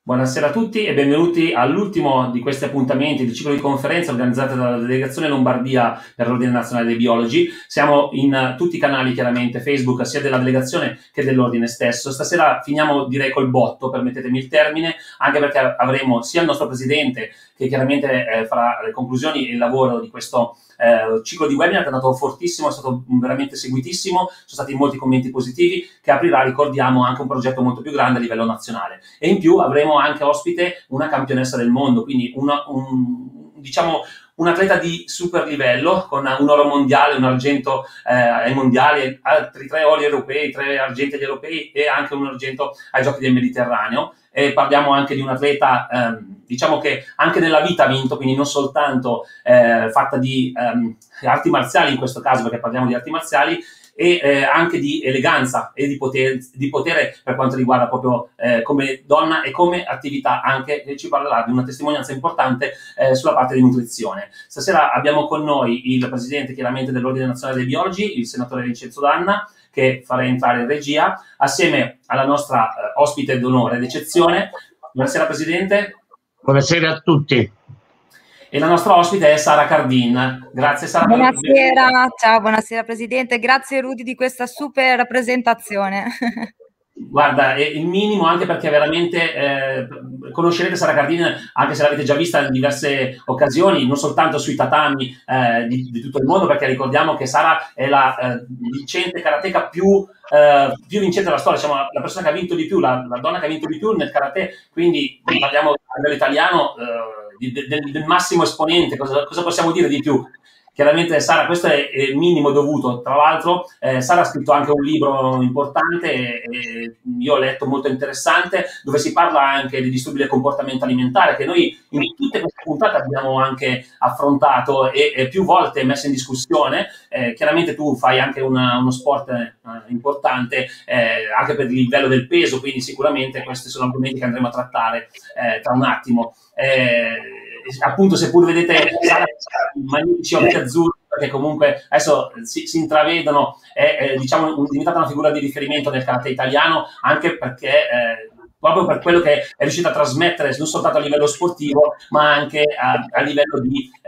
Buonasera a tutti e benvenuti all'ultimo di questi appuntamenti del ciclo di conferenze organizzate dalla Delegazione Lombardia per l'Ordine Nazionale dei Biologi. Siamo in tutti i canali, chiaramente, Facebook, sia della delegazione che dell'Ordine stesso. Stasera finiamo, direi, col botto, permettetemi il termine, anche perché avremo sia il nostro Presidente, che chiaramente farà le conclusioni e il lavoro di questo ciclo di webinar, che è andato fortissimo, è stato veramente seguitissimo, sono stati molti commenti positivi, che aprirà, ricordiamo, anche un progetto molto più grande a livello nazionale. E in più avremo anche ospite una campionessa del mondo, quindi diciamo un atleta di super livello, con un oro mondiale, un argento ai mondiali, altri 3 ori europei, 3 argenti agli europei e anche un argento ai giochi del Mediterraneo. E parliamo anche di un atleta, diciamo, che anche nella vita ha vinto, quindi non soltanto fatta di arti marziali in questo caso, perché parliamo di arti marziali, e anche di eleganza e di potere per quanto riguarda proprio come donna e come attività, anche ci parlerà di una testimonianza importante sulla parte di nutrizione. Stasera abbiamo con noi il presidente, chiaramente, dell'Ordine Nazionale dei Biologi, il senatore Vincenzo D'Anna, che farei entrare in regia, assieme alla nostra ospite d'onore d'eccezione. Buonasera Presidente. Buonasera a tutti. E la nostra ospite è Sara Cardin. Grazie Sara. Buonasera, ciao, buonasera Presidente, grazie Rudy di questa super presentazione. Guarda, è il minimo, anche perché veramente conoscerete Sara Cardin, anche se l'avete già vista in diverse occasioni, non soltanto sui tatami di tutto il mondo, perché ricordiamo che Sara è la vincente karateka più vincente della storia, diciamo, la persona che ha vinto di più, la donna che ha vinto di più nel karate, quindi parliamo a livello italiano del massimo esponente. Cosa possiamo dire di più? Chiaramente Sara, questo è il minimo dovuto. Tra l'altro Sara ha scritto anche un libro importante, io ho letto, molto interessante, dove si parla anche di disturbi del comportamento alimentare, che noi in tutte queste puntate abbiamo anche affrontato e più volte messo in discussione. Chiaramente tu fai anche uno sport importante anche per il livello del peso, quindi sicuramente questi sono argomenti che andremo a trattare tra un attimo. Appunto, seppur vedete magnifici occhi azzurri, perché comunque adesso si intravedono, è diciamo diventata una figura di riferimento nel karate italiano, anche perché proprio per quello che è riuscita a trasmettere non soltanto a livello sportivo, ma anche a livello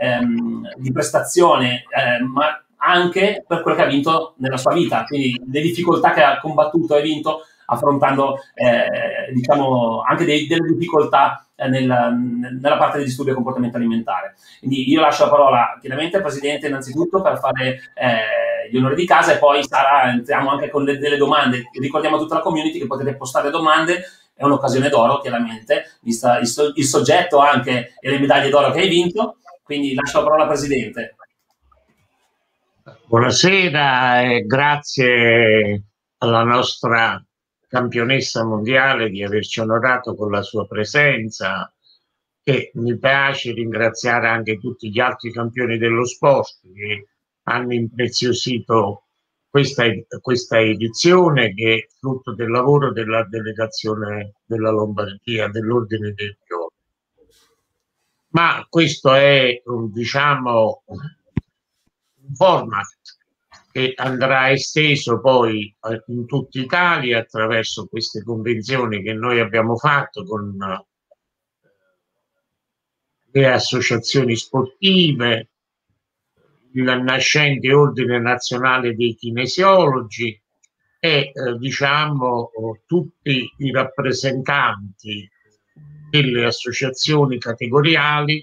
di prestazione, ma anche per quello che ha vinto nella sua vita, quindi le difficoltà che ha combattuto e vinto, affrontando diciamo anche delle difficoltà nella parte dei disturbi del comportamento alimentare. Quindi io lascio la parola chiaramente al Presidente innanzitutto per fare gli onori di casa, e poi Sara entriamo anche con delle domande. Ricordiamo a tutta la community che potete postare domande, è un'occasione d'oro chiaramente, vista il soggetto anche e le medaglie d'oro che hai vinto, quindi lascio la parola al Presidente. Buonasera e grazie alla nostra campionessa mondiale di averci onorato con la sua presenza, e mi piace ringraziare anche tutti gli altri campioni dello sport che hanno impreziosito questa edizione, che è frutto del lavoro della delegazione della Lombardia, dell'Ordine dei Biologi. Ma questo è, diciamo, un format che andrà esteso poi in tutta Italia attraverso queste convenzioni che noi abbiamo fatto con le associazioni sportive, il nascente Ordine Nazionale dei Kinesiologi e diciamo tutti i rappresentanti delle associazioni categoriali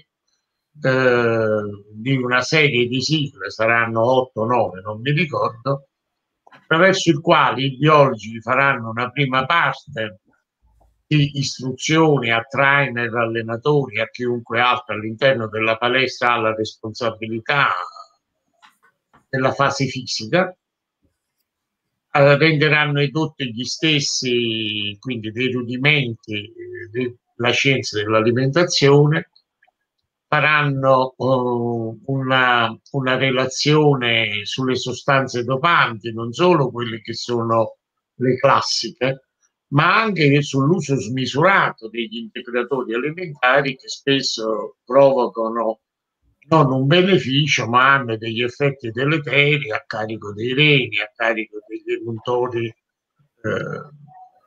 di una serie di sigle, saranno 8 o 9, non mi ricordo, attraverso i quali i biologi faranno una prima parte di istruzione a trainer, allenatori, a chiunque altro all'interno della palestra ha la responsabilità della fase fisica. Renderanno edotti gli stessi, quindi dei rudimenti della scienza dell'alimentazione, faranno una relazione sulle sostanze dopanti, non solo quelle che sono le classiche, ma anche sull'uso smisurato degli integratori alimentari, che spesso provocano non un beneficio, ma hanno degli effetti deleteri a carico dei reni, a carico degli emuntori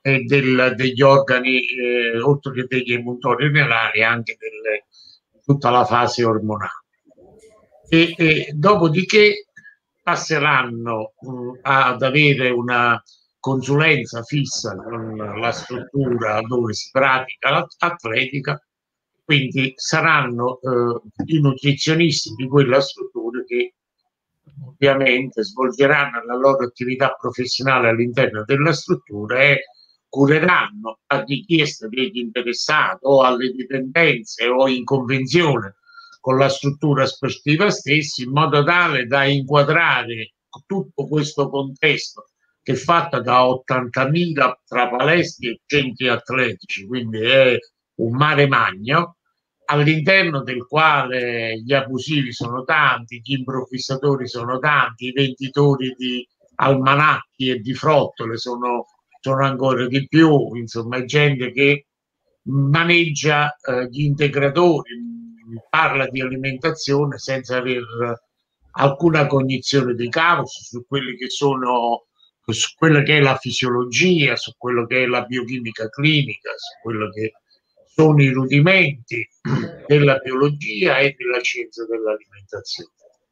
degli organi, oltre che degli emuntori renali, anche tutta la fase ormonale. E dopodiché passeranno ad avere una consulenza fissa con la struttura dove si pratica l'atletica, quindi saranno i nutrizionisti di quella struttura che ovviamente svolgeranno la loro attività professionale all'interno della struttura e cureranno a richiesta degli interessati o alle dipendenze o in convenzione con la struttura sportiva stessa, in modo tale da inquadrare tutto questo contesto che è fatto da 80.000 tra palestre e centri atletici, quindi è un mare magno, all'interno del quale gli abusivi sono tanti, gli improvvisatori sono tanti, i venditori di almanacchi e di frottole sono ancora di più, insomma è gente che maneggia gli integratori, parla di alimentazione senza aver alcuna cognizione di causa su quelli che sono, su quella che è la fisiologia, su quello che è la biochimica clinica, su quello che sono i rudimenti della biologia e della scienza dell'alimentazione.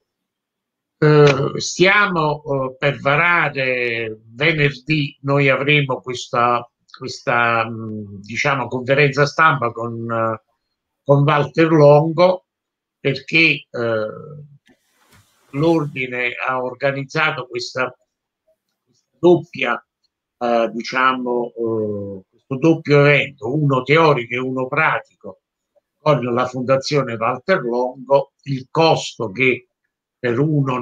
Stiamo per varare venerdì, noi avremo questa diciamo conferenza stampa con Walter Longo, perché l'ordine ha organizzato questa doppia diciamo questo doppio evento, uno teorico e uno pratico, con la Fondazione Walter Longo. Il costo che per uno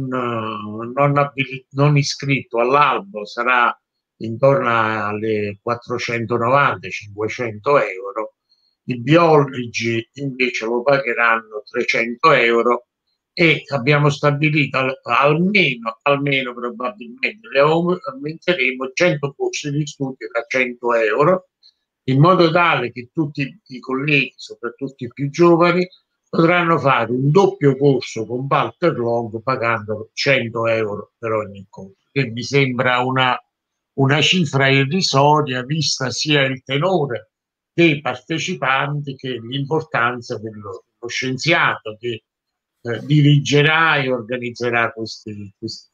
non iscritto all'albo sarà intorno alle 490-500 euro, i biologi invece lo pagheranno 300 euro e abbiamo stabilito almeno probabilmente le aumenteremo 100 borse di studio da 100 euro, in modo tale che tutti i colleghi, soprattutto i più giovani, potranno fare un doppio corso con Walter Longo pagando 100 euro per ogni corso, che mi sembra una cifra irrisoria, vista sia il tenore dei partecipanti che l'importanza dello scienziato che dirigerà e organizzerà questi.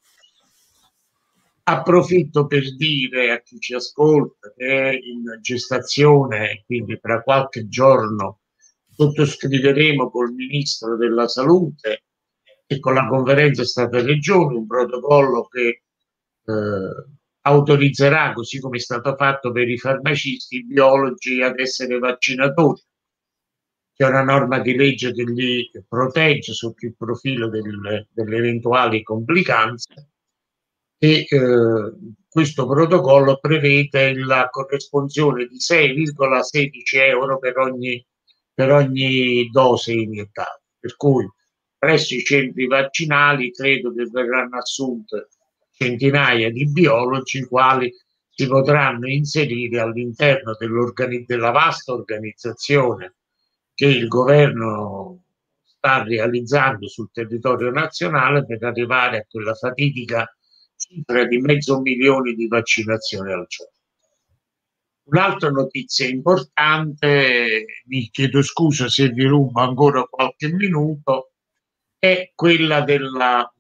Approfitto per dire a chi ci ascolta che è in gestazione, quindi tra qualche giorno sottoscriveremo col Ministro della Salute e con la Conferenza Stato-Regioni un protocollo che autorizzerà, così come è stato fatto per i farmacisti, i biologi ad essere vaccinatori. C'è una norma di legge che li protegge sotto il profilo delle eventuali complicanze e questo protocollo prevede la corresponsione di 6,16 euro per ogni dose iniettata, per cui presso i centri vaccinali credo che verranno assunte centinaia di biologi, i quali si potranno inserire all'interno della vasta organizzazione che il governo sta realizzando sul territorio nazionale per arrivare a quella fatidica cifra di 500.000 di vaccinazioni al giorno. Un'altra notizia importante, mi chiedo scusa se vi rubo ancora qualche minuto, è quella della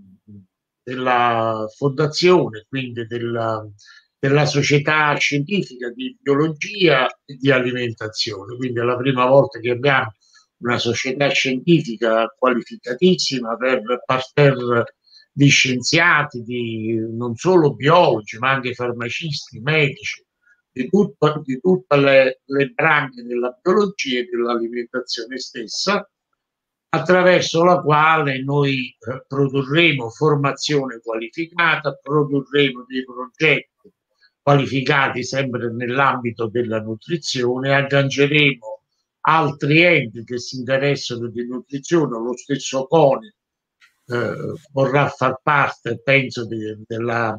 fondazione, quindi della società scientifica di biologia e di alimentazione. Quindi è la prima volta che abbiamo una società scientifica qualificatissima per parterre di scienziati, non solo biologi, ma anche farmacisti, medici, di tutte le branche della biologia e dell'alimentazione stessa, attraverso la quale noi produrremo formazione qualificata, produrremo dei progetti qualificati sempre nell'ambito della nutrizione, agganceremo altri enti che si interessano di nutrizione, lo stesso CONI vorrà far parte, penso, della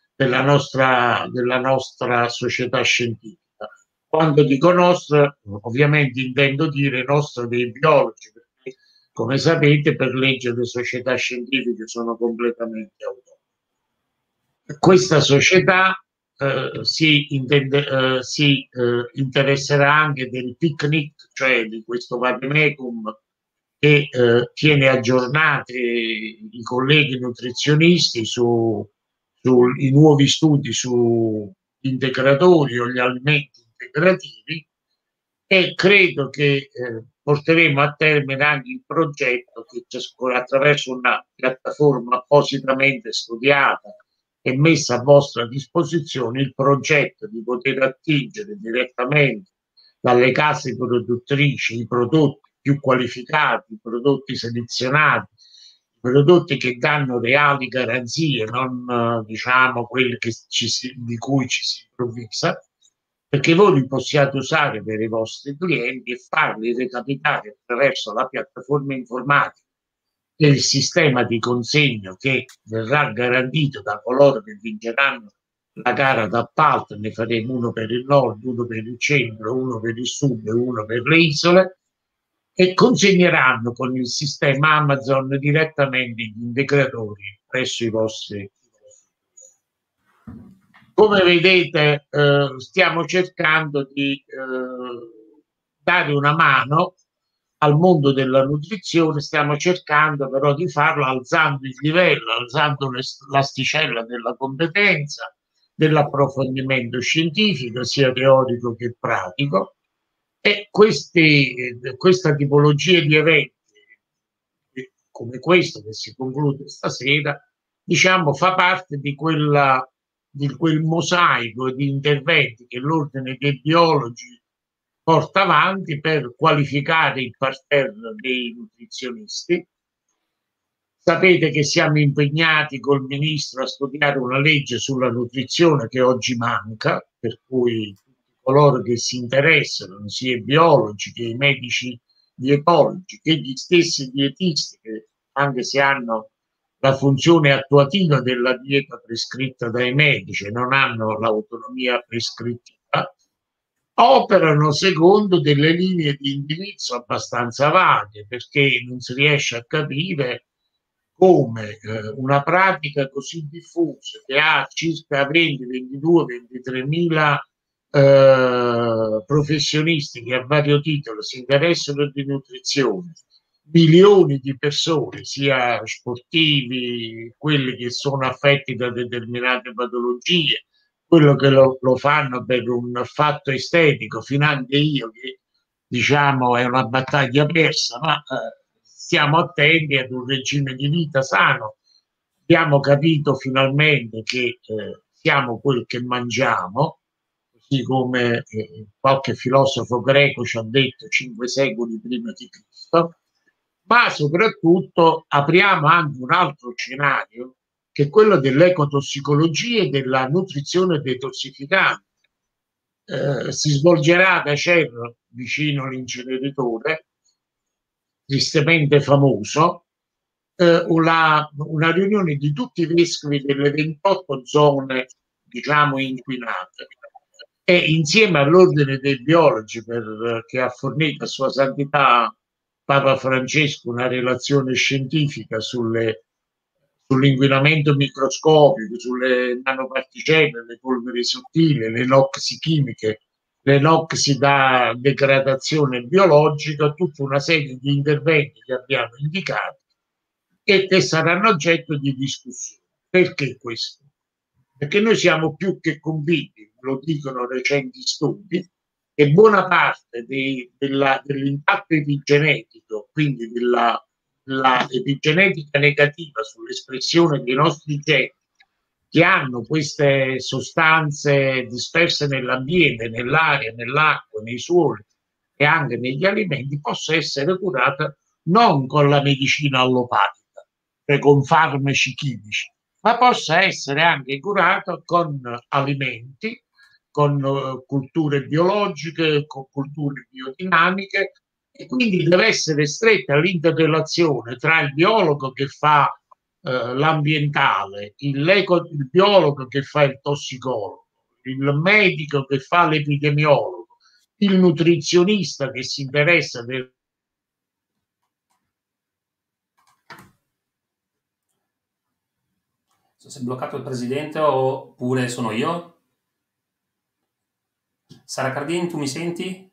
nostra società scientifica. Quando dico nostra, ovviamente intendo dire nostra dei biologi, perché come sapete per legge le società scientifiche sono completamente autonome. Questa società si interesserà anche del picnic, cioè di questo vademecum che tiene aggiornati i colleghi nutrizionisti sui nuovi studi su integratori o gli alimenti integrativi, e credo che porteremo a termine anche il progetto che attraverso una piattaforma appositamente studiata e messa a vostra disposizione, il progetto di poter attingere direttamente dalle case produttrici i prodotti più qualificati, i prodotti selezionati, i prodotti che danno reali garanzie, non diciamo quelli di cui ci si improvvisa, perché voi li possiate usare per i vostri clienti e farli recapitare attraverso la piattaforma informatica e il sistema di consegno che verrà garantito da coloro che vinceranno la gara d'appalto. Ne faremo uno per il nord, uno per il centro, uno per il sud e uno per le isole, e consegneranno con il sistema Amazon direttamente gli integratori presso i vostri. Come vedete, stiamo cercando di dare una mano al mondo della nutrizione, stiamo cercando però di farlo alzando il livello, alzando l'asticella della competenza, dell'approfondimento scientifico, sia teorico che pratico, e questa tipologia di eventi, come questo che si conclude stasera, diciamo, fa parte di quel mosaico di interventi che l'Ordine dei Biologi porta avanti per qualificare il parterre dei nutrizionisti. Sapete che siamo impegnati col Ministro a studiare una legge sulla nutrizione che oggi manca, per cui coloro che si interessano, sia i biologi che i medici dietologi, che gli stessi dietisti, che anche se hanno la funzione attuativa della dieta prescritta dai medici, non hanno l'autonomia prescrittiva, operano secondo delle linee di indirizzo abbastanza vaghe, perché non si riesce a capire come una pratica così diffusa, che ha circa 20, 22, 23 mila professionisti che a vario titolo si interessano di nutrizione, milioni di persone, sia sportivi, quelli che sono affetti da determinate patologie, quello che lo fanno per un fatto estetico, finanche io che diciamo è una battaglia persa, ma stiamo attenti ad un regime di vita sano. Abbiamo capito finalmente che siamo quel che mangiamo, così come qualche filosofo greco ci ha detto 5 secoli prima di Cristo, ma soprattutto apriamo anche un altro scenario, che è quello dell'ecotossicologia e della nutrizione detossificante. Si svolgerà ad Acerro, vicino all'inceneritore, tristemente famoso, una riunione di tutti i vescovi delle 28 zone, diciamo, inquinate, e insieme all'Ordine dei Biologi, che ha fornito a Sua Santità Papa Francesco una relazione scientifica sull'inquinamento microscopico, sulle nanoparticelle, le polveri sottili, le noxi chimiche, le noxi da degradazione biologica, tutta una serie di interventi che abbiamo indicato e che saranno oggetto di discussione. Perché questo? Perché noi siamo più che convinti, lo dicono recenti studi, che buona parte dell'impatto epigenetico, quindi l'epigenetica negativa sull'espressione dei nostri geni, che hanno queste sostanze disperse nell'ambiente, nell'aria, nell'acqua, nei suoli e anche negli alimenti, possa essere curata non con la medicina allopatica, cioè con farmaci chimici, ma possa essere anche curata con alimenti, con culture biologiche, con culture biodinamiche, e quindi deve essere stretta l'interrelazione tra il biologo che fa l'ambientale, il biologo che fa il tossicologo, il medico che fa l'epidemiologo, il nutrizionista che si interessa del. Si è bloccato il presidente oppure sono io? Sara Cardini, tu mi senti?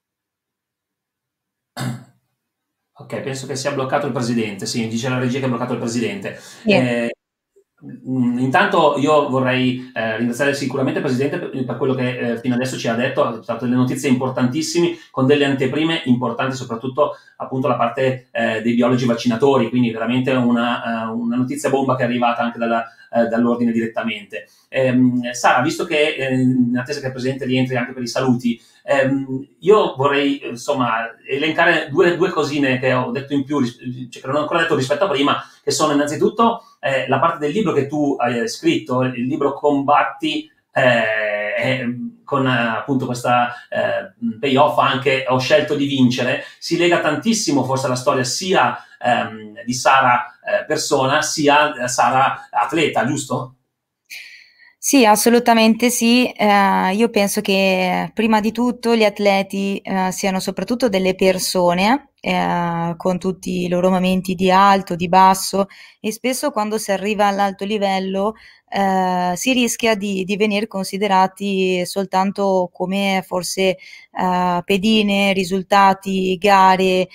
Ok, penso che sia bloccato il presidente. Sì, mi dice la regia che è bloccato il presidente. Sì. Intanto io vorrei ringraziare sicuramente il presidente per quello che fino adesso ci ha detto, ha dato delle notizie importantissime, con delle anteprime importanti, soprattutto appunto la parte dei biologi vaccinatori, quindi veramente una notizia bomba che è arrivata anche dall'ordine direttamente. Sara, visto che in attesa che il presidente rientri anche per i saluti, io vorrei insomma elencare due cosine che ho detto in più, cioè che non ho ancora detto rispetto a prima, che sono innanzitutto la parte del libro che tu hai scritto, il libro Combatti, con appunto questa payoff anche ho scelto di vincere, si lega tantissimo forse alla storia sia di Sara persona, sia Sara atleta, giusto? Sì, assolutamente sì. Io penso che prima di tutto gli atleti siano soprattutto delle persone con tutti i loro momenti di alto, di basso e spesso quando si arriva all'alto livello si rischia di venire considerati soltanto come forse pedine, risultati, gare,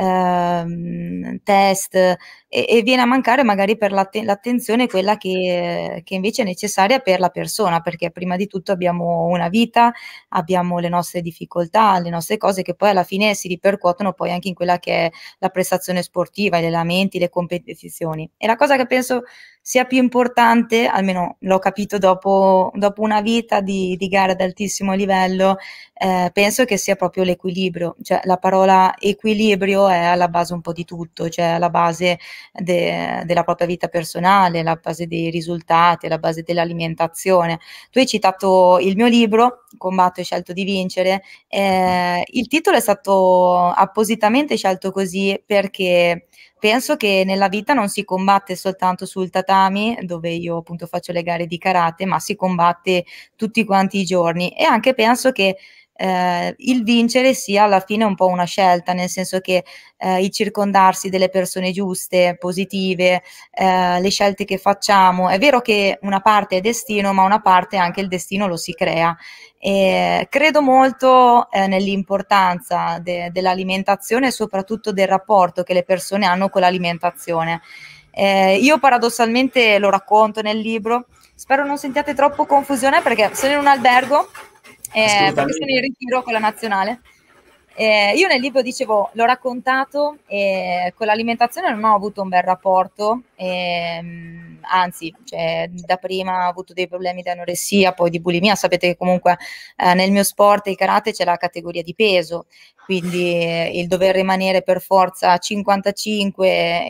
test e viene a mancare magari per l'attenzione quella che invece è necessaria per la persona, perché prima di tutto abbiamo una vita, abbiamo le nostre difficoltà, le nostre cose che poi alla fine si ripercuotono poi anche in quella che è la prestazione sportiva, gli allenamenti, le competizioni. E la cosa che penso sia più importante, almeno l'ho capito dopo una vita di gare ad altissimo livello, penso che sia proprio l'equilibrio, cioè la parola equilibrio è alla base un po' di tutto, cioè alla base della propria vita personale, la base dei risultati, la base dell'alimentazione. Tu hai citato il mio libro, Combatto e scelto di vincere, il titolo è stato appositamente scelto così perché penso che nella vita non si combatte soltanto sul tatami, dove io appunto faccio le gare di karate, ma si combatte tutti quanti i giorni e anche penso che il vincere sia alla fine un po' una scelta, nel senso che il circondarsi delle persone giuste, positive, le scelte che facciamo, è vero che una parte è destino, ma una parte anche il destino lo si crea. E credo molto nell'importanza dell'alimentazione e soprattutto del rapporto che le persone hanno con l'alimentazione. Io paradossalmente lo racconto nel libro, spero non sentiate troppo confusione perché sono in un albergo, perché sono in ritiro con la nazionale. Io nel libro dicevo, l'ho raccontato e con l'alimentazione non ho avuto un bel rapporto, anzi, cioè, da prima ho avuto dei problemi di anoressia, poi di bulimia. Sapete che comunque nel mio sport, il karate, c'è la categoria di peso, quindi il dover rimanere per forza 55,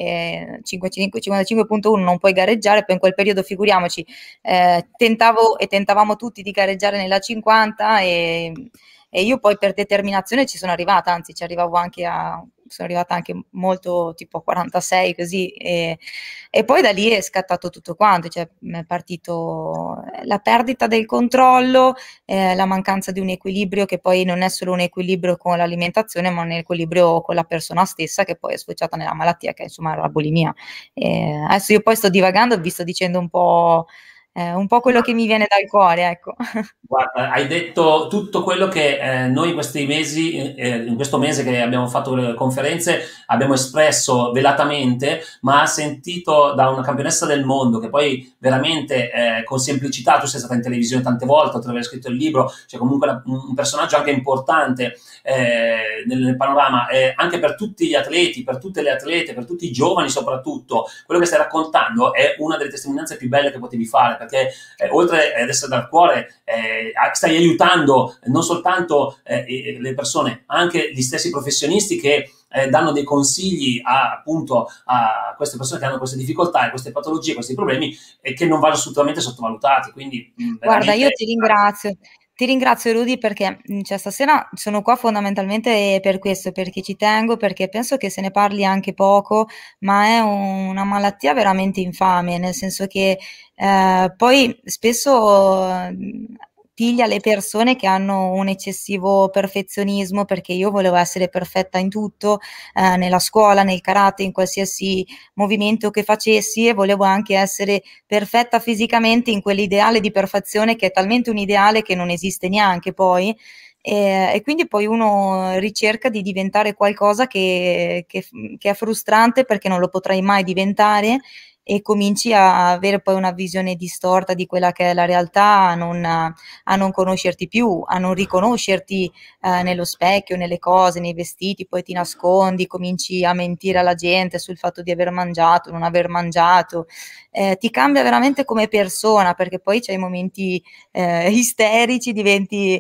55,1 non puoi gareggiare, poi in quel periodo figuriamoci, tentavamo tutti di gareggiare nella 50 e io poi per determinazione ci sono arrivata, anzi sono arrivata anche molto tipo a 46 così e poi da lì è scattato tutto quanto, cioè è partito la perdita del controllo, la mancanza di un equilibrio che poi non è solo un equilibrio con l'alimentazione ma un equilibrio con la persona stessa che poi è sfociata nella malattia che è insomma la bulimia. Adesso io poi sto divagando e vi sto dicendo un po' quello che mi viene dal cuore, ecco. Guarda, hai detto tutto quello che noi in questi mesi, in questo mese che abbiamo fatto le conferenze, abbiamo espresso velatamente, ma sentito da una campionessa del mondo che poi veramente con semplicità, tu sei stata in televisione tante volte, oltre ad aver scritto il libro, c'è comunque un personaggio anche importante nel panorama, anche per tutti gli atleti, per tutte le atlete, per tutti i giovani soprattutto. Quello che stai raccontando è una delle testimonianze più belle che potevi fare, perché oltre ad essere dal cuore, stai aiutando non soltanto le persone, anche gli stessi professionisti che danno dei consigli appunto a queste persone che hanno queste difficoltà, queste patologie, questi problemi e che non vanno assolutamente sottovalutati. Quindi Guarda, io veramente ti ringrazio. Ti ringrazio Rudy perché cioè, stasera sono qua fondamentalmente per questo, perché ci tengo, perché penso che se ne parli anche poco, ma è una malattia veramente infame, nel senso che poi spesso piglia le persone che hanno un eccessivo perfezionismo, perché io volevo essere perfetta in tutto, nella scuola, nel karate, in qualsiasi movimento che facessi, e volevo anche essere perfetta fisicamente in quell'ideale di perfezione che è talmente un ideale che non esiste neanche poi. E quindi poi uno ricerca di diventare qualcosa che è frustrante perché non lo potrai mai diventare, e cominci a avere poi una visione distorta di quella che è la realtà, a non conoscerti più, a non riconoscerti nello specchio, nelle cose, nei vestiti, poi ti nascondi, cominci a mentire alla gente sul fatto di aver mangiato, non aver mangiato. Ti cambia veramente come persona, perché poi c'hai momenti isterici, diventi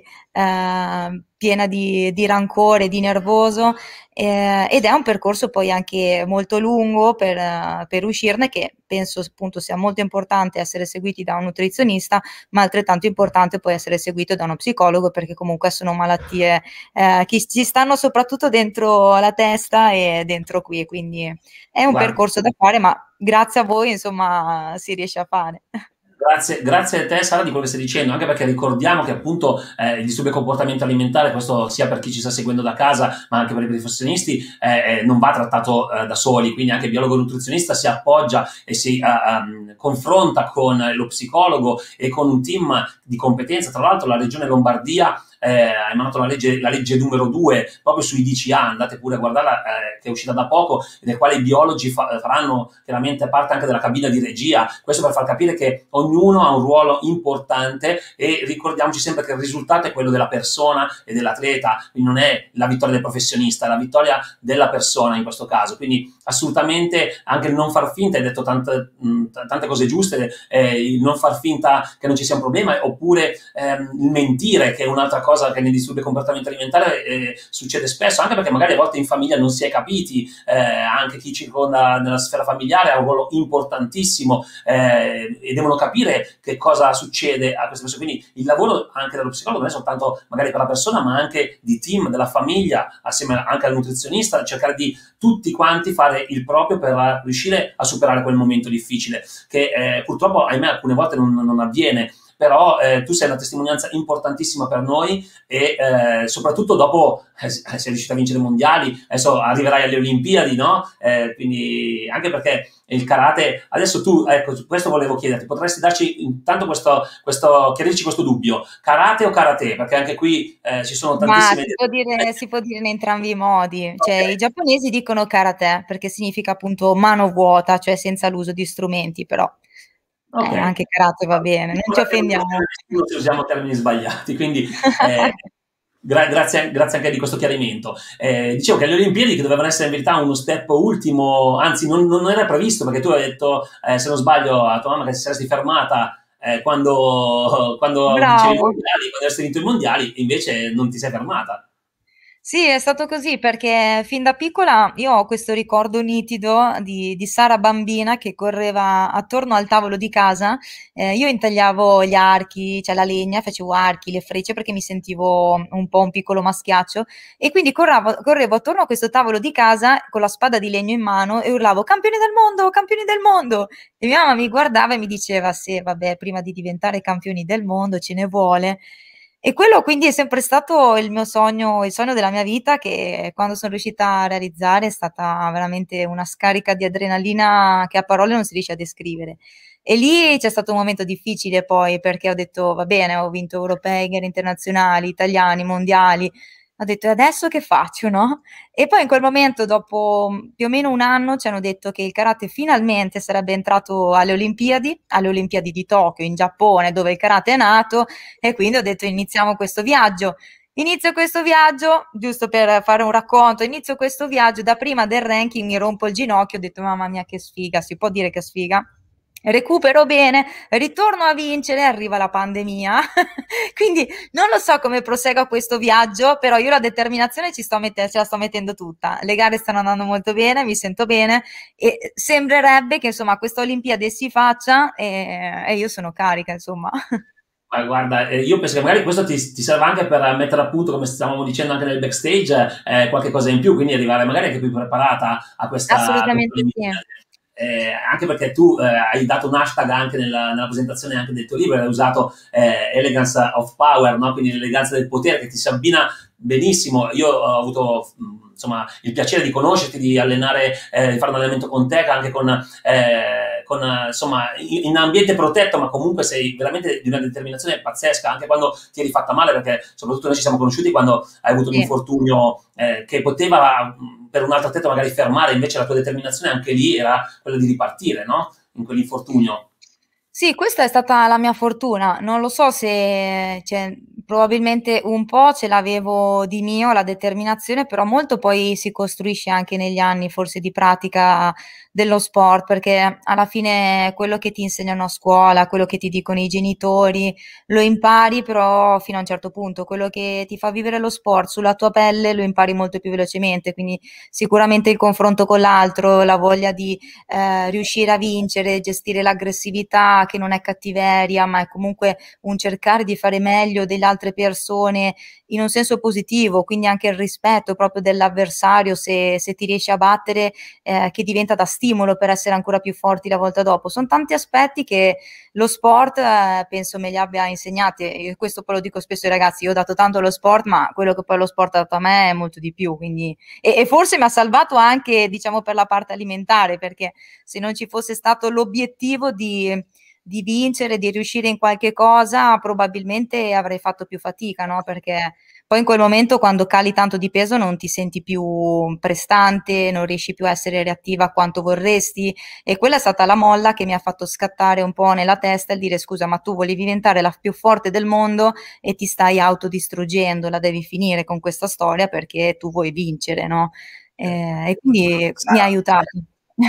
piena di rancore, di nervoso, ed è un percorso poi anche molto lungo per uscirne, che penso appunto sia molto importante essere seguiti da un nutrizionista, ma altrettanto importante poi essere seguito da uno psicologo, perché comunque sono malattie che ci stanno soprattutto dentro la testa e dentro qui, quindi è un Guarda, percorso da fare, ma grazie a voi insomma si riesce a fare. Grazie a te Sara di quello che stai dicendo, anche perché ricordiamo che appunto il disturbo di comportamento alimentare, questo sia per chi ci sta seguendo da casa ma anche per i professionisti, non va trattato da soli, quindi anche il biologo nutrizionista si appoggia e si confronta con lo psicologo e con un team di competenza. Tra l'altro la regione Lombardia ha emanato la legge numero 2 proprio sui DCA, andate pure a guardarla, che è uscita da poco, nel quale i biologi faranno chiaramente parte anche della cabina di regia, questo per far capire che ognuno ha un ruolo importante, e ricordiamoci sempre che il risultato è quello della persona e dell'atleta, quindi non è la vittoria del professionista, è la vittoria della persona in questo caso, quindi assolutamente anche il non far finta, hai detto tante cose giuste, il non far finta che non ci sia un problema, oppure il mentire, che è un'altra cosa che nei disturbi di comportamento alimentare succede spesso, anche perché magari a volte in famiglia non si è capiti, anche chi circonda nella sfera familiare ha un ruolo importantissimo, e devono capire che cosa succede a queste persone, quindi il lavoro anche dello psicologo non è soltanto magari per la persona, ma anche di team, della famiglia, assieme anche al nutrizionista, cercare di tutti quanti fare il proprio per riuscire a superare quel momento difficile, che purtroppo ahimè alcune volte non avviene. Però tu sei una testimonianza importantissima per noi, e soprattutto dopo sei riuscita a vincere i mondiali, adesso arriverai alle Olimpiadi, no? Quindi anche perché il karate, adesso tu, ecco, questo volevo chiederti, potresti darci intanto chiarirci questo dubbio, karate o karate? Perché anche qui ci sono Ma tantissime... si può dire in entrambi i modi, cioè Okay. i giapponesi dicono karate perché significa appunto mano vuota, cioè senza l'uso di strumenti, però Okay. anche karate va bene, non ci offendiamo. Se usiamo termini sbagliati, quindi grazie anche di questo chiarimento. Dicevo che le Olimpiadi, che dovevano essere in verità uno step ultimo, anzi non era previsto, perché tu hai detto, se non sbaglio, a tua mamma che si saresti fermata quando vincevi i Bravo. mondiali, quando avresti vinto i mondiali, invece non ti sei fermata. Sì, è stato così perché fin da piccola io ho questo ricordo nitido di Sara bambina che correva attorno al tavolo di casa. Io intagliavo gli archi, cioè la legna, facevo archi, le frecce perché mi sentivo un po' un piccolo maschiaccio, e quindi correvo attorno a questo tavolo di casa con la spada di legno in mano e urlavo campioni del mondo, campioni del mondo! E mia mamma mi guardava e mi diceva: sì, vabbè, prima di diventare campioni del mondo ce ne vuole. E quello quindi è sempre stato il mio sogno, il sogno della mia vita, che quando sono riuscita a realizzare è stata veramente una scarica di adrenalina che a parole non si riesce a descrivere. E lì c'è stato un momento difficile poi, perché ho detto va bene, ho vinto europei, gare internazionali, italiani, mondiali. Ho detto: "E adesso che faccio", no? E poi in quel momento, dopo più o meno un anno, ci hanno detto che il karate finalmente sarebbe entrato alle Olimpiadi di Tokyo in Giappone, dove il karate è nato, e quindi ho detto: iniziamo questo viaggio. Inizio questo viaggio, giusto per fare un racconto, inizio questo viaggio, da prima del ranking mi rompo il ginocchio, ho detto mamma mia che sfiga, si può dire che sfiga? Recupero bene, ritorno a vincere, arriva la pandemia, quindi non lo so come prosegua questo viaggio, però io la determinazione ce la sto mettendo tutta, le gare stanno andando molto bene, mi sento bene, e sembrerebbe che insomma questa Olimpiade si faccia, e io sono carica insomma. Ma guarda, io penso che magari questo ti serva anche per mettere a punto, come stavamo dicendo anche nel backstage, qualche cosa in più, quindi arrivare magari anche più preparata a questa Assolutamente sì. Olimpiade. anche perché tu hai dato un hashtag anche nella presentazione anche del tuo libro, hai usato Elegance of Power, no? Quindi l'eleganza del potere, che ti si abbina benissimo. Io ho avuto insomma il piacere di conoscerti, di allenare, di fare un allenamento con te, anche con insomma in ambiente protetto, ma comunque sei veramente di una determinazione pazzesca, anche quando ti eri fatta male, perché soprattutto noi ci siamo conosciuti quando hai avuto un infortunio che poteva per un altro atleta magari fermare, invece la tua determinazione anche lì era quella di ripartire, no? In quell'infortunio. Sì, questa è stata la mia fortuna. Non lo so se, cioè, probabilmente un po' ce l'avevo di mio, la determinazione, però molto poi si costruisce anche negli anni, forse di pratica dello sport, perché alla fine quello che ti insegnano a scuola, quello che ti dicono i genitori, lo impari però fino a un certo punto. Quello che ti fa vivere lo sport sulla tua pelle lo impari molto più velocemente, quindi sicuramente il confronto con l'altro, la voglia di riuscire a vincere, gestire l'aggressività, che non è cattiveria, ma è comunque un cercare di fare meglio delle altre persone in un senso positivo, quindi anche il rispetto proprio dell'avversario, se ti riesci a battere, che diventa da stimolo per essere ancora più forti la volta dopo. Sono tanti aspetti che lo sport penso me li abbia insegnati, e questo poi lo dico spesso ai ragazzi: io ho dato tanto allo sport, ma quello che poi lo sport ha dato a me è molto di più, quindi e forse mi ha salvato anche, diciamo, per la parte alimentare, perché se non ci fosse stato l'obiettivo di vincere, di riuscire in qualche cosa, probabilmente avrei fatto più fatica, no? Perché poi in quel momento, quando cali tanto di peso, non ti senti più prestante, non riesci più a essere reattiva quanto vorresti, e quella è stata la molla che mi ha fatto scattare un po' nella testa il dire: scusa, ma tu volevi diventare la più forte del mondo e ti stai autodistruggendo, la devi finire con questa storia perché tu vuoi vincere, no? E quindi mi ha aiutato.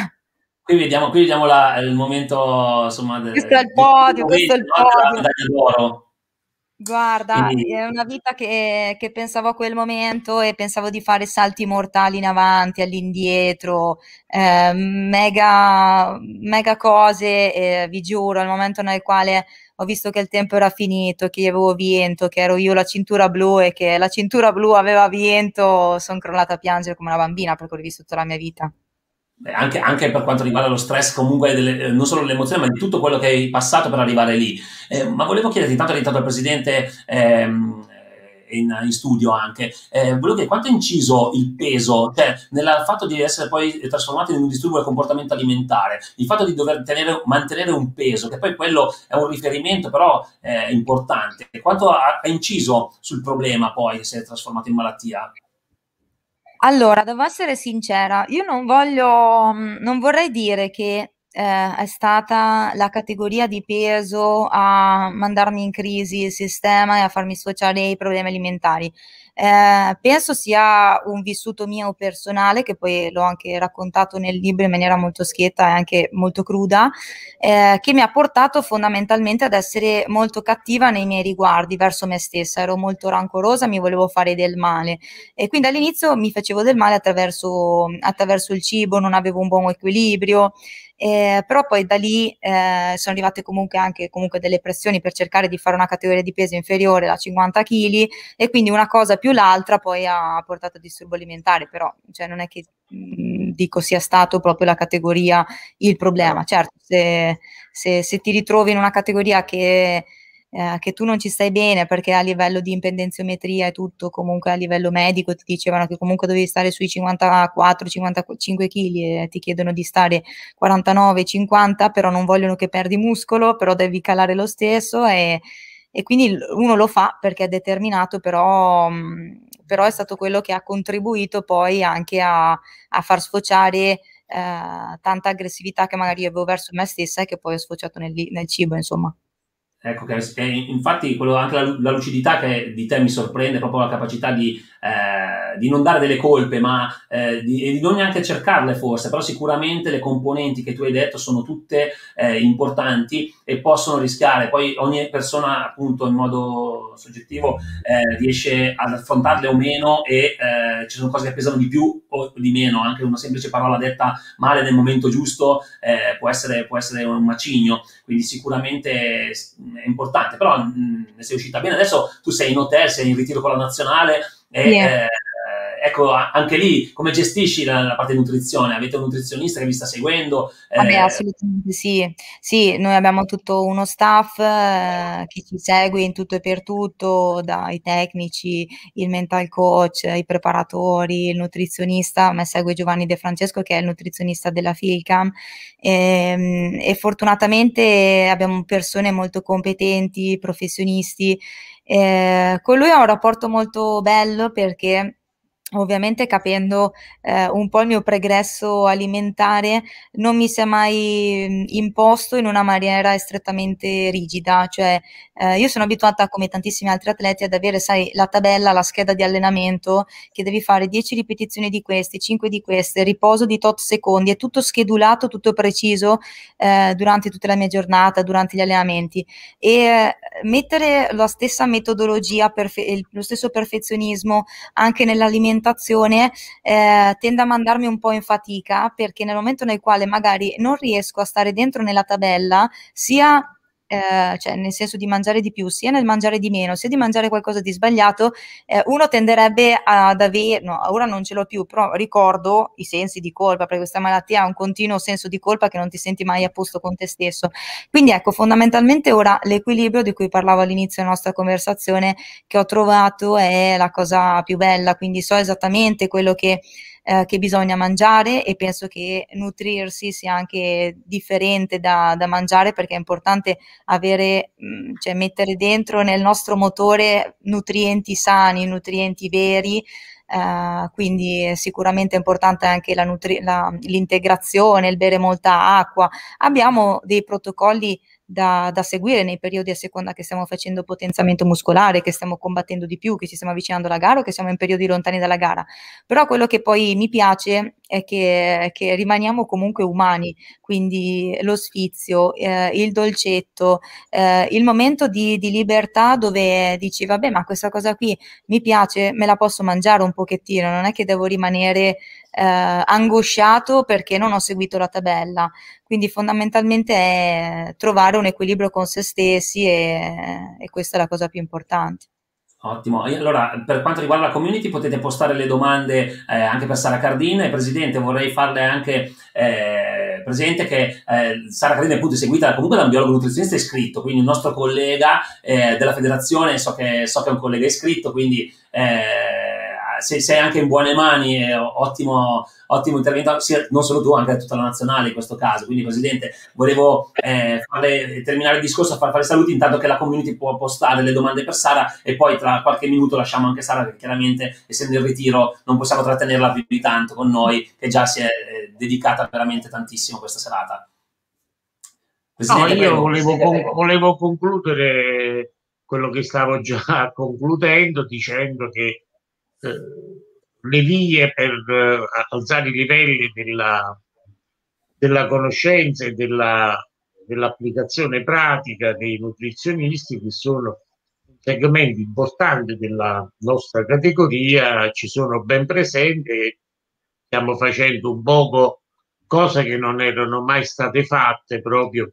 Qui vediamo il momento, insomma, Questo è il podio, questo è il della podio. medaglia d'oro. Guarda, Quindi, è una vita che pensavo a quel momento e pensavo di fare salti mortali in avanti, all'indietro, mega, mega cose, e vi giuro, al momento nel quale ho visto che il tempo era finito, che io avevo vinto, che ero io la cintura blu e che la cintura blu aveva vinto, sono crollata a piangere come una bambina, perché ho rivisto tutta la mia vita. anche per quanto riguarda lo stress, comunque non solo l'emozione, ma di tutto quello che hai passato per arrivare lì. Ma volevo chiederti, tanto è diventato il presidente in studio anche, volevo chiedere quanto ha inciso il peso, cioè nel fatto di essere poi trasformato in un disturbo del comportamento alimentare, il fatto di dover mantenere un peso, che poi quello è un riferimento però importante, quanto ha inciso sul problema poi che si è trasformato in malattia? Allora, devo essere sincera, io non vorrei dire che è stata la categoria di peso a mandarmi in crisi il sistema e a farmi sfociare i problemi alimentari. Penso sia un vissuto mio personale, che poi l'ho anche raccontato nel libro in maniera molto schietta e anche molto cruda, che mi ha portato fondamentalmente ad essere molto cattiva nei miei riguardi verso me stessa. Ero molto rancorosa, mi volevo fare del male. E quindi all'inizio mi facevo del male attraverso il cibo, non avevo un buon equilibrio, però poi da lì sono arrivate comunque delle pressioni per cercare di fare una categoria di peso inferiore a 50 kg, e quindi una cosa più l'altra poi ha portato a disturbo alimentare, però cioè, non è che dico sia stato proprio la categoria il problema. Certo, se ti ritrovi in una categoria che tu non ci stai bene, perché a livello di impendenziometria e tutto, comunque a livello medico ti dicevano che comunque dovevi stare sui 54-55 kg e ti chiedono di stare 49-50, però non vogliono che perdi muscolo, però devi calare lo stesso, e quindi uno lo fa perché è determinato, però è stato quello che ha contribuito poi anche a far sfociare tanta aggressività che magari io avevo verso me stessa e che poi ho sfociato nel cibo, insomma. Ecco, infatti anche la lucidità che di te mi sorprende, proprio la capacità di non dare delle colpe, ma e di non neanche cercarle forse, però sicuramente le componenti che tu hai detto sono tutte importanti e possono rischiare. Poi ogni persona appunto in modo soggettivo riesce ad affrontarle o meno, e ci sono cose che pesano di più o di meno, anche una semplice parola detta male nel momento giusto può essere un macigno, quindi sicuramente è importante, però ne sei uscita bene. Adesso tu sei in hotel, sei in ritiro con la nazionale e Sì. è ecco, anche lì come gestisci la parte di nutrizione? Avete un nutrizionista che vi sta seguendo? Vabbè, assolutamente sì. Sì, noi abbiamo tutto uno staff che ci segue in tutto e per tutto, dai tecnici, il mental coach, i preparatori, il nutrizionista. A me segue Giovanni De Francesco che è il nutrizionista della Filcam e fortunatamente abbiamo persone molto competenti, professionisti. Con lui ho un rapporto molto bello perché ovviamente capendo un po' il mio pregresso alimentare non mi si è mai imposto in una maniera strettamente rigida, cioè io sono abituata come tantissimi altri atleti ad avere, sai, la tabella, la scheda di allenamento che devi fare 10 ripetizioni di queste, 5 di queste, riposo di tot secondi, è tutto schedulato, tutto preciso durante tutta la mia giornata, durante gli allenamenti e mettere la stessa metodologia, lo stesso perfezionismo anche nell'alimentazione tende a mandarmi un po' in fatica perché nel momento nel quale magari non riesco a stare dentro nella tabella sia cioè nel senso di mangiare di più, sia nel mangiare di meno, sia di mangiare qualcosa di sbagliato, uno tenderebbe ad avere, no, ora non ce l'ho più, però ricordo i sensi di colpa, perché questa malattia ha un continuo senso di colpa che non ti senti mai a posto con te stesso. Quindi ecco, fondamentalmente ora l'equilibrio di cui parlavo all'inizio della nostra conversazione che ho trovato è la cosa più bella, quindi so esattamente quello che bisogna mangiare e penso che nutrirsi sia anche differente da mangiare perché è importante avere, cioè mettere dentro nel nostro motore nutrienti sani, nutrienti veri, quindi è sicuramente importante anche l'integrazione, il bere molta acqua. Abbiamo dei protocolli da seguire nei periodi a seconda che stiamo facendo potenziamento muscolare, che stiamo combattendo di più, che ci stiamo avvicinando alla gara o che siamo in periodi lontani dalla gara. Però quello che poi mi piace è che rimaniamo comunque umani, quindi lo sfizio, il dolcetto, il momento di libertà dove dici vabbè ma questa cosa qui mi piace, me la posso mangiare un pochettino, non è che devo rimanere angosciato perché non ho seguito la tabella. Quindi fondamentalmente è trovare un equilibrio con se stessi e questa è la cosa più importante. Ottimo. Allora, per quanto riguarda la community, potete postare le domande anche per Sara Cardin. E, Presidente, vorrei farle anche presente che Sara Cardin è appunto seguita comunque da un biologo nutrizionista iscritto, quindi un nostro collega della federazione, so che è un collega iscritto, quindi sei anche in buone mani, ottimo intervento, non solo tu, anche tutta la nazionale in questo caso. Quindi, Presidente, volevo farle terminare il discorso, fare saluti, intanto che la community può postare le domande per Sara e poi tra qualche minuto lasciamo anche Sara, che chiaramente essendo in ritiro non possiamo trattenerla più di tanto con noi, che già si è dedicata veramente tantissimo questa serata. Presidente, no, io volevo concludere quello che stavo già concludendo dicendo che le vie per alzare i livelli della conoscenza e dell'applicazione pratica dei nutrizionisti, che sono un segmento importante della nostra categoria, ci sono ben presenti e stiamo facendo un poco cose che non erano mai state fatte proprio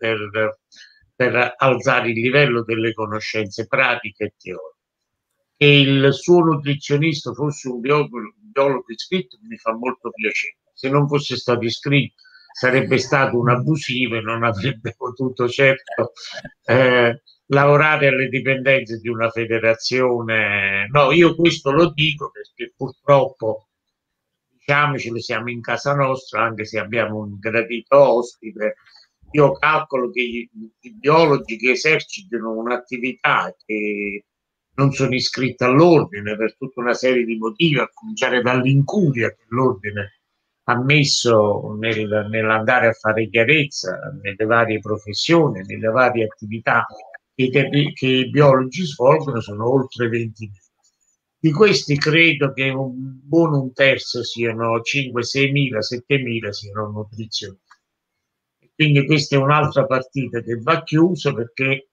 per alzare il livello delle conoscenze pratiche e teoriche. Che il suo nutrizionista fosse un biologo iscritto mi fa molto piacere. Se non fosse stato iscritto sarebbe stato un abusivo e non avrebbe potuto certo lavorare alle dipendenze di una federazione. No, io questo lo dico perché purtroppo, diciamocelo, siamo in casa nostra, anche se abbiamo un gradito ospite. Io calcolo che i biologi che esercitano un'attività che non sono iscritti all'ordine per tutta una serie di motivi, a cominciare dall'incuria che l'ordine ha messo nell'andare a fare chiarezza nelle varie professioni, nelle varie attività che i biologi svolgono, sono oltre 20.000. Di questi credo che un terzo siano 5, 6.000, 7.000 siano nutrizionisti. Quindi questa è un'altra partita che va chiusa perché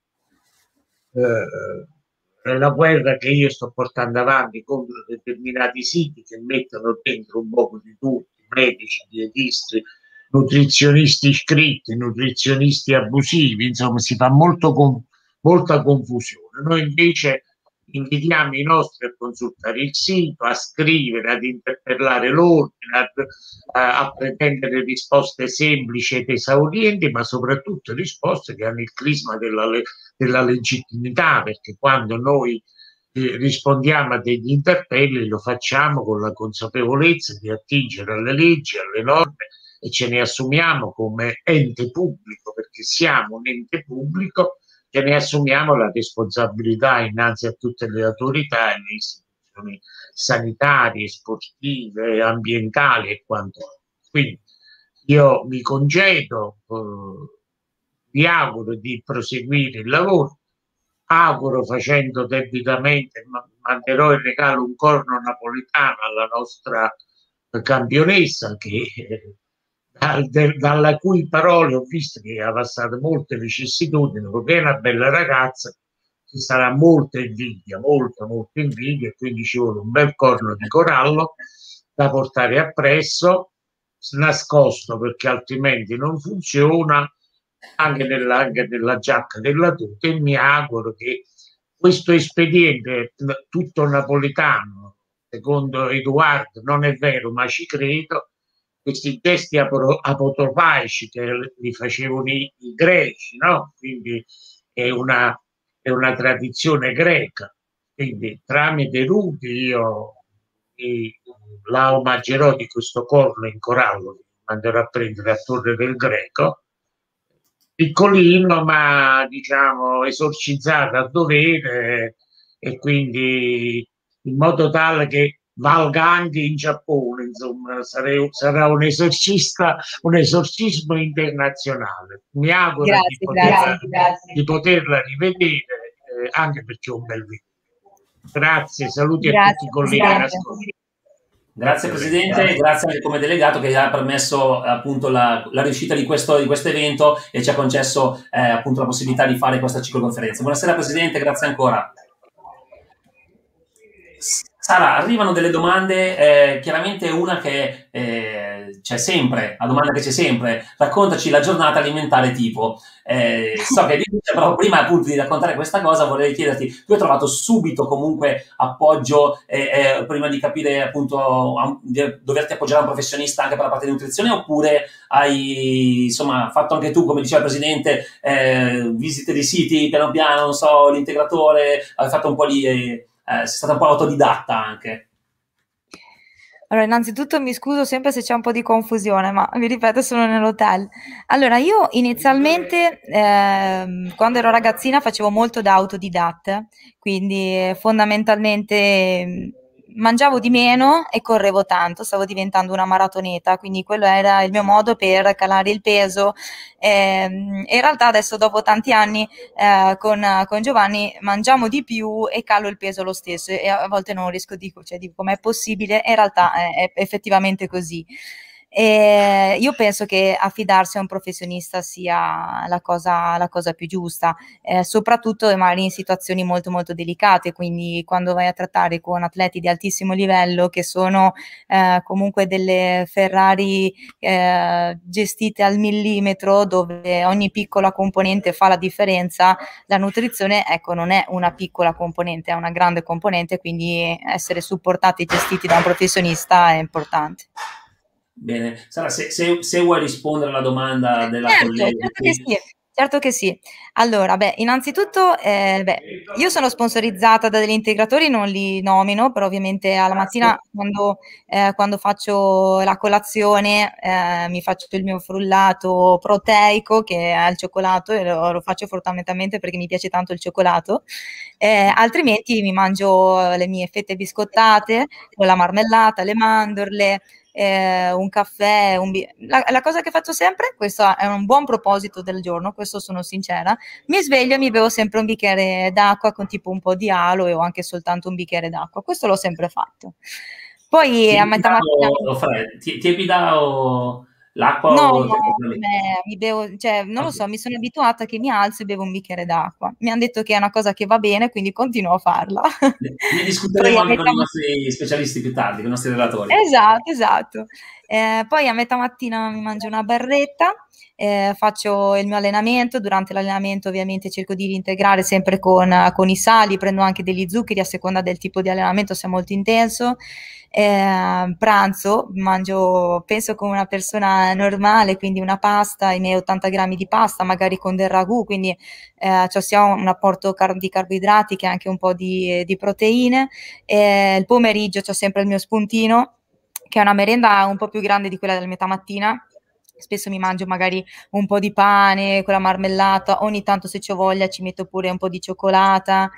la guerra che io sto portando avanti contro determinati siti che mettono dentro un poco di tutti, medici, dietisti, nutrizionisti iscritti, nutrizionisti abusivi, insomma si fa molta confusione. Noi invece invitiamo i nostri a consultare il sito, a scrivere, ad interpellare l'ordine, a pretendere risposte semplici ed esaurienti, ma soprattutto risposte che hanno il crisma della legittimità, perché quando noi rispondiamo a degli interpelli lo facciamo con la consapevolezza di attingere alle leggi, alle norme, e ce ne assumiamo come ente pubblico, perché siamo un ente pubblico, che ne assumiamo la responsabilità innanzi a tutte le autorità e le istituzioni sanitarie, sportive, ambientali e quanto. Quindi io mi concedo, vi auguro di proseguire il lavoro, auguro facendo debitamente, manderò in regalo un corno napoletano alla nostra campionessa che dalla cui parole ho visto che ha passato molte vicissitudini, perché è una bella ragazza, ci sarà molta invidia, molta invidia, e quindi ci vuole un bel corno di corallo da portare appresso, nascosto, perché altrimenti non funziona, anche nella giacca della tuta, e mi auguro che questo espediente tutto napoletano, secondo Edoardo, non è vero, ma ci credo, questi gesti apotropaici che li facevano i greci, no? Quindi è una tradizione greca, quindi tramite Ruti io la omaggerò di questo corno in corallo che manderò a prendere a Torre del Greco, piccolino ma diciamo esorcizzato a dovere, e quindi in modo tale che valga anche in Giappone, insomma sarà un esorcismo internazionale. Mi auguro di poterla rivedere, anche perché è un bel video. Grazie, saluti a tutti i colleghi. Grazie Presidente, grazie anche come delegato che ha permesso appunto la riuscita di questo evento e ci ha concesso appunto la possibilità di fare questa cicloconferenza. Buonasera Presidente, grazie ancora. Sara, arrivano delle domande, chiaramente una che c'è sempre, la domanda che c'è sempre, raccontaci la giornata alimentare tipo. So che è difficile, però prima appunto di raccontare questa cosa vorrei chiederti, tu hai trovato subito comunque appoggio prima di capire appunto di doverti appoggiare a un professionista anche per la parte di nutrizione, oppure hai insomma fatto anche tu, come diceva il Presidente, visite di siti piano piano, non so, l'integratore, hai fatto un po' di... sei stata un po' autodidatta anche. Allora, innanzitutto mi scuso sempre se c'è un po' di confusione, ma vi ripeto, sono nell'hotel. Allora, io inizialmente, quando ero ragazzina, facevo molto da autodidatta, quindi fondamentalmente mangiavo di meno e correvo tanto, stavo diventando una maratoneta, quindi quello era il mio modo per calare il peso. In realtà adesso dopo tanti anni con Giovanni mangiamo di più e calo il peso lo stesso, e a volte non riesco, dico com'è possibile, in realtà è effettivamente così. Io penso che affidarsi a un professionista sia la cosa più giusta, soprattutto magari in situazioni molto molto delicate, quindi quando vai a trattare con atleti di altissimo livello che sono comunque delle Ferrari gestite al millimetro, dove ogni piccola componente fa la differenza, la nutrizione, ecco, non è una piccola componente, è una grande componente, quindi essere supportati e gestiti da un professionista è importante. Bene, Sara, se vuoi rispondere alla domanda della collega. Certo che sì. Allora, innanzitutto, io sono sponsorizzata da degli integratori, non li nomino, però ovviamente alla mattina quando faccio la colazione mi faccio il mio frullato proteico che è al cioccolato, e lo faccio fondamentalmente perché mi piace tanto il cioccolato, altrimenti mi mangio le mie fette biscottate con la marmellata, le mandorle, un caffè, la cosa che faccio sempre, questo è un buon proposito del giorno, questo sono sincera, mi sveglio e mi bevo sempre un bicchiere d'acqua con tipo un po' di aloe o anche soltanto un bicchiere d'acqua, questo l'ho sempre fatto. Poi a metà mattina... Tiepida o l'acqua? No, mi bevo, cioè, non lo so, mi sono abituata che mi alzo e bevo un bicchiere d'acqua. Mi hanno detto che è una cosa che va bene, quindi continuo a farla. Ne discuteremo anche con i nostri specialisti più tardi, con i nostri relatori. Esatto. Poi a metà mattina mi mangio una barretta, faccio il mio allenamento, durante l'allenamento ovviamente cerco di integrare sempre con i sali, prendo anche degli zuccheri a seconda del tipo di allenamento se è molto intenso. Pranzo, mangio penso come una persona normale, quindi una pasta, i miei 80 grammi di pasta, magari con del ragù, quindi c'ho sia un apporto di carboidrati che anche un po' di proteine. Il pomeriggio c'ho sempre il mio spuntino, che è una merenda un po' più grande di quella della metà mattina. Spesso mi mangio magari un po' di pane con la marmellata, ogni tanto se c'ho voglia ci metto pure un po' di cioccolata,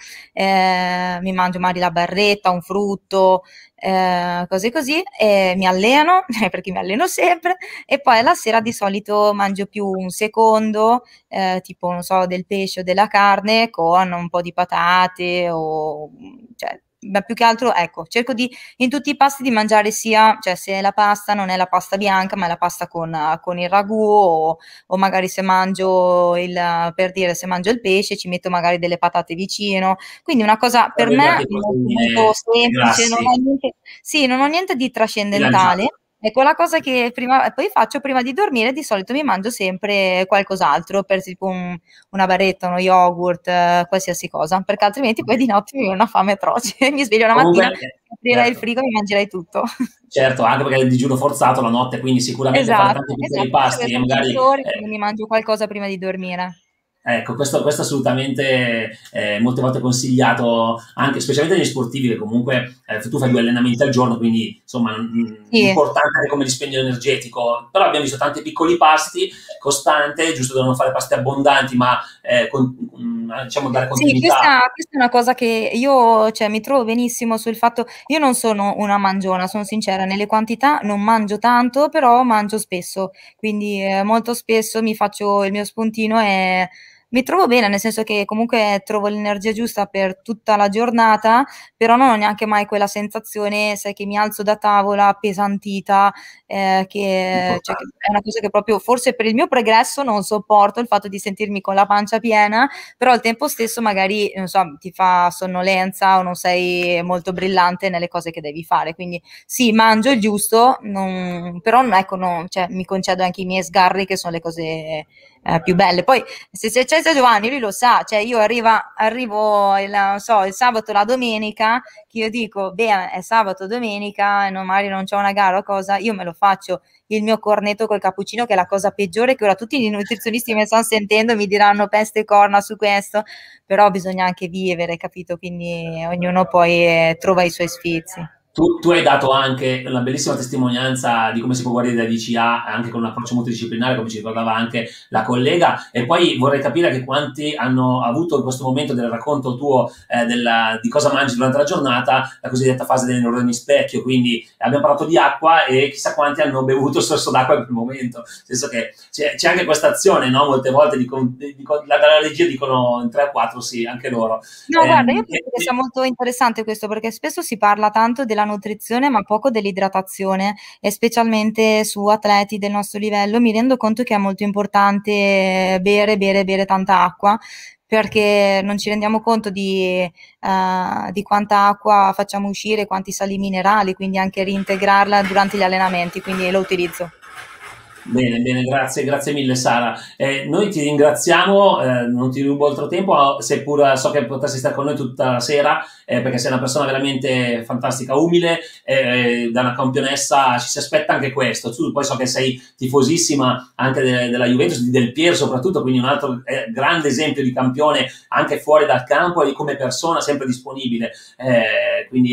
mi mangio magari la barretta, un frutto, cose così, e mi alleno, perché mi alleno sempre, e poi alla sera di solito mangio più un secondo, tipo, non so, del pesce o della carne con un po' di patate o, cioè, ma più che altro, ecco, cerco di in tutti i pasti di mangiare sia, cioè se la pasta non è la pasta bianca, ma è la pasta con il ragù o magari se mangio per dire, se mangio il pesce ci metto magari delle patate vicino. Quindi una cosa per me Carboidrati e molto, molto proteine semplice, non grassi ho niente, sì, non ho niente di trascendentale. bilanciati. Ecco, la cosa che prima, poi faccio prima di dormire, di solito mi mangio sempre qualcos'altro, per tipo una barretta, uno yogurt, qualsiasi cosa, perché altrimenti poi di notte mi viene una fame atroce. Mi sveglio la Comunque, mattina, aprirei il certo. frigo e mi mangerei tutto. Certo, anche perché è il digiuno forzato la notte, quindi sicuramente fare tanti Esatto, piccoli esatto. Poi pasti avere e tanti magari dolori, quindi mi mangio qualcosa prima di dormire. ecco, questo assolutamente molte volte consigliato, anche specialmente negli sportivi, che comunque tu fai 2 allenamenti al giorno, quindi insomma Sì. importante anche come dispendio energetico, però abbiamo visto tanti piccoli pasti, costante, giusto da non fare pasti abbondanti, ma diciamo dare Sì, continuità. questa è una cosa che io, cioè, mi trovo benissimo sul fatto, io non sono una mangiona, sono sincera, nelle quantità non mangio tanto, però mangio spesso, quindi molto spesso mi faccio il mio spuntino e mi trovo bene, nel senso che comunque trovo l'energia giusta per tutta la giornata, però non ho neanche mai quella sensazione, sai, che mi alzo da tavola appesantita, cioè, che Importante. è una cosa che proprio, forse per il mio pregresso non sopporto il fatto di sentirmi con la pancia piena, però al tempo stesso magari, non so, ti fa sonnolenza o non sei molto brillante nelle cose che devi fare. Quindi sì, mangio il giusto, però ecco, cioè, mi concedo anche i miei sgarri che sono le cose più belle. Poi se c'è Giovanni, lui lo sa, cioè io arrivo non so, il sabato, la domenica, che io dico, beh, è sabato, domenica, e magari non c'è una gara o cosa, io me lo faccio il mio cornetto col cappuccino, che è la cosa peggiore, che ora tutti i nutrizionisti mi stanno sentendo, mi diranno peste e corna su questo, però bisogna anche vivere, capito? Quindi ognuno poi trova i suoi sfizi. Tu hai dato anche una bellissima testimonianza di come si può guarire da DCA, anche con un approccio multidisciplinare, come ci ricordava anche la collega, e poi vorrei capire che quanti hanno avuto in questo momento del racconto tuo di cosa mangi durante la giornata, la cosiddetta fase dei neuroni specchio, quindi abbiamo parlato di acqua e chissà quanti hanno bevuto il sorso d'acqua in quel momento, nel senso che c'è anche questa azione, no? Molte volte dalla regia dicono in 3 o 4 sì, anche loro. No, guarda, io penso che sia molto interessante questo, perché spesso si parla tanto della nutrizione, ma poco dell'idratazione, e specialmente su atleti del nostro livello mi rendo conto che è molto importante bere tanta acqua, perché non ci rendiamo conto di quanta acqua facciamo uscire, quanti sali minerali, quindi anche reintegrarla durante gli allenamenti, quindi lo utilizzo. Bene, bene, grazie mille Sara. Noi ti ringraziamo, non ti rubo altro tempo, seppur so che potresti stare con noi tutta la sera, perché sei una persona veramente fantastica, umile, da una campionessa ci si aspetta anche questo. Tu poi so che sei tifosissima anche della Juventus, di Del Piero soprattutto, quindi un altro grande esempio di campione anche fuori dal campo e come persona sempre disponibile. Quindi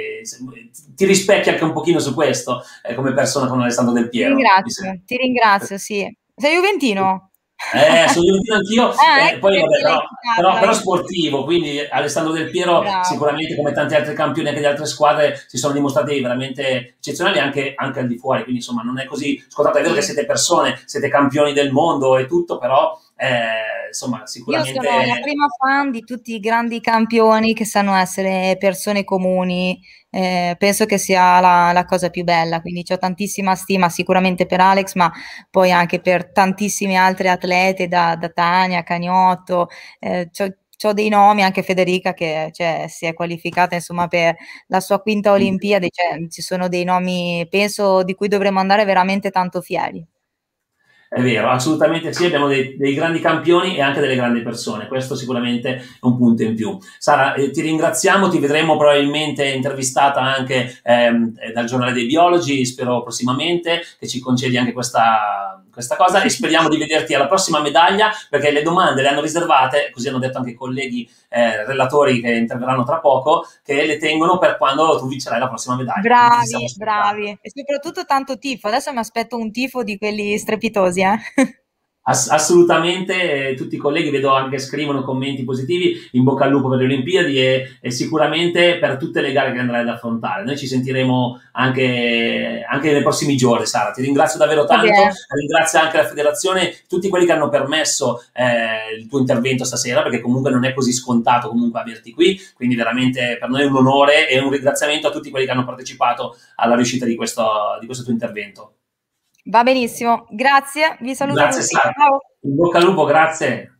ti rispecchi anche un pochino su questo, come persona con Alessandro Del Piero. Ti ringrazio, sì. Sei juventino? Sono juventino anch'io, Ah, ecco poi vabbè, perché l'hai citata la però Juventus. sportivo, quindi Alessandro Del Piero Bravo. sicuramente come tanti altri campioni anche di altre squadre si sono dimostrati veramente eccezionali anche al di fuori, quindi insomma non è così scontato, è vero che Sì. siete persone, siete campioni del mondo e tutto, però insomma Io sicuramente sono la prima fan di tutti i grandi campioni che sanno essere persone comuni, penso che sia la cosa più bella, quindi ho tantissima stima sicuramente per Alex, ma poi anche per tantissimi altri atleti, da Tania, Caniotto, c'ho dei nomi, anche Federica che cioè, si è qualificata insomma per la sua quinta Olimpiade, cioè, ci sono dei nomi penso di cui dovremmo andare veramente tanto fieri. È vero, assolutamente sì, abbiamo dei grandi campioni e anche delle grandi persone, questo sicuramente è un punto in più. Sara, ti ringraziamo, ti vedremo probabilmente intervistata anche dal Giornale dei Biologi, spero prossimamente che ci concedi anche questa cosa e speriamo di vederti alla prossima medaglia, perché le domande le hanno riservate, così hanno detto anche i colleghi relatori che interverranno tra poco, che le tengono per quando tu vincerai la prossima medaglia. Bravi, e soprattutto tanto tifo, adesso mi aspetto un tifo di quelli strepitosi, Assolutamente, tutti i colleghi vedo anche scrivono commenti positivi, in bocca al lupo per le Olimpiadi e sicuramente per tutte le gare che andrai ad affrontare. Noi ci sentiremo anche nei prossimi giorni, Sara. Ti ringrazio davvero tanto, ringrazio anche la federazione, tutti quelli che hanno permesso il tuo intervento stasera, perché comunque non è così scontato comunque averti qui, quindi veramente per noi è un onore e un ringraziamento a tutti quelli che hanno partecipato alla riuscita di questo tuo intervento. Va benissimo, grazie, vi saluto. Grazie Sara, in bocca al lupo, grazie.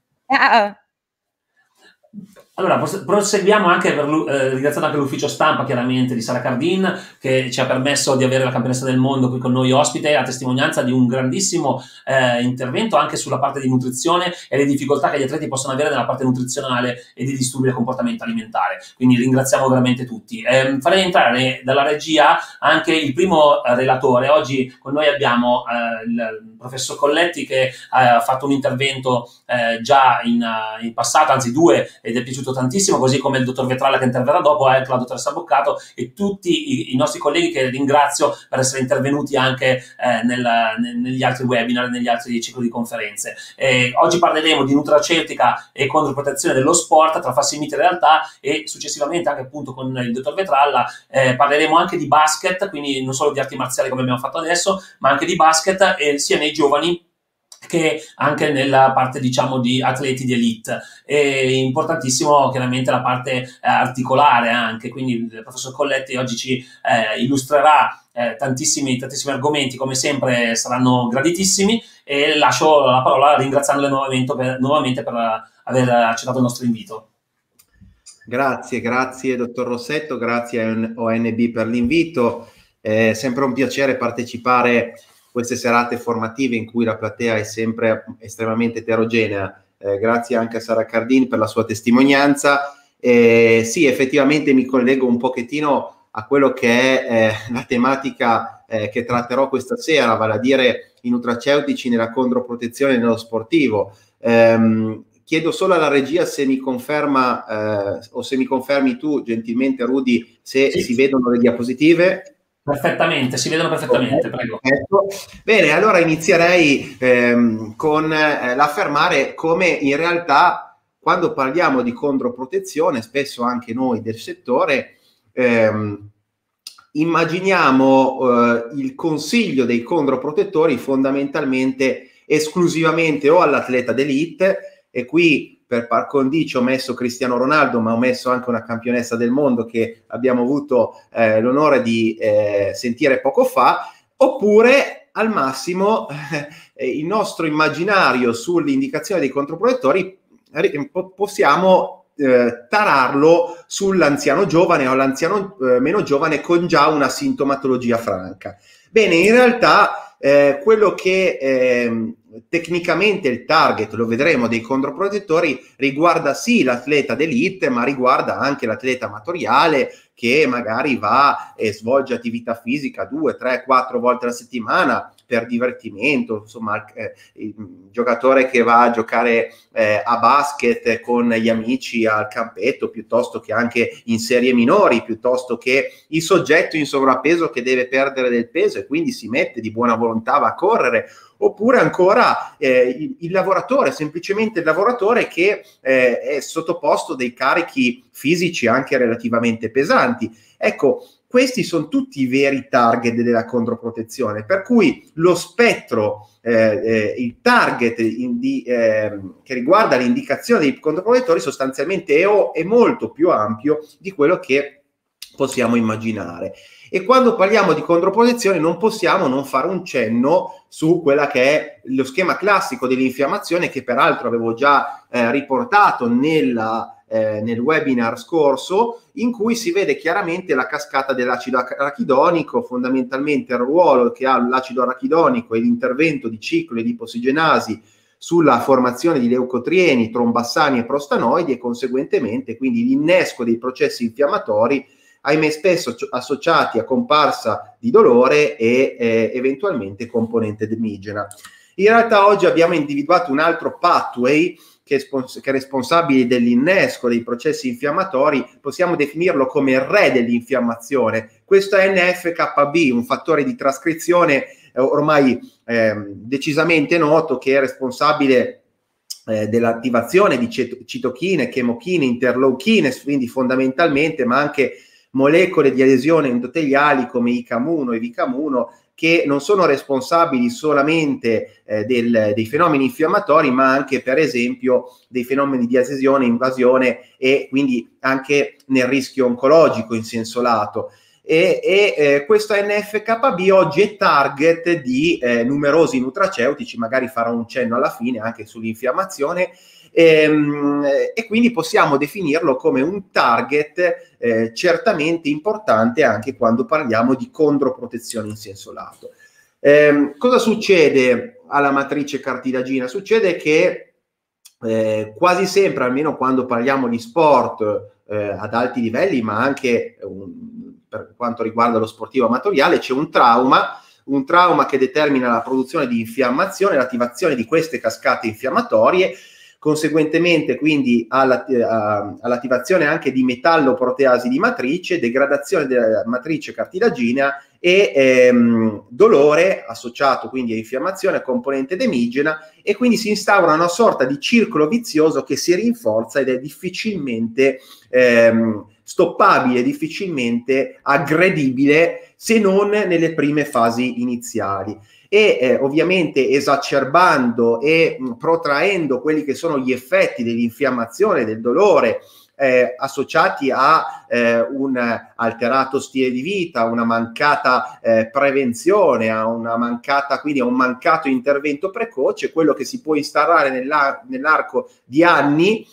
Allora, proseguiamo anche ringraziando anche l'ufficio stampa chiaramente di Sara Cardin, che ci ha permesso di avere la campionessa del mondo qui con noi ospite, a testimonianza di un grandissimo intervento anche sulla parte di nutrizione e le difficoltà che gli atleti possono avere nella parte nutrizionale e di disturbi del comportamento alimentare. Quindi ringraziamo veramente tutti. Farei entrare dalla regia anche il primo relatore. Oggi con noi abbiamo il professor Colletti, che ha fatto un intervento già in passato, anzi due, ed è piaciuto tantissimo, così come il dottor Vetralla che interverrà dopo, anche la dottoressa Boccato e tutti i nostri colleghi che ringrazio per essere intervenuti anche negli altri webinar, negli altri cicli di conferenze. Oggi parleremo di nutraceutica e controprotezione dello sport tra falsi miti e realtà, e successivamente anche appunto con il dottor Vetralla parleremo anche di basket, quindi non solo di arti marziali come abbiamo fatto adesso, ma anche di basket, sia nei giovani che anche nella parte diciamo di atleti di elite. È importantissimo chiaramente la parte articolare anche, quindi il professor Colletti oggi ci illustrerà tantissimi argomenti, come sempre saranno graditissimi, e lascio la parola ringraziandole nuovamente per aver accettato il nostro invito. Grazie dottor Rossetto, grazie a ONB per l'invito, è sempre un piacere partecipare queste serate formative in cui la platea è sempre estremamente eterogenea. Grazie anche a Sara Cardin per la sua testimonianza. Sì, effettivamente mi collego un pochettino a quello che è la tematica che tratterò questa sera, vale a dire i nutraceutici nella controprotezione nello sportivo. Chiedo solo alla regia se mi conferma o se mi confermi tu gentilmente, Rudy, se sì, si vedono le diapositive. Perfettamente, si vedono perfettamente, prego. Bene, allora inizierei con l'affermare come in realtà quando parliamo di controprotezione, spesso anche noi del settore, immaginiamo il consiglio dei controprotettori fondamentalmente esclusivamente o all'atleta d'elite, e qui per par condicio ho messo Cristiano Ronaldo, ma ho messo anche una campionessa del mondo che abbiamo avuto l'onore di sentire poco fa, oppure al massimo il nostro immaginario sull'indicazione dei controprotettori possiamo tararlo sull'anziano giovane o all'anziano meno giovane con già una sintomatologia franca. Bene, in realtà quello che tecnicamente il target, lo vedremo, dei controprotettori riguarda sì l'atleta d'elite, ma riguarda anche l'atleta amatoriale che magari va e svolge attività fisica 2, 3, 4 volte alla settimana per divertimento, insomma il giocatore che va a giocare a basket con gli amici al campetto, piuttosto che anche in serie minori, piuttosto che il soggetto in sovrappeso che deve perdere del peso e quindi si mette di buona volontà, va a correre, oppure ancora il lavoratore, semplicemente il lavoratore che è sottoposto a dei carichi fisici anche relativamente pesanti. Ecco, questi sono tutti i veri target della controprotezione, per cui lo spettro, il target che riguarda l'indicazione dei controprotettori sostanzialmente è molto più ampio di quello che possiamo immaginare. E quando parliamo di controprotezione non possiamo non fare un cenno su quella che è lo schema classico dell'infiammazione, che peraltro avevo già riportato nella nel webinar scorso, in cui si vede chiaramente la cascata dell'acido arachidonico, fondamentalmente il ruolo che ha l'acido arachidonico e l'intervento di ciclo e di ipossigenasi sulla formazione di leucotrieni, trombassani e prostanoidi, e conseguentemente quindi l'innesco dei processi infiammatori, ahimè spesso associati a comparsa di dolore e eventualmente componente demigena. In realtà oggi abbiamo individuato un altro pathway che è responsabile dell'innesco dei processi infiammatori, possiamo definirlo come il re dell'infiammazione. Questo è NF-κB, un fattore di trascrizione ormai decisamente noto, che è responsabile dell'attivazione di citochine, chemochine, interleuchine, quindi fondamentalmente, ma anche molecole di adesione endoteliali come ICAM1 e VICAM1, che non sono responsabili solamente dei fenomeni infiammatori, ma anche per esempio dei fenomeni di adesione, invasione e quindi anche nel rischio oncologico in senso lato. Questo NF-κB oggi è target di numerosi nutraceutici, magari farò un cenno alla fine anche sull'infiammazione, e quindi possiamo definirlo come un target certamente importante anche quando parliamo di condroprotezione in senso lato. Cosa succede alla matrice cartilagina? Succede che quasi sempre, almeno quando parliamo di sport ad alti livelli, ma anche per quanto riguarda lo sportivo amatoriale, c'è un trauma che determina la produzione di infiammazione, l'attivazione di queste cascate infiammatorie, conseguentemente quindi all'attivazione anche di metalloproteasi di matrice, degradazione della matrice cartilagina e dolore associato quindi a infiammazione, a componente demigena, e quindi si instaura una sorta di circolo vizioso che si rinforza ed è difficilmente stoppabile, difficilmente aggredibile, se non nelle prime fasi iniziali. E ovviamente esacerbando e protraendo quelli che sono gli effetti dell'infiammazione, del dolore, associati a un alterato stile di vita, a una mancata prevenzione, a una mancata, quindi a un mancato intervento precoce, quello che si può instaurare nell'arco di anni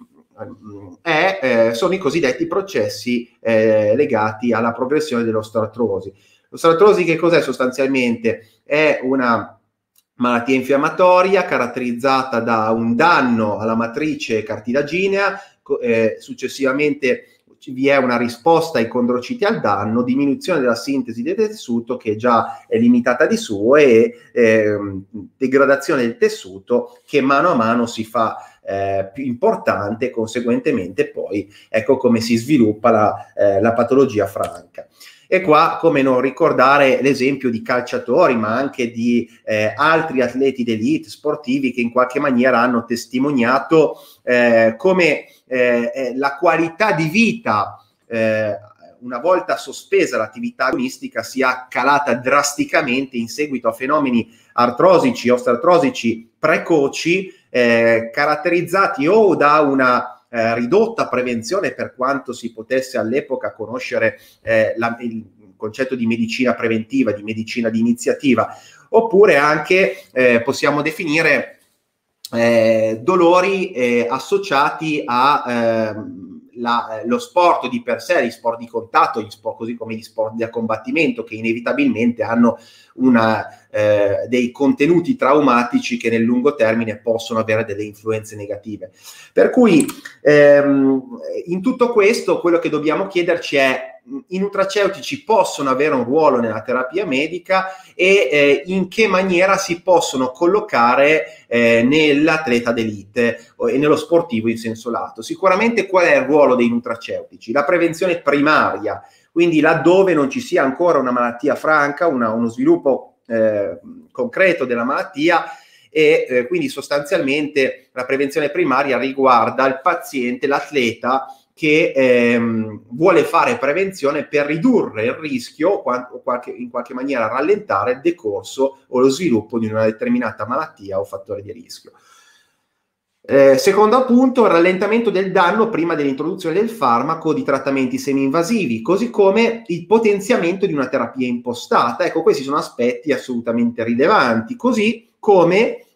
sono i cosiddetti processi legati alla progressione dell'osteoartrosi. L'osteoartrosi che cos'è sostanzialmente? È una malattia infiammatoria caratterizzata da un danno alla matrice cartilaginea, successivamente vi è una risposta ai condrociti al danno, diminuzione della sintesi del tessuto che già è limitata di suo e degradazione del tessuto che mano a mano si fa più importante, conseguentemente poi ecco come si sviluppa la patologia franca. E qua come non ricordare l'esempio di calciatori, ma anche di altri atleti d'elite sportivi che in qualche maniera hanno testimoniato come la qualità di vita una volta sospesa l'attività agonistica sia calata drasticamente in seguito a fenomeni artrosici, osteoartrosici precoci, caratterizzati o da una ridotta prevenzione, per quanto si potesse all'epoca conoscere il concetto di medicina preventiva, di medicina di iniziativa, oppure anche possiamo definire dolori associati a lo sport di per sé, gli sport di contatto, così come gli sport da combattimento, che inevitabilmente hanno dei contenuti traumatici che nel lungo termine possono avere delle influenze negative. Per cui in tutto questo quello che dobbiamo chiederci è: i nutraceutici possono avere un ruolo nella terapia medica e in che maniera si possono collocare nell'atleta d'elite e nello sportivo in senso lato? Sicuramente qual è il ruolo dei nutraceutici? La prevenzione primaria, quindi laddove non ci sia ancora una malattia franca, uno sviluppo concreto della malattia, e quindi sostanzialmente la prevenzione primaria riguarda il paziente, l'atleta che vuole fare prevenzione per ridurre il rischio in qualche maniera rallentare il decorso o lo sviluppo di una determinata malattia o fattore di rischio. Secondo appunto, il rallentamento del danno prima dell'introduzione del farmaco di trattamenti semi-invasivi, così come il potenziamento di una terapia impostata. Ecco, questi sono aspetti assolutamente rilevanti, così come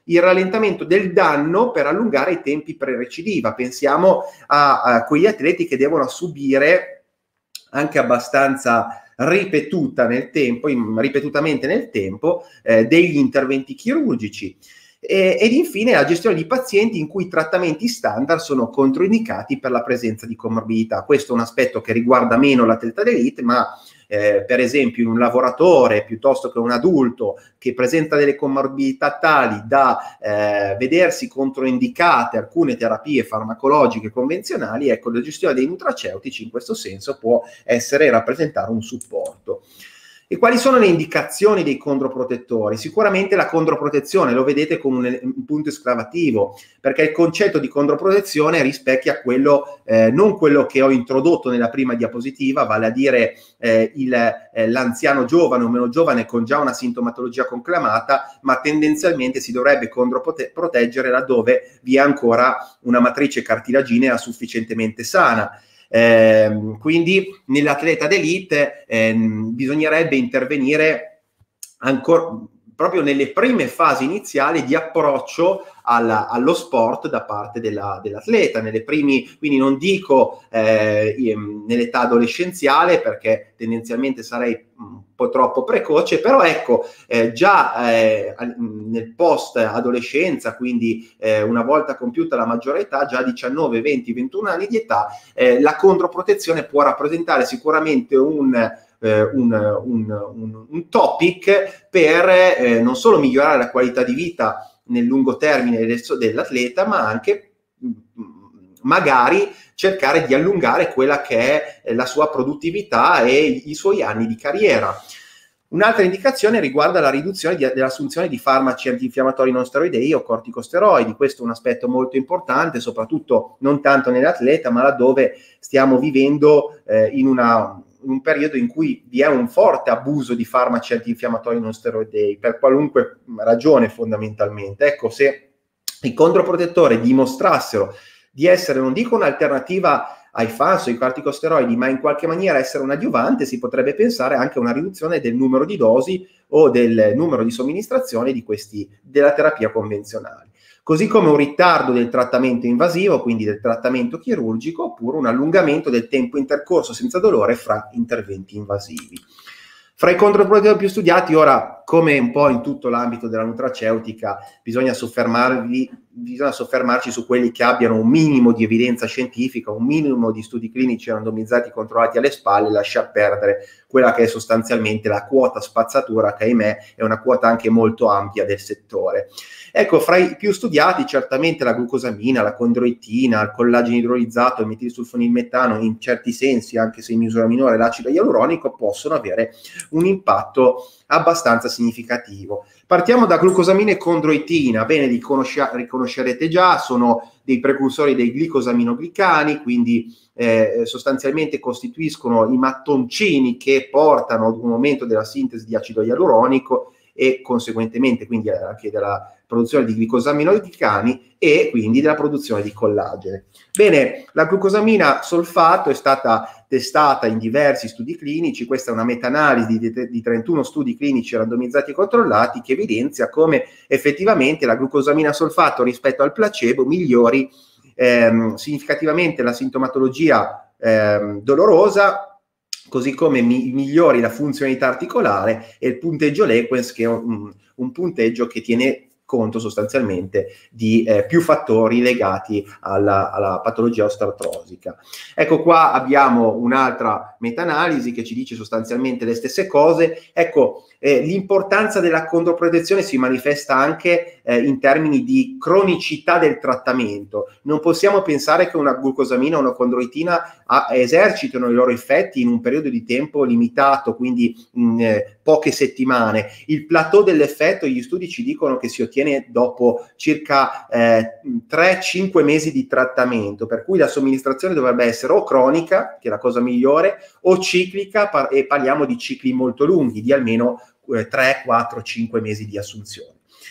il rallentamento del danno per allungare i tempi pre-recidiva. Pensiamo a quegli atleti che devono subire anche abbastanza ripetutamente nel tempo degli interventi chirurgici. Ed infine la gestione di pazienti in cui i trattamenti standard sono controindicati per la presenza di comorbidità. Questo è un aspetto che riguarda meno l'atleta d'elite, ma per esempio in un lavoratore piuttosto che un adulto che presenta delle comorbidità tali da vedersi controindicate alcune terapie farmacologiche convenzionali, ecco, la gestione dei nutraceutici in questo senso può essere e rappresentare un supporto. E quali sono le indicazioni dei condroprotettori? Sicuramente la condroprotezione, lo vedete come un punto esclamativo, perché il concetto di condroprotezione rispecchia quello, non quello che ho introdotto nella prima diapositiva, vale a dire l'anziano giovane o meno giovane con già una sintomatologia conclamata, ma tendenzialmente si dovrebbe condroproteggere laddove vi è ancora una matrice cartilaginea sufficientemente sana. Quindi nell'atleta d'elite bisognerebbe intervenire ancora proprio nelle prime fasi iniziali di approccio allo sport da parte dell'atleta, quindi non dico nell'età adolescenziale, perché tendenzialmente sarei un po' troppo precoce, però ecco, già nel post adolescenza, quindi una volta compiuta la maggiore età, già 19, 20, 21 anni di età, la condroprotezione può rappresentare sicuramente un topic per non solo migliorare la qualità di vita nel lungo termine dell'atleta, ma anche magari cercare di allungare quella che è la sua produttività e i suoi anni di carriera. Un'altra indicazione riguarda la riduzione dell'assunzione di farmaci antinfiammatori non steroidei o corticosteroidi. Questo è un aspetto molto importante, soprattutto non tanto nell'atleta, ma laddove stiamo vivendo in un periodo in cui vi è un forte abuso di farmaci antinfiammatori non steroidei, per qualunque ragione fondamentalmente. Ecco, se i condroprotettori dimostrassero di essere, non dico un'alternativa ai FANS o ai corticosteroidi, ma in qualche maniera essere un adiuvante, si potrebbe pensare anche a una riduzione del numero di dosi o del numero di somministrazione della terapia convenzionale. Così come un ritardo del trattamento invasivo, quindi del trattamento chirurgico, oppure un allungamento del tempo intercorso senza dolore fra interventi invasivi. Fra i condroprotettori più studiati, ora, come un po' in tutto l'ambito della nutraceutica, bisogna soffermarci su quelli che abbiano un minimo di evidenza scientifica, un minimo di studi clinici randomizzati controllati alle spalle, lasciar perdere quella che è sostanzialmente la quota spazzatura, che ahimè è una quota anche molto ampia del settore. Ecco, fra i più studiati certamente la glucosamina, la condroitina, il collagene idrolizzato, il metilsulfonilmetano, in certi sensi, anche se in misura minore, l'acido ialuronico, possono avere un impatto abbastanza significativo. Partiamo da glucosamina e condroitina. Bene, li riconoscerete già, sono dei precursori dei glicosaminoglicani, quindi sostanzialmente costituiscono i mattoncini che portano ad un aumento della sintesi di acido ialuronico e conseguentemente quindi anche della produzione di glicosaminoglicani e quindi della produzione di collagene. Bene, la glucosamina solfato è stata testata in diversi studi clinici. Questa è una meta-analisi di 31 studi clinici randomizzati e controllati che evidenzia come effettivamente la glucosamina solfato rispetto al placebo migliori significativamente la sintomatologia dolorosa, così come migliori la funzionalità articolare e il punteggio Lequens, che è un punteggio che tiene conto sostanzialmente di più fattori legati alla patologia osteoartrosica. Ecco, qua abbiamo un'altra meta-analisi che ci dice sostanzialmente le stesse cose. Ecco, l'importanza della condroprotezione si manifesta anche in termini di cronicità del trattamento. Non possiamo pensare che una glucosamina o una condroitina esercitano i loro effetti in un periodo di tempo limitato, quindi in poche settimane. Il plateau dell'effetto, gli studi ci dicono che si ottiene dopo circa 3-5 mesi di trattamento, per cui la somministrazione dovrebbe essere o cronica, che è la cosa migliore, o ciclica, e parliamo di cicli molto lunghi, di almeno 3, 4, 5 mesi di assunzione.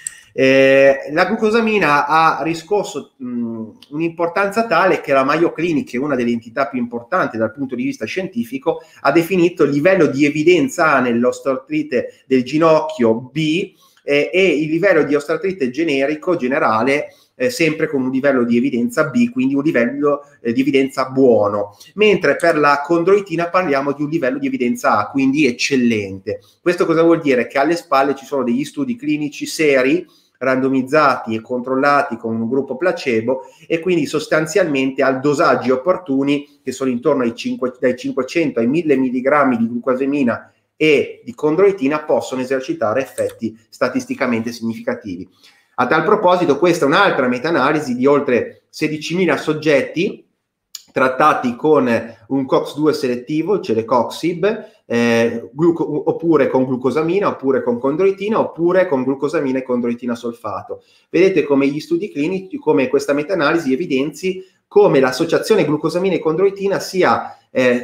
La glucosamina ha riscosso un'importanza tale che la Mayo Clinic, che è una delle entità più importanti dal punto di vista scientifico, ha definito il livello di evidenza A nell'osteoartrite del ginocchio B e il livello di osteoartrite generale sempre con un livello di evidenza B, quindi un livello di evidenza buono, mentre per la condroitina parliamo di un livello di evidenza A, quindi eccellente. Questo cosa vuol dire? Che alle spalle ci sono degli studi clinici seri, randomizzati e controllati con un gruppo placebo, e quindi sostanzialmente a dosaggi opportuni che sono intorno dai 500 ai 1000 mg di glucosamina e di condroitina possono esercitare effetti statisticamente significativi. A tal proposito, questa è un'altra meta-analisi di oltre 16.000 soggetti trattati con un COX-2 selettivo, il celecoxib, oppure con glucosamina, oppure con condroitina, oppure con glucosamina e condroitina solfato. Vedete come gli studi clinici, come questa meta-analisi evidenzi come l'associazione glucosamina e condroitina sia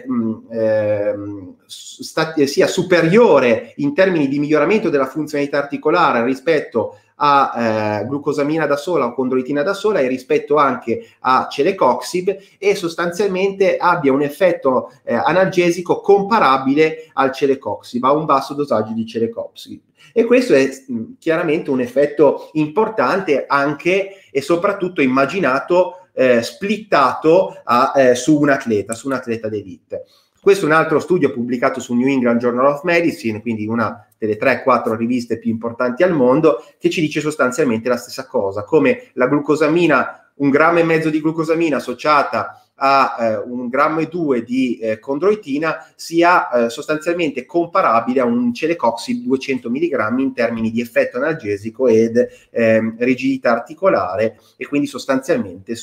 superiore in termini di miglioramento della funzionalità articolare rispetto a glucosamina da sola o condroitina da sola, e rispetto anche a celecoxib, e sostanzialmente abbia un effetto analgesico comparabile al celecoxib, a un basso dosaggio di celecoxib. E questo è chiaramente un effetto importante, anche e soprattutto immaginato splittato su un atleta d'elite. Questo è un altro studio pubblicato su New England Journal of Medicine, quindi una delle 3-4 riviste più importanti al mondo, che ci dice sostanzialmente la stessa cosa, come la glucosamina, 1,5 grammi di glucosamina associata a 1,2 grammi di condroitina sia sostanzialmente comparabile a un celecoxib 200 mg in termini di effetto analgesico ed rigidità articolare, e quindi sostanzialmente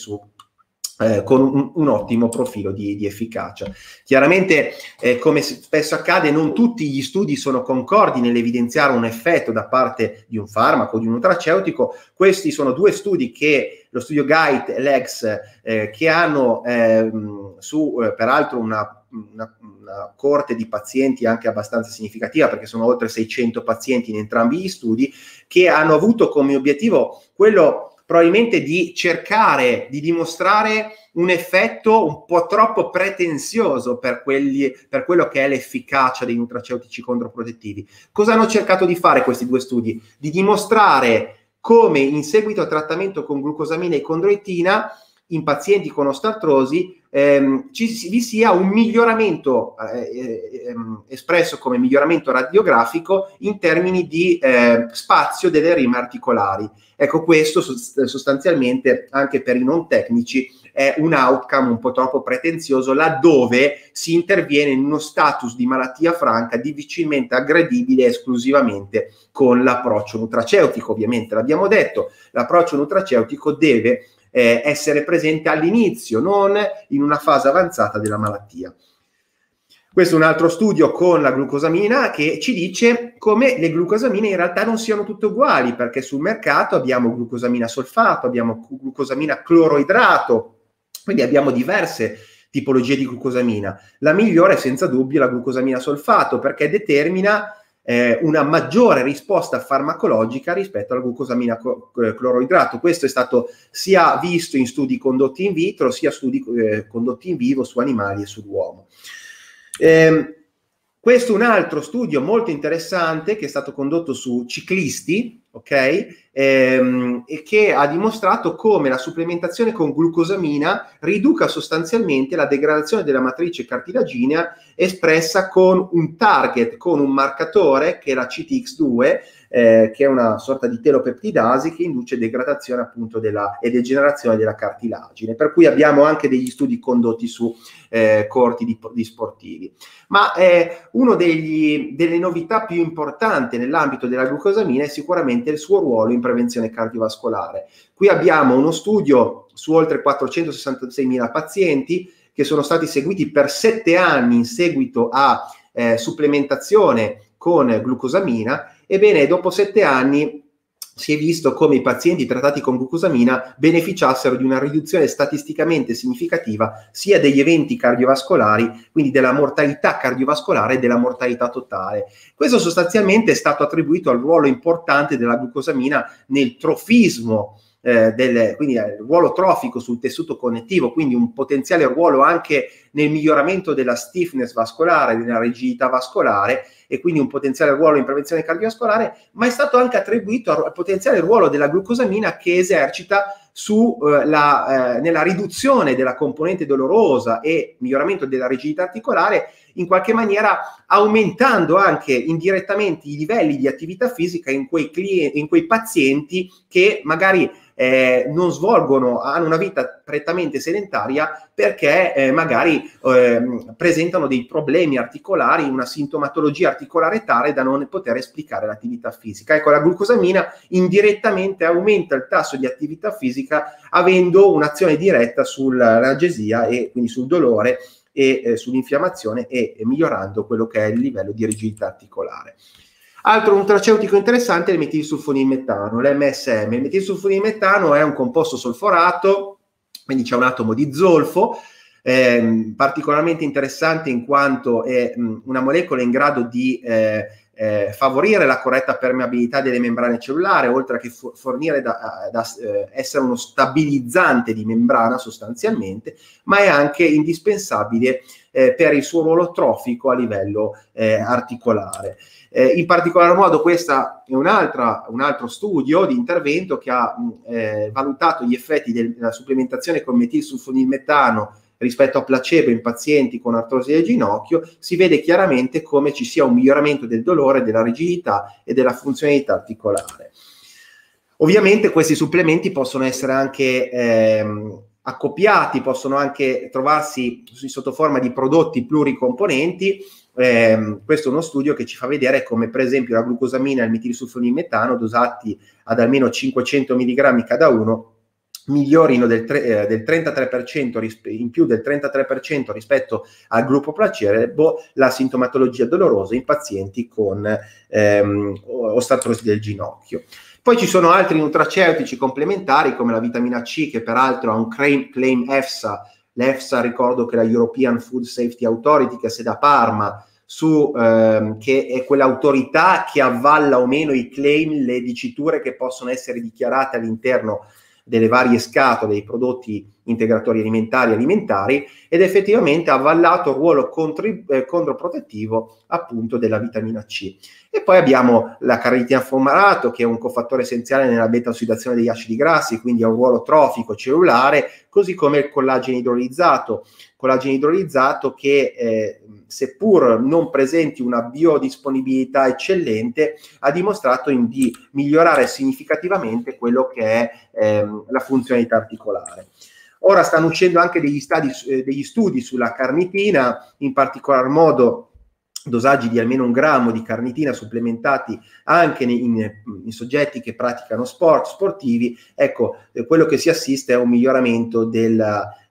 con un ottimo profilo di efficacia. Chiaramente, come spesso accade, non tutti gli studi sono concordi nell'evidenziare un effetto da parte di un farmaco, di un nutraceutico. Questi sono 2 studi che lo studio Guide e Legs che hanno peraltro una coorte di pazienti anche abbastanza significativa, perché sono oltre 600 pazienti in entrambi gli studi, che hanno avuto come obiettivo quello probabilmente di cercare di dimostrare un effetto un po' troppo pretenzioso per quello che è l'efficacia dei nutraceutici condroprotettivi. Cosa hanno cercato di fare questi 2 studi? Di dimostrare come in seguito al trattamento con glucosamina e condroitina in pazienti con osteoartrosi vi sia un miglioramento espresso come miglioramento radiografico in termini di spazio delle rime articolari. Ecco, questo sostanzialmente anche per i non tecnici è un outcome un po' troppo pretenzioso, laddove si interviene in uno status di malattia franca difficilmente aggredibile esclusivamente con l'approccio nutraceutico. Ovviamente l'abbiamo detto, l'approccio nutraceutico deve essere presente all'inizio, non in una fase avanzata della malattia. Questo è un altro studio con la glucosamina che ci dice come le glucosamine in realtà non siano tutte uguali, perché sul mercato abbiamo glucosamina solfato, abbiamo glucosamina cloroidrato, quindi abbiamo diverse tipologie di glucosamina. La migliore è senza dubbio la glucosamina solfato, perché determina una maggiore risposta farmacologica rispetto alla glucosamina cloroidrato. Questo è stato sia visto in studi condotti in vitro, sia studi condotti in vivo su animali e sull'uomo. Questo è un altro studio molto interessante che è stato condotto su ciclisti, ok? E che ha dimostrato come la supplementazione con glucosamina riduca sostanzialmente la degradazione della matrice cartilaginea espressa con un target, con un marcatore che è la CTX2, che è una sorta di telopeptidasi che induce degradazione appunto e degenerazione della cartilagine, per cui abbiamo anche degli studi condotti su coorti di sportivi. Ma uno delle novità più importanti nell'ambito della glucosamina è sicuramente il suo ruolo in prevenzione cardiovascolare. Qui abbiamo uno studio su oltre 466.000 pazienti che sono stati seguiti per 7 anni in seguito a supplementazione con glucosamina. Ebbene, dopo 7 anni si è visto come i pazienti trattati con glucosamina beneficiassero di una riduzione statisticamente significativa sia degli eventi cardiovascolari, quindi della mortalità cardiovascolare e della mortalità totale. Questo sostanzialmente è stato attribuito al ruolo importante della glucosamina nel trofismo, quindi il ruolo trofico sul tessuto connettivo, quindi un potenziale ruolo anche nel miglioramento della stiffness vascolare, della rigidità vascolare, e quindi un potenziale ruolo in prevenzione cardiovascolare, ma è stato anche attribuito al potenziale ruolo della glucosamina che esercita nella riduzione della componente dolorosa e miglioramento della rigidità articolare, in qualche maniera aumentando anche indirettamente i livelli di attività fisica in quei pazienti che magari non hanno una vita prettamente sedentaria perché magari presentano dei problemi articolari, una sintomatologia articolare tale da non poter esplicare l'attività fisica. Ecco, la glucosamina indirettamente aumenta il tasso di attività fisica avendo un'azione diretta sull'analgesia e quindi sul dolore e sull'infiammazione e migliorando quello che è il livello di rigidità articolare. Altro nutraceutico interessante è il metilsulfonilmetano, l'MSM. Il metilsulfonilmetano è un composto solforato, quindi c'è un atomo di zolfo, particolarmente interessante in quanto è una molecola in grado di favorire la corretta permeabilità delle membrane cellulari, oltre che fornire essere uno stabilizzante di membrana sostanzialmente, ma è anche indispensabile per il suo ruolo trofico a livello articolare. In particolar modo questo è un altro studio di intervento che ha valutato gli effetti della supplementazione con metilsulfonilmetano rispetto a placebo in pazienti con artrosi del ginocchio. Si vede chiaramente come ci sia un miglioramento del dolore, della rigidità e della funzionalità articolare. Ovviamente questi supplementi possono essere anche accoppiati, possono anche trovarsi sotto forma di prodotti pluricomponenti. Questo è uno studio che ci fa vedere come per esempio la glucosamina e il metilsulfonilmetano dosati ad almeno 500 mg cada uno migliorino del 33% in più del 33% rispetto al gruppo placebo la sintomatologia dolorosa in pazienti con osteoartrosi del ginocchio. Poi ci sono altri nutraceutici complementari come la vitamina C, che peraltro ha un claim EFSA. L'EFSA, ricordo che è la European Food Safety Authority, che ha sede a Parma, che è quell'autorità che avvalla o meno i claim, le diciture che possono essere dichiarate all'interno delle varie scatole dei prodotti integratori alimentari, ed effettivamente ha avvallato il ruolo controprotettivo appunto della vitamina C. E poi abbiamo la carnitina fumarato, che è un cofattore essenziale nella beta-ossidazione degli acidi grassi, quindi ha un ruolo trofico cellulare, così come il collagene idrolizzato che seppur non presenti una biodisponibilità eccellente, ha dimostrato di migliorare significativamente quello che è la funzionalità articolare. Ora stanno uscendo anche degli studi sulla carnitina, in particolar modo dosaggi di almeno 1 grammo di carnitina supplementati anche in soggetti che praticano sport sportivi. Ecco, quello che si assiste è un miglioramento degli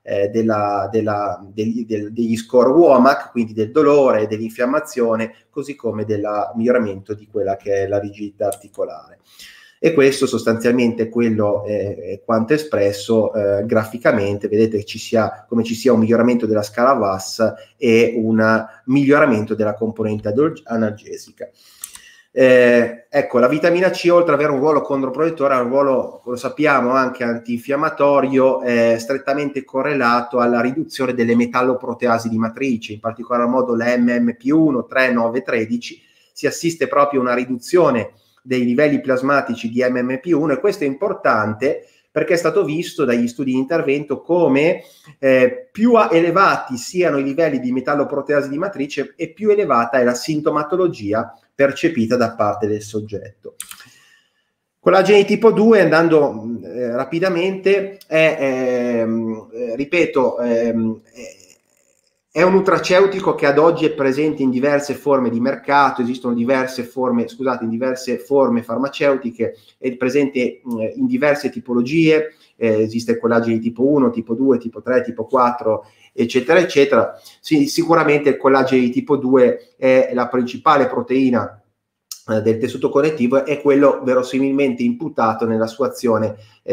score WOMAC, quindi del dolore, dell'infiammazione, così come del miglioramento di quella che è la rigidità articolare. E questo sostanzialmente è quello quanto espresso graficamente. Vedete come ci sia un miglioramento della scala VAS e un miglioramento della componente analgesica. Ecco, la vitamina C, oltre ad avere un ruolo controprotettore, ha un ruolo, lo sappiamo, anche antinfiammatorio, strettamente correlato alla riduzione delle metalloproteasi di matrice, in particolar modo la MMP1, 3, 9, 13. Si assiste proprio a una riduzione dei livelli plasmatici di MMP1, e questo è importante perché è stato visto dagli studi di intervento come più elevati siano i livelli di metalloproteasi di matrice e più elevata è la sintomatologia percepita da parte del soggetto. Collagene tipo 2, andando rapidamente, ripeto, è un nutraceutico che ad oggi è presente in diverse forme di mercato, esistono diverse forme farmaceutiche, è presente in diverse tipologie, esiste il collagene tipo 1, tipo 2, tipo 3, tipo 4, eccetera, eccetera. Sì, sicuramente il collagene di tipo 2 è la principale proteina del tessuto connettivo, è quello verosimilmente imputato nella sua azione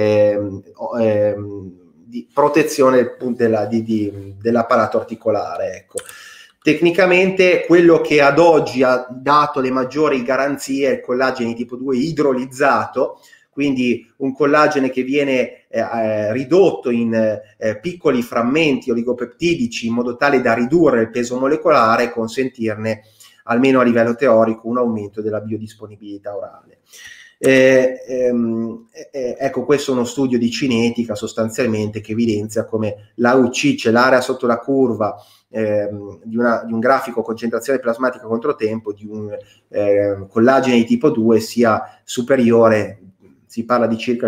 di protezione dell'apparato articolare. Ecco. Tecnicamente quello che ad oggi ha dato le maggiori garanzie è il collagene tipo 2 idrolizzato, quindi un collagene che viene ridotto in piccoli frammenti oligopeptidici in modo tale da ridurre il peso molecolare e consentirne almeno a livello teorico, un aumento della biodisponibilità orale. Ecco, questo è uno studio di cinetica sostanzialmente che evidenzia come l'AUC, cioè l'area sotto la curva di un grafico concentrazione plasmatica contro tempo di un collagene di tipo 2 sia superiore, si parla di circa il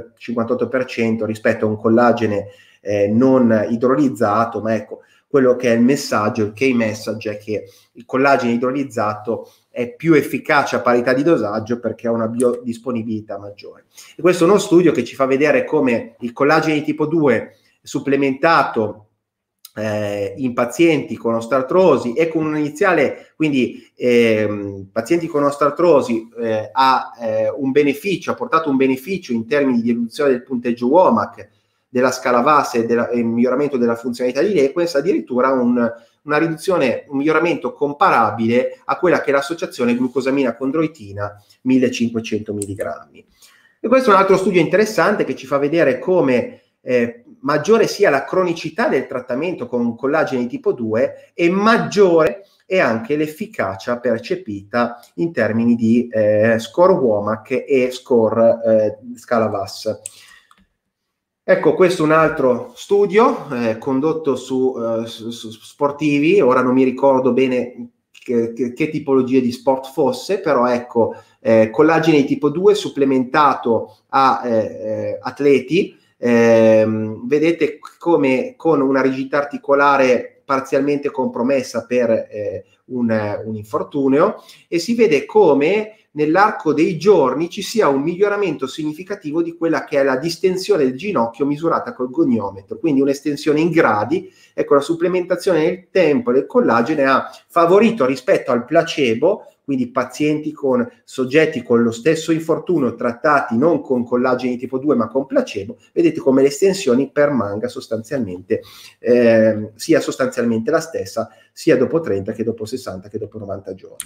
58% rispetto a un collagene non idrolizzato, ma ecco, quello che è il messaggio, il key message è che il collagene idrolizzato è più efficace a parità di dosaggio perché ha una biodisponibilità maggiore. E questo è uno studio che ci fa vedere come il collagene di tipo 2 supplementato in pazienti con osteoartrosi e con un iniziale, quindi pazienti con osteoartrosi ha ha portato un beneficio in termini di riduzione del punteggio WOMAC, della scala VAS e del miglioramento della funzionalità di Lequens, addirittura una riduzione, un miglioramento comparabile a quella che è l'associazione glucosamina-condroitina 1500 mg. E questo è un altro studio interessante che ci fa vedere come maggiore sia la cronicità del trattamento con collagene di tipo 2 e maggiore è anche l'efficacia percepita in termini di score WOMAC e score scala VAS. Ecco, questo è un altro studio condotto su sportivi, ora non mi ricordo bene che tipologia di sport fosse, però ecco, collagene di tipo 2 supplementato a atleti, vedete come con una rigidità articolare parzialmente compromessa per un infortunio, e si vede come nell'arco dei giorni ci sia un miglioramento significativo di quella che è la distensione del ginocchio misurata col goniometro, quindi un'estensione in gradi. Ecco, la supplementazione nel tempo del collagene ha favorito rispetto al placebo, quindi pazienti con soggetti con lo stesso infortunio trattati non con collagene tipo 2 ma con placebo, vedete come l'estensione permanga sostanzialmente, sia sostanzialmente la stessa sia dopo 30 che dopo 60 che dopo 90 giorni.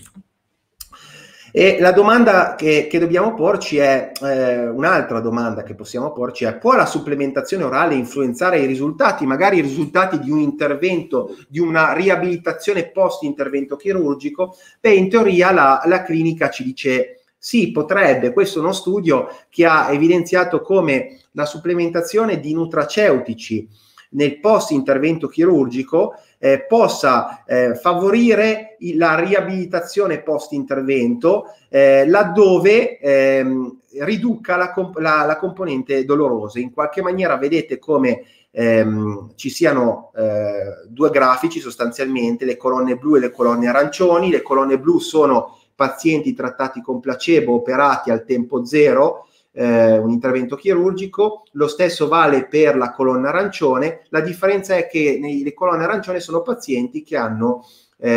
E la domanda che dobbiamo porci è, un'altra domanda che possiamo porci è: può la supplementazione orale influenzare i risultati, magari i risultati di un intervento, di una riabilitazione post-intervento chirurgico? Beh, in teoria la clinica ci dice sì, potrebbe. Questo è uno studio che ha evidenziato come la supplementazione di nutraceutici nel post-intervento chirurgico possa favorire la riabilitazione post-intervento laddove riduca la componente dolorosa. In qualche maniera vedete come ci siano due grafici sostanzialmente, le colonne blu e le colonne arancioni. Le colonne blu sono pazienti trattati con placebo operati al tempo zero, un intervento chirurgico. Lo stesso vale per la colonna arancione. La differenza è che le colonne arancione sono pazienti che hanno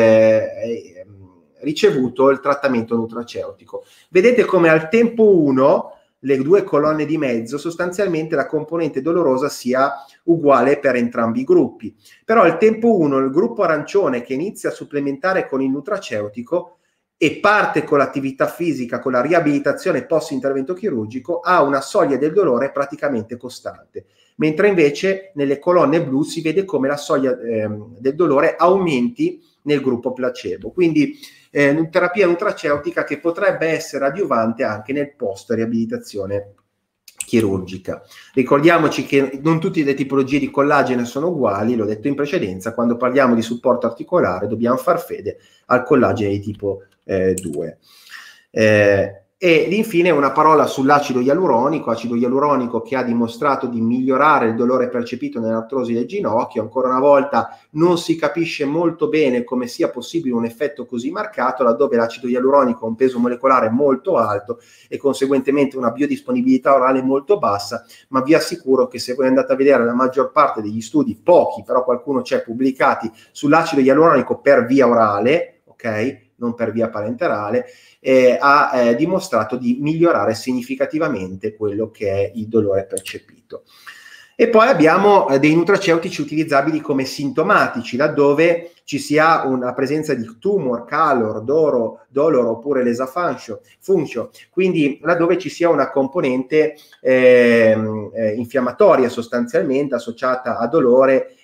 ricevuto il trattamento nutraceutico. Vedete come al tempo 1 le due colonne di mezzo sostanzialmente la componente dolorosa sia uguale per entrambi i gruppi, però al tempo 1 il gruppo arancione che inizia a supplementare con il nutraceutico e parte con l'attività fisica, con la riabilitazione post-intervento chirurgico, ha una soglia del dolore praticamente costante, mentre invece nelle colonne blu si vede come la soglia del dolore aumenti nel gruppo placebo. Quindi terapia nutraceutica che potrebbe essere adiuvante anche nel post-riabilitazione chirurgica. Ricordiamoci che non tutte le tipologie di collagene sono uguali, l'ho detto in precedenza, quando parliamo di supporto articolare dobbiamo far fede al collagene di tipo 2. Ed infine una parola sull'acido ialuronico che ha dimostrato di migliorare il dolore percepito nell'artrosi del ginocchio. Ancora una volta non si capisce molto bene come sia possibile un effetto così marcato, laddove l'acido ialuronico ha un peso molecolare molto alto e conseguentemente una biodisponibilità orale molto bassa, ma vi assicuro che se voi andate a vedere la maggior parte degli studi, pochi però qualcuno c'è, pubblicati sull'acido ialuronico per via orale, ok? Non per via parenterale, ha dimostrato di migliorare significativamente quello che è il dolore percepito. E poi abbiamo dei nutraceutici utilizzabili come sintomatici, laddove ci sia una presenza di tumor, calor, dolore oppure lesa funcio, quindi laddove ci sia una componente infiammatoria sostanzialmente associata a dolore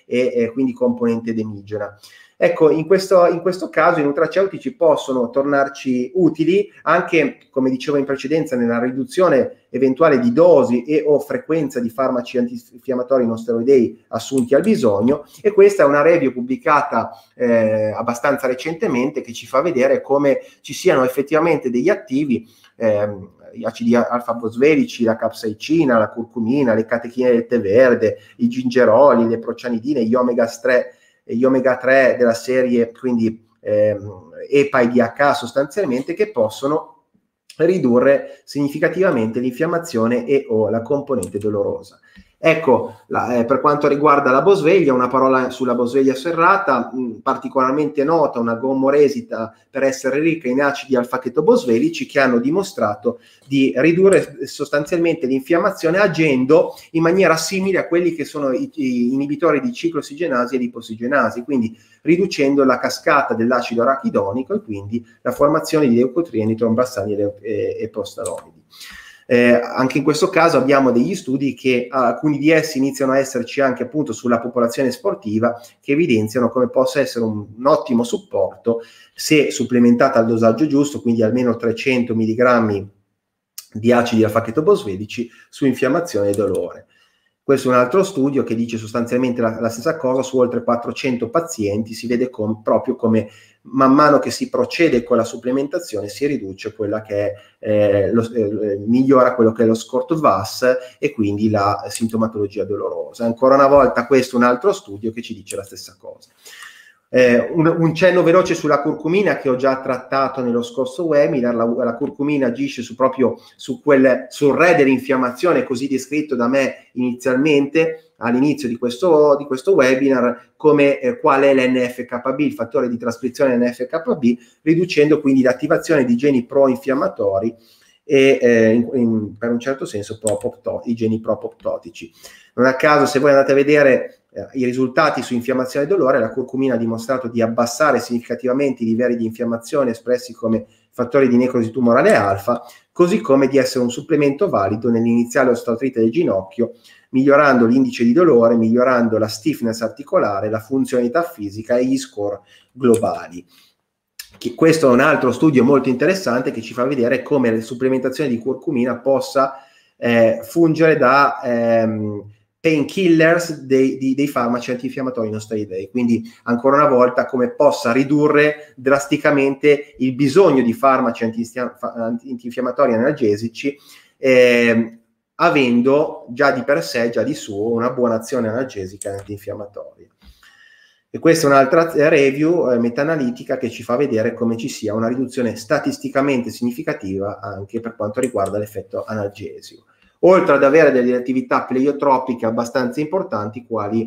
e quindi componente demigena. Ecco, in questo caso i nutraceutici possono tornarci utili anche, come dicevo in precedenza, nella riduzione eventuale di dosi e o frequenza di farmaci antinfiammatori non steroidei assunti al bisogno, e questa è una review pubblicata abbastanza recentemente che ci fa vedere come ci siano effettivamente degli attivi, gli acidi alfa-bosvelici, la capsaicina, la curcumina, le catechine del tè verde, i gingeroli, le procianidine, gli omega 3 della serie, quindi EPA e DHA sostanzialmente, che possono ridurre significativamente l'infiammazione e o la componente dolorosa. Ecco, per quanto riguarda la bosveglia, una parola sulla bosveglia serrata, particolarmente nota, una gommoresita per essere ricca in acidi alfa-chetobosvelici che hanno dimostrato di ridurre sostanzialmente l'infiammazione agendo in maniera simile a quelli che sono i inibitori di cicloossigenasi e lipossigenasi, quindi riducendo la cascata dell'acido arachidonico e quindi la formazione di leucotrieni, trombassani e prostalonidi. Anche in questo caso abbiamo degli studi che alcuni di essi iniziano a esserci anche appunto sulla popolazione sportiva, che evidenziano come possa essere un ottimo supporto se supplementata al dosaggio giusto, quindi almeno 300 mg di acidi alfa-chetobosvelici su infiammazione e dolore. Questo è un altro studio che dice sostanzialmente la stessa cosa su oltre 400 pazienti. Si vede proprio come man mano che si procede con la supplementazione si riduce quella che è migliora quello che è lo score VAS e quindi la sintomatologia dolorosa. Ancora una volta questo è un altro studio che ci dice la stessa cosa. Un cenno veloce sulla curcumina che ho già trattato nello scorso webinar. La curcumina agisce proprio sul re dell'infiammazione così descritto da me inizialmente all'inizio di questo webinar, come qual è l'NF-κB, il fattore di trascrizione NF-κB, riducendo quindi l'attivazione di geni pro-infiammatori e per un certo senso i geni propoptotici. Non a caso, se voi andate a vedere i risultati su infiammazione e dolore, la curcumina ha dimostrato di abbassare significativamente i livelli di infiammazione espressi come fattori di necrosi tumorale alfa, così come di essere un supplemento valido nell'iniziale osteoartrite del ginocchio, migliorando l'indice di dolore, migliorando la stiffness articolare, la funzionalità fisica e gli score globali. Questo è un altro studio molto interessante che ci fa vedere come la supplementazione di curcumina possa fungere da painkillers dei farmaci antinfiammatori non steroidei, quindi ancora una volta come possa ridurre drasticamente il bisogno di farmaci antinfiammatori analgesici, avendo già di per sé, già di suo, una buona azione analgesica e antinfiammatoria. E questa è un'altra review meta-analitica che ci fa vedere come ci sia una riduzione statisticamente significativa anche per quanto riguarda l'effetto analgesico, oltre ad avere delle attività pleiotropiche abbastanza importanti, quali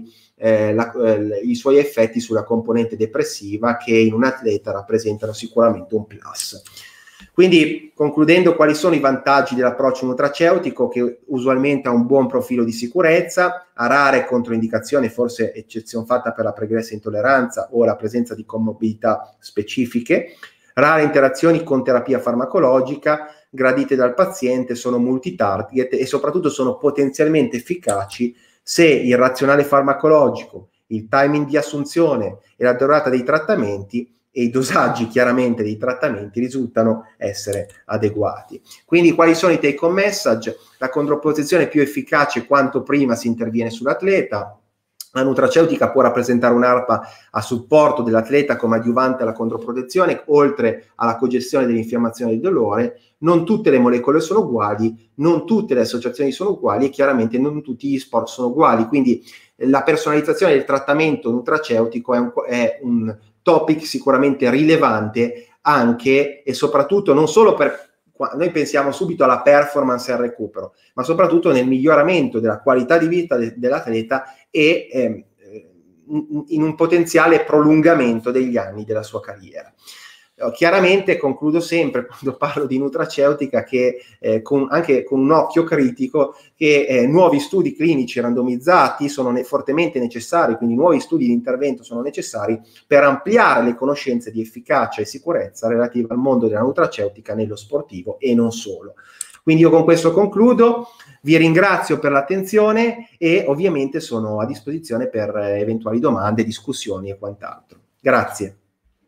i suoi effetti sulla componente depressiva, che in un atleta rappresentano sicuramente un plus. Quindi, concludendo, quali sono i vantaggi dell'approccio nutraceutico? Che usualmente ha un buon profilo di sicurezza, ha rare controindicazioni, forse eccezione fatta per la pregressa intolleranza o la presenza di comorbidità specifiche, rare interazioni con terapia farmacologica, gradite dal paziente, sono multitarget e soprattutto sono potenzialmente efficaci se il razionale farmacologico, il timing di assunzione e la durata dei trattamenti e i dosaggi chiaramente dei trattamenti risultano essere adeguati. Quindi quali sono i take home message? La controposizione è più efficace quanto prima si interviene sull'atleta. La nutraceutica può rappresentare un'arma a supporto dell'atleta come adiuvante alla controprotezione, oltre alla cogestione dell'infiammazione e del dolore. Non tutte le molecole sono uguali, non tutte le associazioni sono uguali e chiaramente non tutti gli sport sono uguali. Quindi la personalizzazione del trattamento nutraceutico è un topic sicuramente rilevante anche e soprattutto non solo per noi pensiamo subito alla performance e al recupero, ma soprattutto nel miglioramento della qualità di vita dell'atleta e in un potenziale prolungamento degli anni della sua carriera. Chiaramente concludo sempre quando parlo di nutraceutica che anche con un occhio critico che nuovi studi clinici randomizzati sono fortemente necessari, quindi nuovi studi di intervento sono necessari per ampliare le conoscenze di efficacia e sicurezza relative al mondo della nutraceutica nello sportivo e non solo. Quindi io con questo concludo, Vi ringrazio per l'attenzione e ovviamente sono a disposizione per eventuali domande, discussioni e quant'altro. Grazie.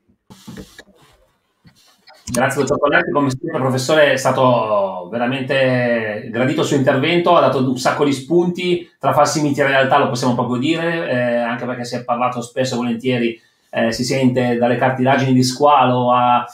Grazie dottor Colletti, come sempre professore è stato veramente gradito il suo intervento, ha dato un sacco di spunti, tra falsi miti e realtà lo possiamo proprio dire, anche perché si è parlato spesso e volentieri, si sente dalle cartilagini di squalo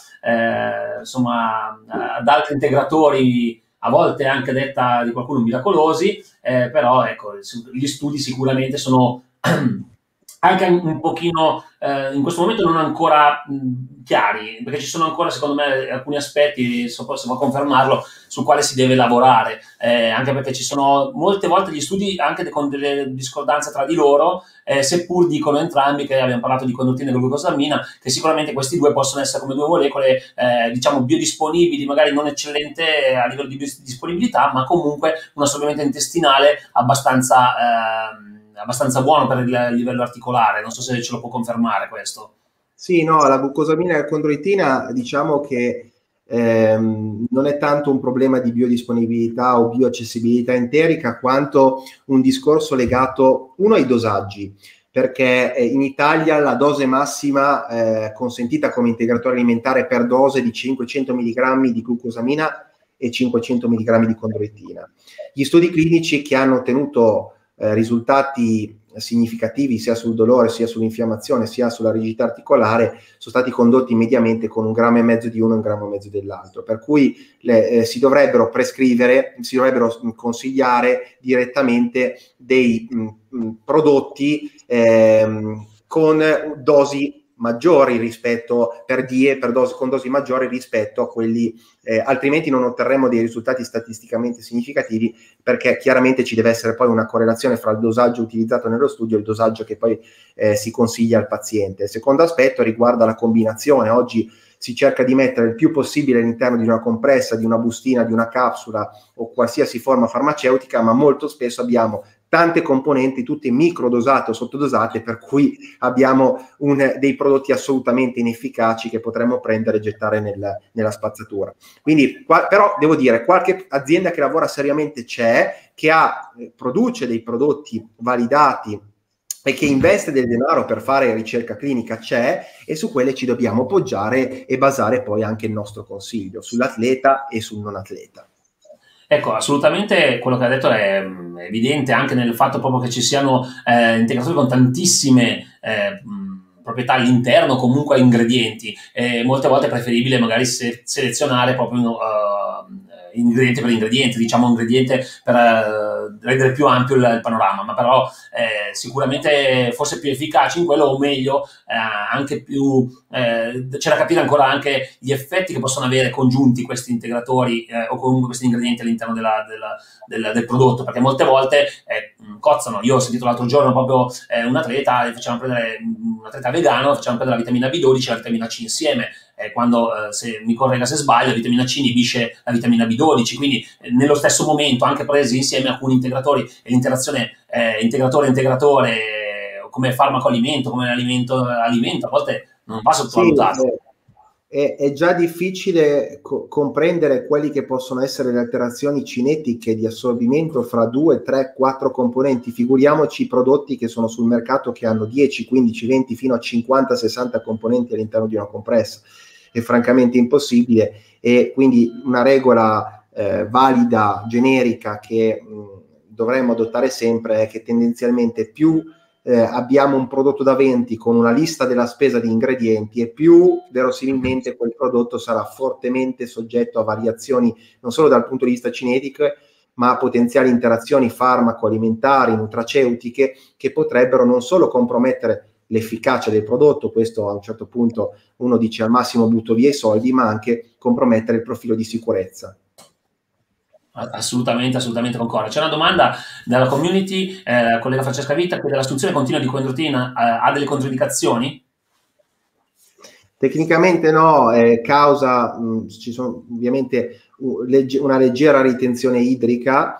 insomma, ad altri integratori, a volte anche detta di qualcuno miracolosi, però ecco, gli studi sicuramente sono anche un pochino in questo momento non ancora chiari, perché ci sono ancora secondo me alcuni aspetti, se può confermarlo, su quale si deve lavorare, anche perché ci sono molte volte gli studi anche con delle discordanze tra di loro, seppur dicono entrambi, che abbiamo parlato di conduttina e glucosamina, che sicuramente questi due possono essere come due molecole diciamo biodisponibili, magari non eccellente a livello di biodisponibilità, ma comunque un assorbimento intestinale abbastanza buono per il livello articolare. Non so se ce lo può confermare questo. Sì, no, la glucosamina e la condroitina diciamo che non è tanto un problema di biodisponibilità o bioaccessibilità enterica quanto un discorso legato ai dosaggi, perché in Italia la dose massima consentita come integratore alimentare per dose di 500 mg di glucosamina e 500 mg di condroitina. Gli studi clinici che hanno ottenuto risultati significativi sia sul dolore, sia sull'infiammazione, sia sulla rigidità articolare sono stati condotti mediamente con 1,5 grammi di uno e 1,5 grammi dell'altro, per cui si dovrebbero prescrivere, si dovrebbero consigliare direttamente dei prodotti con dosi maggiori rispetto con dosi maggiori rispetto a quelli, altrimenti non otterremo dei risultati statisticamente significativi, perché chiaramente ci deve essere poi una correlazione fra il dosaggio utilizzato nello studio e il dosaggio che poi si consiglia al paziente. Il secondo aspetto riguarda la combinazione. Oggi si cerca di mettere il più possibile all'interno di una compressa, di una bustina, di una capsula o qualsiasi forma farmaceutica, ma molto spesso abbiamo tante componenti, tutte microdosate o sottodosate, per cui abbiamo dei prodotti assolutamente inefficaci che potremmo prendere e gettare nella spazzatura. Quindi, però devo dire, qualche azienda che lavora seriamente c'è, che produce dei prodotti validati e che investe del denaro per fare ricerca clinica c'è, e su quelle ci dobbiamo appoggiare e basare poi anche il nostro consiglio sull'atleta e sul non atleta. Ecco, assolutamente quello che ha detto è evidente anche nel fatto proprio che ci siano integratori con tantissime proprietà all'interno, comunque ingredienti. Molte volte è preferibile magari selezionare proprio ingrediente per ingrediente, diciamo un ingrediente per rendere più ampio il panorama, ma però sicuramente forse più efficaci in quello, o meglio anche più c'è da capire ancora anche gli effetti che possono avere congiunti questi integratori o comunque questi ingredienti all'interno del prodotto, perché molte volte cozzano. Io ho sentito l'altro giorno proprio un atleta vegano, facevano prendere la vitamina B12 e la vitamina C insieme, quando se mi corregga se sbaglio, la vitamina C inibisce la vitamina B12, quindi nello stesso momento anche presi insieme alcuni integratori, e l'interazione integratore come farmaco alimento, come alimento a volte non va sottovalutato. Sì, è già difficile comprendere quelli che possono essere le alterazioni cinetiche di assorbimento fra 2, 3, 4 componenti, figuriamoci i prodotti che sono sul mercato che hanno 10, 15, 20 fino a 50, 60 componenti all'interno di una compressa. È francamente impossibile, e quindi una regola valida, generica, che dovremmo adottare sempre è che tendenzialmente più abbiamo un prodotto da 20 con una lista della spesa di ingredienti, e più verosimilmente quel prodotto sarà fortemente soggetto a variazioni non solo dal punto di vista cinetico, ma a potenziali interazioni farmaco-alimentari, nutraceutiche, che potrebbero non solo compromettere l'efficacia del prodotto, questo a un certo punto uno dice al massimo butto via i soldi, ma anche compromettere il profilo di sicurezza. Assolutamente concordo. C'è una domanda dalla community, collega Francesca Vita, che l'assunzione continua di condroitina ha delle controindicazioni? Tecnicamente no, causa, ci sono ovviamente una leggera ritenzione idrica,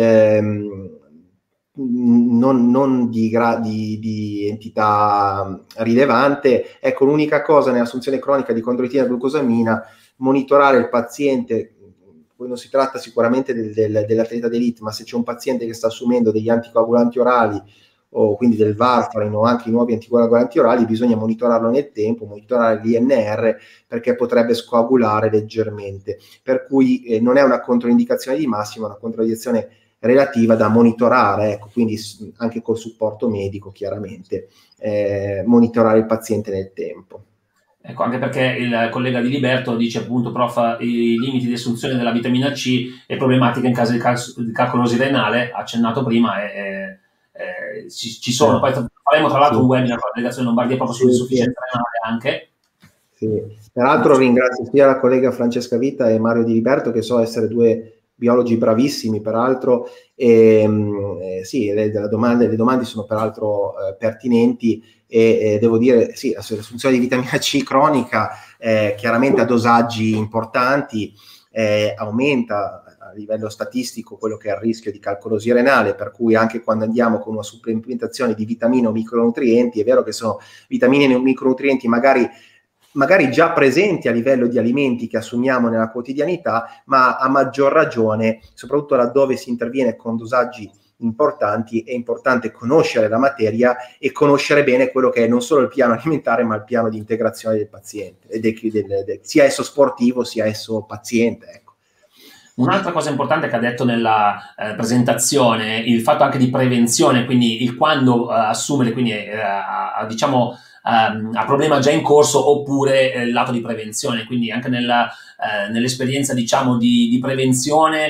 non di entità rilevante. Ecco, l'unica cosa nell'assunzione cronica di condroitina e glucosamina, monitorare il paziente poi non si tratta sicuramente dell'atleta d'elite, ma se c'è un paziente che sta assumendo degli anticoagulanti orali o quindi del varfarin o anche i nuovi anticoagulanti orali, bisogna monitorarlo nel tempo, monitorare l'INR, perché potrebbe scoagulare leggermente, per cui non è una controindicazione di massima, è una controindicazione relativa da monitorare, ecco, quindi anche col supporto medico chiaramente, monitorare il paziente nel tempo. Ecco, anche perché il collega di Liberto dice appunto, prof, i limiti di assunzione della vitamina C e problematiche in caso di calcolosi renale, accennato prima, ci sono. Poi faremo tra l'altro un webinar con la delegazione Lombardia proprio sull'insufficienza renale anche. Sì. Peraltro ringrazio sia la collega Francesca Vita e Mario Di Liberto, che so essere due biologi bravissimi peraltro, sì, le domande sono peraltro pertinenti, e devo dire sì, l'assunzione di vitamina C cronica chiaramente a dosaggi importanti aumenta a livello statistico quello che è il rischio di calcolosi renale, per cui anche quando andiamo con una supplementazione di vitamine o micronutrienti, è vero che sono vitamine e micronutrienti magari già presenti a livello di alimenti che assumiamo nella quotidianità, ma a maggior ragione, soprattutto laddove si interviene con dosaggi importanti, è importante conoscere la materia e conoscere bene quello che è non solo il piano alimentare, ma il piano di integrazione del paziente, sia esso sportivo sia esso paziente. Ecco. Un'altra cosa importante che ha detto nella presentazione, il fatto anche di prevenzione, quindi il quando assumere, quindi diciamo a problema già in corso, oppure il lato di prevenzione, quindi anche nell'esperienza diciamo di prevenzione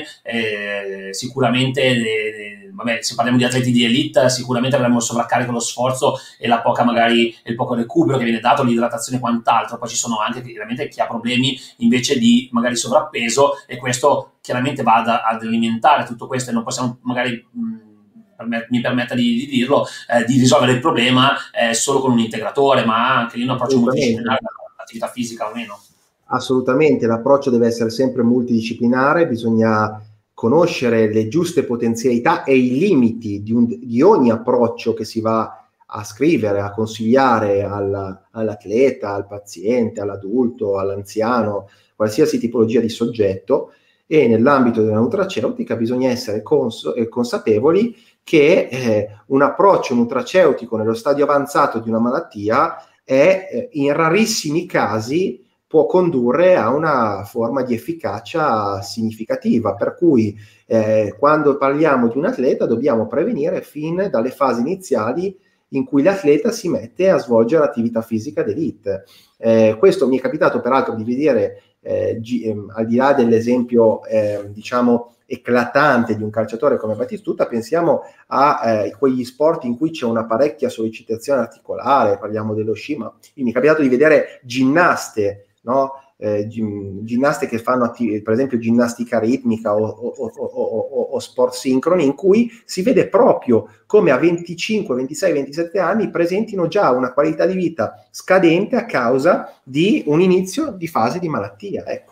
sicuramente vabbè, se parliamo di atleti di elite sicuramente avremo il sovraccarico, lo sforzo e la poca magari il poco recupero che viene dato, l'idratazione e quant'altro. Poi ci sono anche chiaramente chi ha problemi invece di magari sovrappeso, e questo chiaramente va ad alimentare tutto questo, e non possiamo magari mi permetta di dirlo, di risolvere il problema solo con un integratore, ma anche lì un approccio multidisciplinare all'attività fisica o meno. Assolutamente, l'approccio deve essere sempre multidisciplinare, bisogna conoscere le giuste potenzialità e i limiti di ogni approccio che si va a scrivere, a consigliare all'atleta, al paziente, all'adulto, all'anziano, qualsiasi tipologia di soggetto, e nell'ambito della nutraceutica bisogna essere consapevoli che un approccio nutraceutico nello stadio avanzato di una malattia in rarissimi casi può condurre a una forma di efficacia significativa, per cui quando parliamo di un atleta dobbiamo prevenire fin dalle fasi iniziali in cui l'atleta si mette a svolgere attività fisica d'elite. Questo mi è capitato peraltro di vedere, al di là dell'esempio diciamo eclatante di un calciatore come Batistuta, pensiamo a quegli sport in cui c'è una parecchia sollecitazione articolare, parliamo dello sci, ma mi è capitato di vedere ginnaste, no? Ginnaste che fanno per esempio ginnastica ritmica o sport sincroni, in cui si vede proprio come a 25, 26, 27 anni presentino già una qualità di vita scadente a causa di un inizio di fase di malattia. Ecco.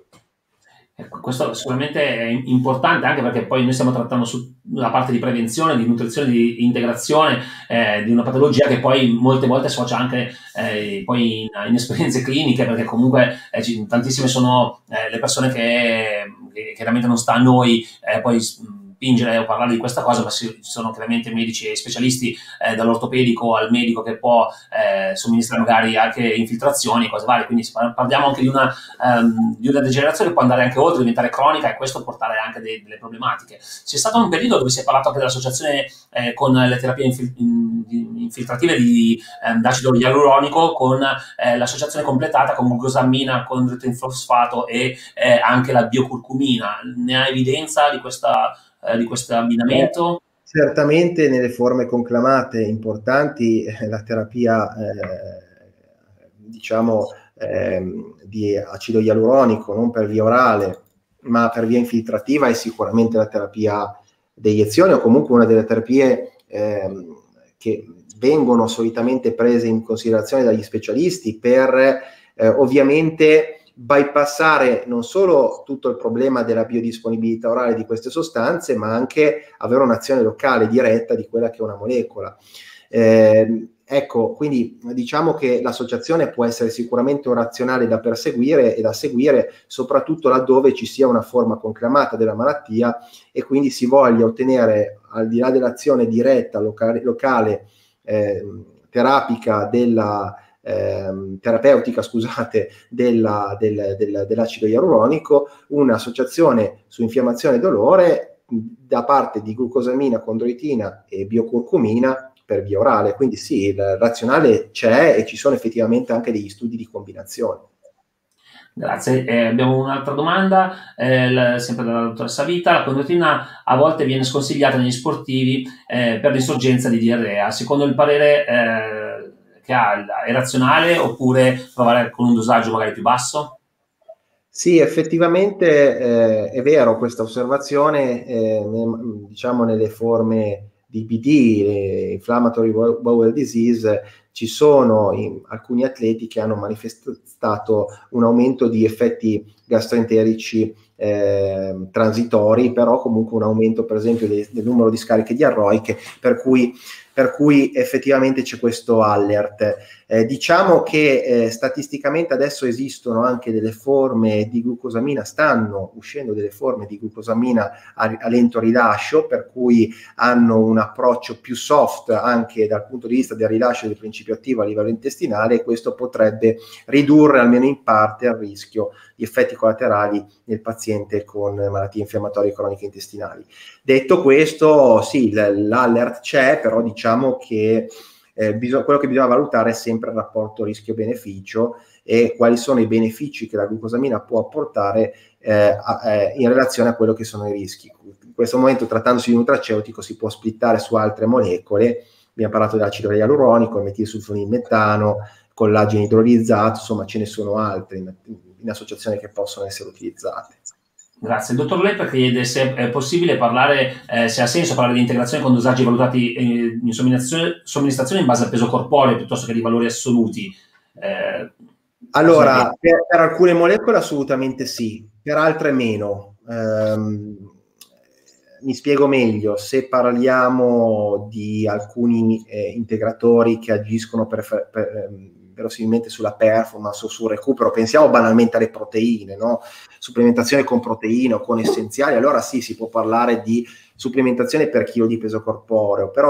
Questo sicuramente è importante, anche perché poi noi stiamo trattando sulla parte di prevenzione, di nutrizione, di integrazione di una patologia che poi molte volte associa anche poi in esperienze cliniche, perché comunque tantissime sono le persone che chiaramente non sta a noi poi spingere o parlare di questa cosa, ma ci sono chiaramente medici e specialisti dall'ortopedico al medico che può somministrare magari anche infiltrazioni e cose varie, quindi parliamo anche di una degenerazione che può andare anche oltre, diventare cronica, e questo portare anche delle problematiche. C'è stato un periodo dove si è parlato anche dell'associazione con le terapie infiltrative d'acido ialuronico, con l'associazione completata con glucosamina, con gluteinfosfato e anche la biocurcumina. Ne ha evidenza di questo abbinamento? Certamente nelle forme conclamate importanti la terapia diciamo di acido ialuronico non per via orale ma per via infiltrativa è sicuramente la terapia deiezione, o comunque una delle terapie che vengono solitamente prese in considerazione dagli specialisti per ovviamente bypassare non solo tutto il problema della biodisponibilità orale di queste sostanze, ma anche avere un'azione locale diretta di quella che è una molecola. Ecco, quindi diciamo che l'associazione può essere sicuramente un razionale da perseguire e da seguire, soprattutto laddove ci sia una forma conclamata della malattia e quindi si voglia ottenere, al di là dell'azione diretta locale terapica terapeutica, scusate, dell'acido ialuronico, un'associazione su infiammazione e dolore da parte di glucosamina, chondroitina e biocurcumina per via orale. Quindi sì, il razionale c'è e ci sono effettivamente anche degli studi di combinazione. Grazie. Abbiamo un'altra domanda, sempre dalla dottoressa Vita. La chondroitina a volte viene sconsigliata negli sportivi per l'insorgenza di diarrea. Secondo il parere che ha, è razionale oppure provare con un dosaggio magari più basso? Sì, effettivamente è vero questa osservazione, diciamo nelle forme di IBD, Inflammatory Bowel Disease, ci sono alcuni atleti che hanno manifestato un aumento di effetti gastroenterici transitori, però comunque un aumento per esempio del numero di scariche diarroiche, per cui effettivamente c'è questo allert. Diciamo che statisticamente adesso esistono anche delle forme di glucosamina, stanno uscendo delle forme di glucosamina a lento rilascio, per cui hanno un approccio più soft anche dal punto di vista del rilascio del principio attivo a livello intestinale, e questo potrebbe ridurre almeno in parte il rischio di effetti collaterali nel paziente con malattie infiammatorie croniche intestinali. Detto questo, sì, l'allert c'è, però diciamo che quello che bisogna valutare è sempre il rapporto rischio-beneficio e quali sono i benefici che la glucosamina può apportare in relazione a quello che sono i rischi. In questo momento, trattandosi di nutraceutico, si può splittare su altre molecole. Abbiamo parlato dell'acido ialuronico, il metilsulfonilmetano, collagene idrolizzato, insomma ce ne sono altre in associazione che possono essere utilizzate. Grazie. Il dottor Lepre chiede se è possibile parlare, se ha senso parlare di integrazione con dosaggi valutati in somministrazione in base al peso corporeo piuttosto che di valori assoluti. Allora, per alcune molecole assolutamente sì, per altre meno. Mi spiego meglio: se parliamo di alcuni integratori che agiscono verosimilmente sulla performance o sul recupero, pensiamo banalmente alle proteine, no? Supplementazione con proteine o con essenziali, allora sì, si può parlare di supplementazione per chilo di peso corporeo, però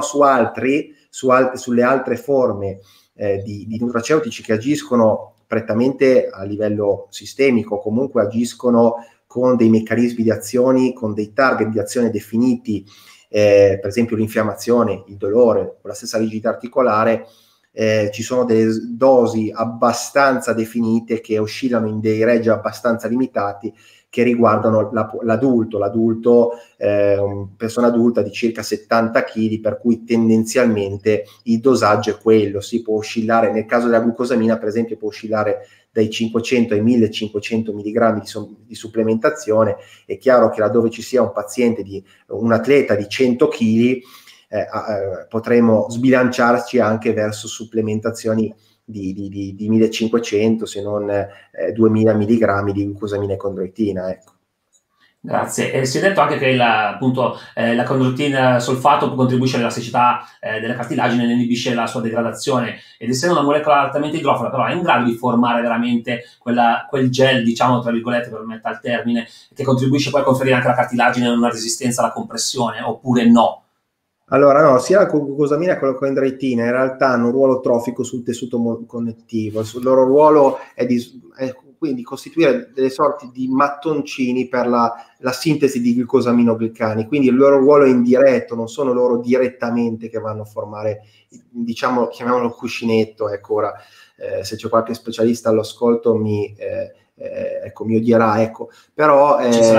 sulle altre forme di nutraceutici che agiscono prettamente a livello sistemico, comunque agiscono con dei meccanismi di azioni, con dei target di azione definiti, per esempio l'infiammazione, il dolore o la stessa rigidità articolare, ci sono delle dosi abbastanza definite che oscillano in dei range abbastanza limitati che riguardano l'adulto, persona adulta di circa 70 kg, per cui tendenzialmente il dosaggio è quello. Si può oscillare, nel caso della glucosamina per esempio, può oscillare dai 500 ai 1500 mg di supplementazione. È chiaro che laddove ci sia un atleta di 100 kg, potremo sbilanciarci anche verso supplementazioni di 1500 se non 2000 mg di glucosamina e chondroitina, ecco. Grazie. Si è detto anche che la chondroitina solfato contribuisce all'elasticità della cartilagine e ne inibisce la sua degradazione, ed essendo una molecola altamente idrofila però è in grado di formare veramente quel gel, diciamo tra virgolette, per mettere al termine, che contribuisce poi a conferire anche alla cartilagine una resistenza alla compressione, oppure no? Allora no, sia la glucosamina che la chondroitina in realtà hanno un ruolo trofico sul tessuto connettivo. Il loro ruolo è quindi costituire delle sorti di mattoncini per la sintesi di glucosaminoglicani, quindi il loro ruolo è indiretto, non sono loro direttamente che vanno a formare, diciamo, chiamiamolo cuscinetto. Ecco, ora se c'è qualche specialista all'ascolto mi odierà, ecco, però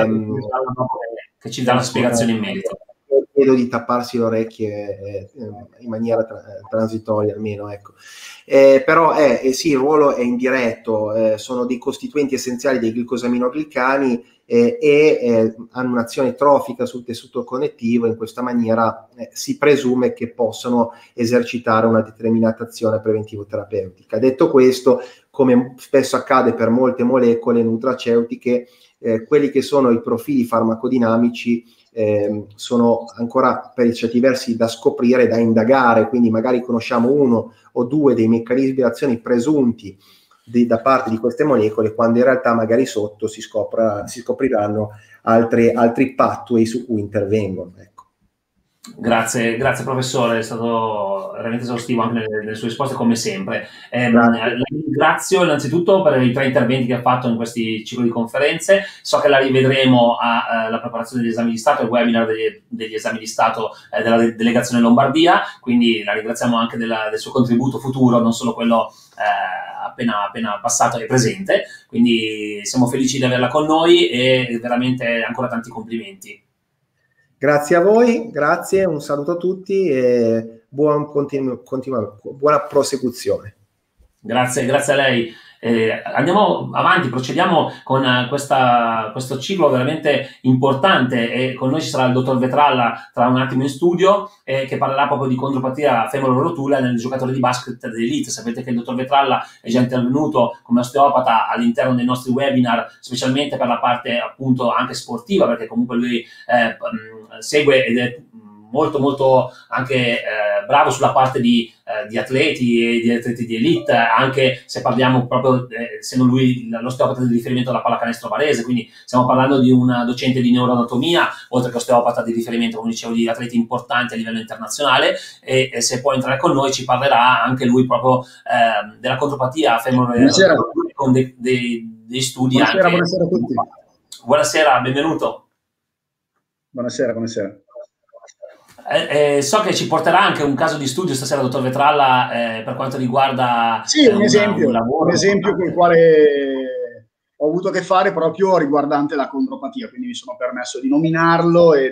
che ci dà una spiegazione in merito. Chiedo di tapparsi le orecchie in maniera transitoria almeno, ecco. Però sì, il ruolo è indiretto, sono dei costituenti essenziali dei glicosaminoglicani e hanno un'azione trofica sul tessuto connettivo. In questa maniera si presume che possano esercitare una determinata azione preventivo-terapeutica. Detto questo, come spesso accade per molte molecole nutraceutiche, quelli che sono i profili farmacodinamici sono ancora per certi versi da scoprire, da indagare, quindi magari conosciamo uno o due dei meccanismi di azione presunti da parte di queste molecole, quando in realtà magari sotto si scopriranno altri pathway su cui intervengono. Ecco. Grazie professore, è stato veramente esaustivo anche nelle sue risposte come sempre. La ringrazio innanzitutto per i 3 interventi che ha fatto in questi ciclo di conferenze. So che la rivedremo alla preparazione degli esami di Stato, al webinar degli esami di Stato della delegazione Lombardia, quindi la ringraziamo anche del suo contributo futuro, non solo quello appena passato e presente, quindi siamo felici di averla con noi e veramente ancora tanti complimenti. Grazie a voi, grazie, un saluto a tutti e buona prosecuzione. Grazie a lei. Andiamo avanti, procediamo con questo ciclo veramente importante e con noi ci sarà il dottor Vetralla tra un attimo in studio che parlerà proprio di condropatia femoro-rotula nel giocatore di basket d'elite. Sapete che il dottor Vetralla è già intervenuto come osteopata all'interno dei nostri webinar, specialmente per la parte appunto anche sportiva, perché comunque lui segue ed è molto anche bravo sulla parte di atleti e di atleti di elite, anche se parliamo proprio, essendo lui l'osteopata di riferimento della pallacanestro barese, quindi stiamo parlando di una docente di neuroanatomia, oltre che osteopata di riferimento, come dicevo, di atleti importanti a livello internazionale, e se può entrare con noi ci parlerà anche lui proprio della condropatia femorale con dei studi. Buonasera, anche. Buonasera a tutti. Buonasera, benvenuto. Buonasera. So che ci porterà anche un caso di studio stasera, dottor Vetralla, per quanto riguarda un esempio con il quale ho avuto a che fare proprio riguardante la condropatia, quindi mi sono permesso di nominarlo e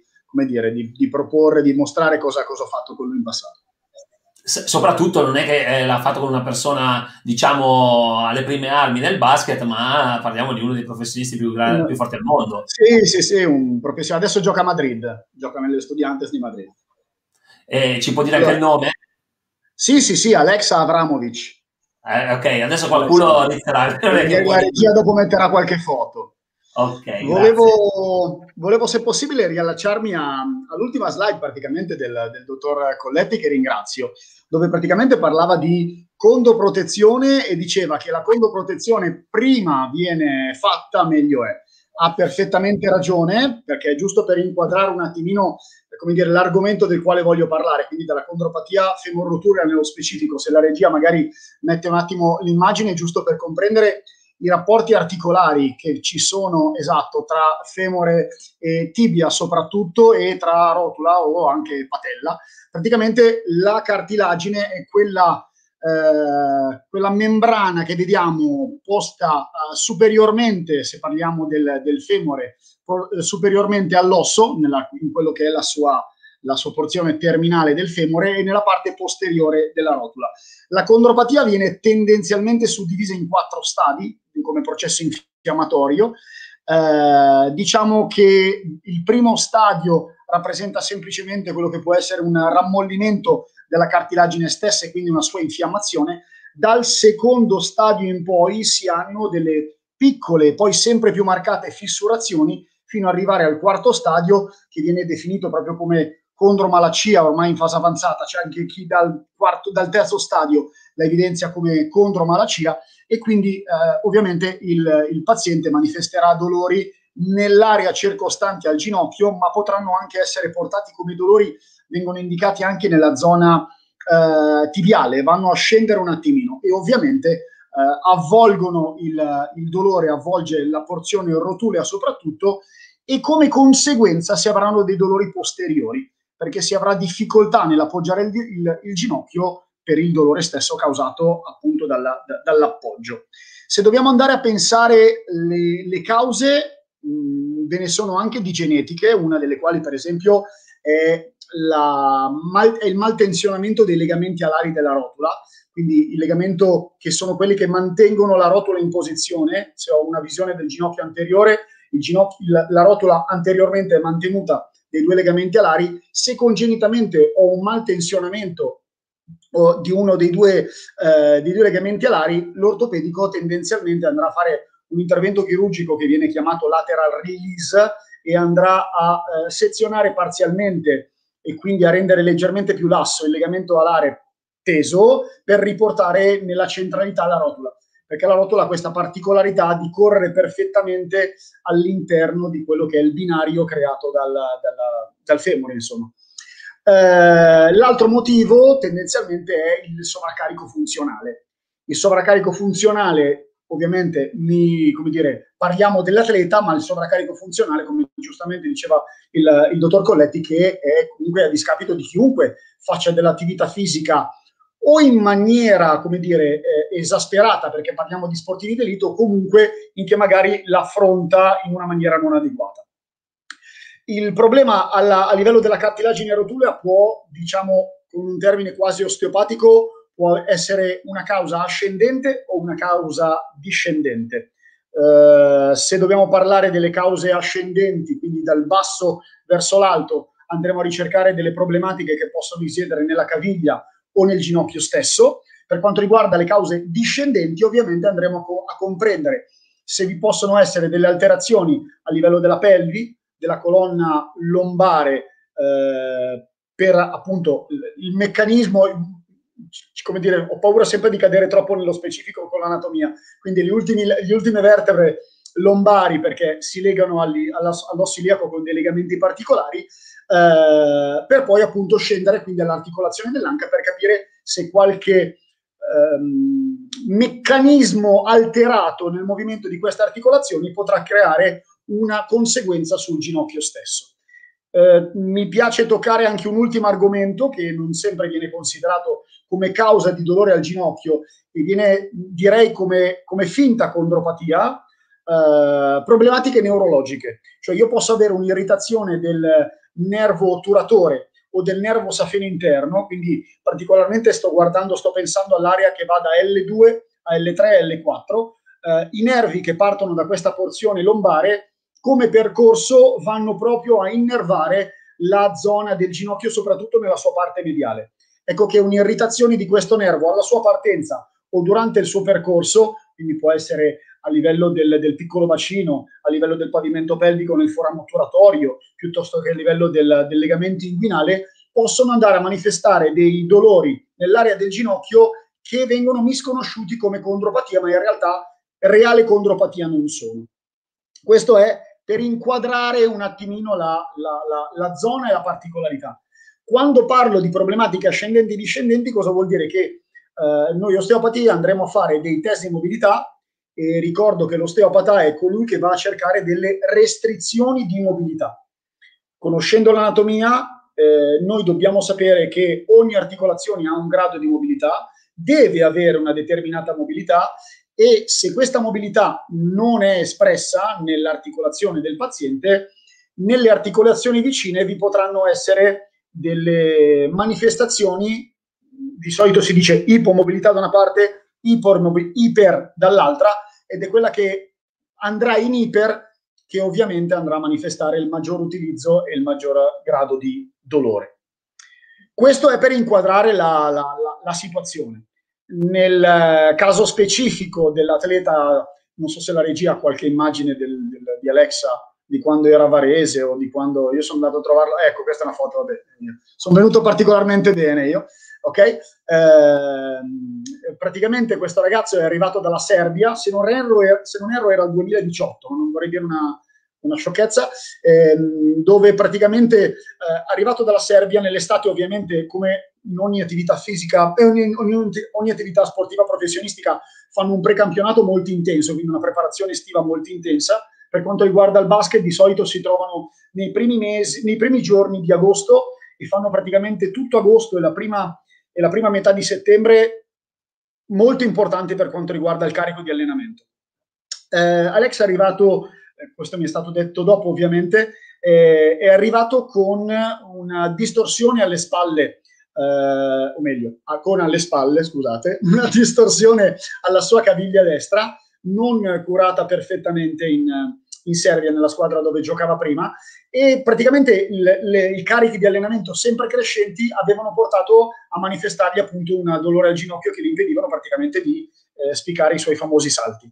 di proporre, di mostrare cosa ho fatto con lui in passato. Soprattutto non è che l'ha fatto con una persona, diciamo, alle prime armi del basket, ma parliamo di uno dei professionisti più forti al mondo. Sì, un professionista. Adesso gioca a Madrid, gioca nelle Estudiantes di Madrid. Ci può dire anche il nome? Sì, Alex Avramovic. Ok, adesso qualcuno inizierà. La regia dopo metterà qualche foto. Ok, volevo se possibile riallacciarmi all'ultima slide praticamente del dottor Colletti, che ringrazio, dove praticamente parlava di condoprotezione e diceva che la condoprotezione prima viene fatta meglio è. Ha perfettamente ragione, perché è giusto per inquadrare un attimino l'argomento del quale voglio parlare, quindi della condropatia femoro-rotulia nello specifico. Se la regia magari mette un attimo l'immagine, giusto per comprendere i rapporti articolari che ci sono, esatto, tra femore e tibia soprattutto, e tra rotula o anche patella. Praticamente la cartilagine è quella membrana che vediamo posta superiormente, se parliamo del femore, superiormente all'osso, in quello che è la sua porzione terminale del femore, e nella parte posteriore della rotula. La condropatia viene tendenzialmente suddivisa in 4 stadi come processo infiammatorio. Diciamo che il primo stadio rappresenta semplicemente quello che può essere un rammollimento della cartilagine stessa e quindi una sua infiammazione. Dal secondo stadio in poi si hanno delle piccole, poi sempre più marcate fissurazioni, fino ad arrivare al quarto stadio, che viene definito proprio come condromalacia, ormai in fase avanzata. C'è anche chi dal terzo stadio la evidenzia come condromalacia, e quindi ovviamente il paziente manifesterà dolori nell'area circostante al ginocchio, ma potranno anche essere portati come dolori, vengono indicati anche nella zona tibiale, vanno a scendere un attimino e ovviamente avvolgono il dolore, avvolge la porzione rotulea soprattutto, e come conseguenza si avranno dei dolori posteriori, perché si avrà difficoltà nell'appoggiare il ginocchio per il dolore stesso causato appunto dall'appoggio. Se dobbiamo andare a pensare le cause, ve ne sono anche di genetiche, una delle quali per esempio è il maltensionamento dei legamenti alari della rotula, quindi il legamento, che sono quelli che mantengono la rotola in posizione. Se ho una visione del ginocchio anteriore, la rotola anteriormente è mantenuta dei 2 legamenti alari. Se congenitamente ho un maltensionamento di uno dei due legamenti alari, l'ortopedico tendenzialmente andrà a fare un intervento chirurgico che viene chiamato lateral release e andrà a sezionare parzialmente e quindi a rendere leggermente più lasso il legamento alare teso per riportare nella centralità la rotola, perché la rotola ha questa particolarità di correre perfettamente all'interno di quello che è il binario creato dal femore, insomma. L'altro motivo tendenzialmente è il sovraccarico funzionale. Il sovraccarico funzionale, ovviamente, come dire, parliamo dell'atleta, ma il sovraccarico funzionale, come giustamente diceva il dottor Colletti, che è comunque a discapito di chiunque faccia dell'attività fisica o in maniera, come dire, esasperata, perché parliamo di sportivi d'elite, o comunque in che magari l'affronta in una maniera non adeguata. Il problema a livello della cartilagine rotulea può, diciamo, con un termine quasi osteopatico, può essere una causa ascendente o una causa discendente. Se dobbiamo parlare delle cause ascendenti, quindi dal basso verso l'alto, andremo a ricercare delle problematiche che possono risiedere nella caviglia o nel ginocchio stesso. Per quanto riguarda le cause discendenti, ovviamente andremo a comprendere se vi possono essere delle alterazioni a livello della pelvi, della colonna lombare, per appunto il meccanismo, come dire, ho paura sempre di cadere troppo nello specifico con l'anatomia, quindi le ultime vertebre lombari, perché si legano all'osso iliaco con dei legamenti particolari, per poi appunto scendere quindi all'articolazione dell'anca per capire se qualche meccanismo alterato nel movimento di queste articolazioni potrà creare una conseguenza sul ginocchio stesso. Mi piace toccare anche un ultimo argomento che non sempre viene considerato come causa di dolore al ginocchio e viene, direi, come finta condropatia, problematiche neurologiche. Cioè io posso avere un'irritazione del nervo otturatore o del nervo safeno interno, quindi particolarmente sto pensando all'area che va da L2 a L3 e L4. I nervi che partono da questa porzione lombare come percorso vanno proprio a innervare la zona del ginocchio, soprattutto nella sua parte mediale. Ecco che un'irritazione di questo nervo alla sua partenza o durante il suo percorso, quindi può essere a livello del piccolo bacino, a livello del pavimento pelvico nel forame otturatorio, piuttosto che a livello del legamento inguinale, possono andare a manifestare dei dolori nell'area del ginocchio che vengono misconosciuti come condropatia, ma in realtà reale condropatia non sono. Questo è per inquadrare un attimino la zona e la particolarità. Quando parlo di problematiche ascendenti e discendenti, cosa vuol dire? Che noi osteopati andremo a fare dei test di mobilità e ricordo che l'osteopata è colui che va a cercare delle restrizioni di mobilità. Conoscendo l'anatomia, noi dobbiamo sapere che ogni articolazione ha un grado di mobilità, deve avere una determinata mobilità e se questa mobilità non è espressa nell'articolazione del paziente, nelle articolazioni vicine vi potranno essere delle manifestazioni, di solito si dice ipomobilità da una parte, iper dall'altra, ed è quella che andrà in iper che ovviamente andrà a manifestare il maggior utilizzo e il maggior grado di dolore. Questo è per inquadrare la situazione. Nel caso specifico dell'atleta, non so se la regia ha qualche immagine di Alexa di quando era a Varese o di quando io sono andato a trovarlo. Ecco, questa è una foto, vabbè, sono venuto particolarmente bene io, ok? Praticamente questo ragazzo è arrivato dalla Serbia, se non erro era il 2018, non vorrei dire una sciocchezza, dove praticamente arrivato dalla Serbia nell'estate, ovviamente come in ogni attività fisica, ogni attività sportiva professionistica fanno un precampionato molto intenso, quindi una preparazione estiva molto intensa. Per quanto riguarda il basket, di solito si trovano nei primi giorni di agosto e fanno praticamente tutto agosto e la prima metà di settembre molto importanti per quanto riguarda il carico di allenamento. Alex è arrivato, questo mi è stato detto dopo ovviamente, è arrivato con una distorsione alle spalle, o meglio, con alle spalle, scusate, una distorsione alla sua caviglia destra, non curata perfettamente in Serbia, nella squadra dove giocava prima, e praticamente i carichi di allenamento sempre crescenti avevano portato a manifestargli appunto un dolore al ginocchio che gli impedivano praticamente di spiccare i suoi famosi salti.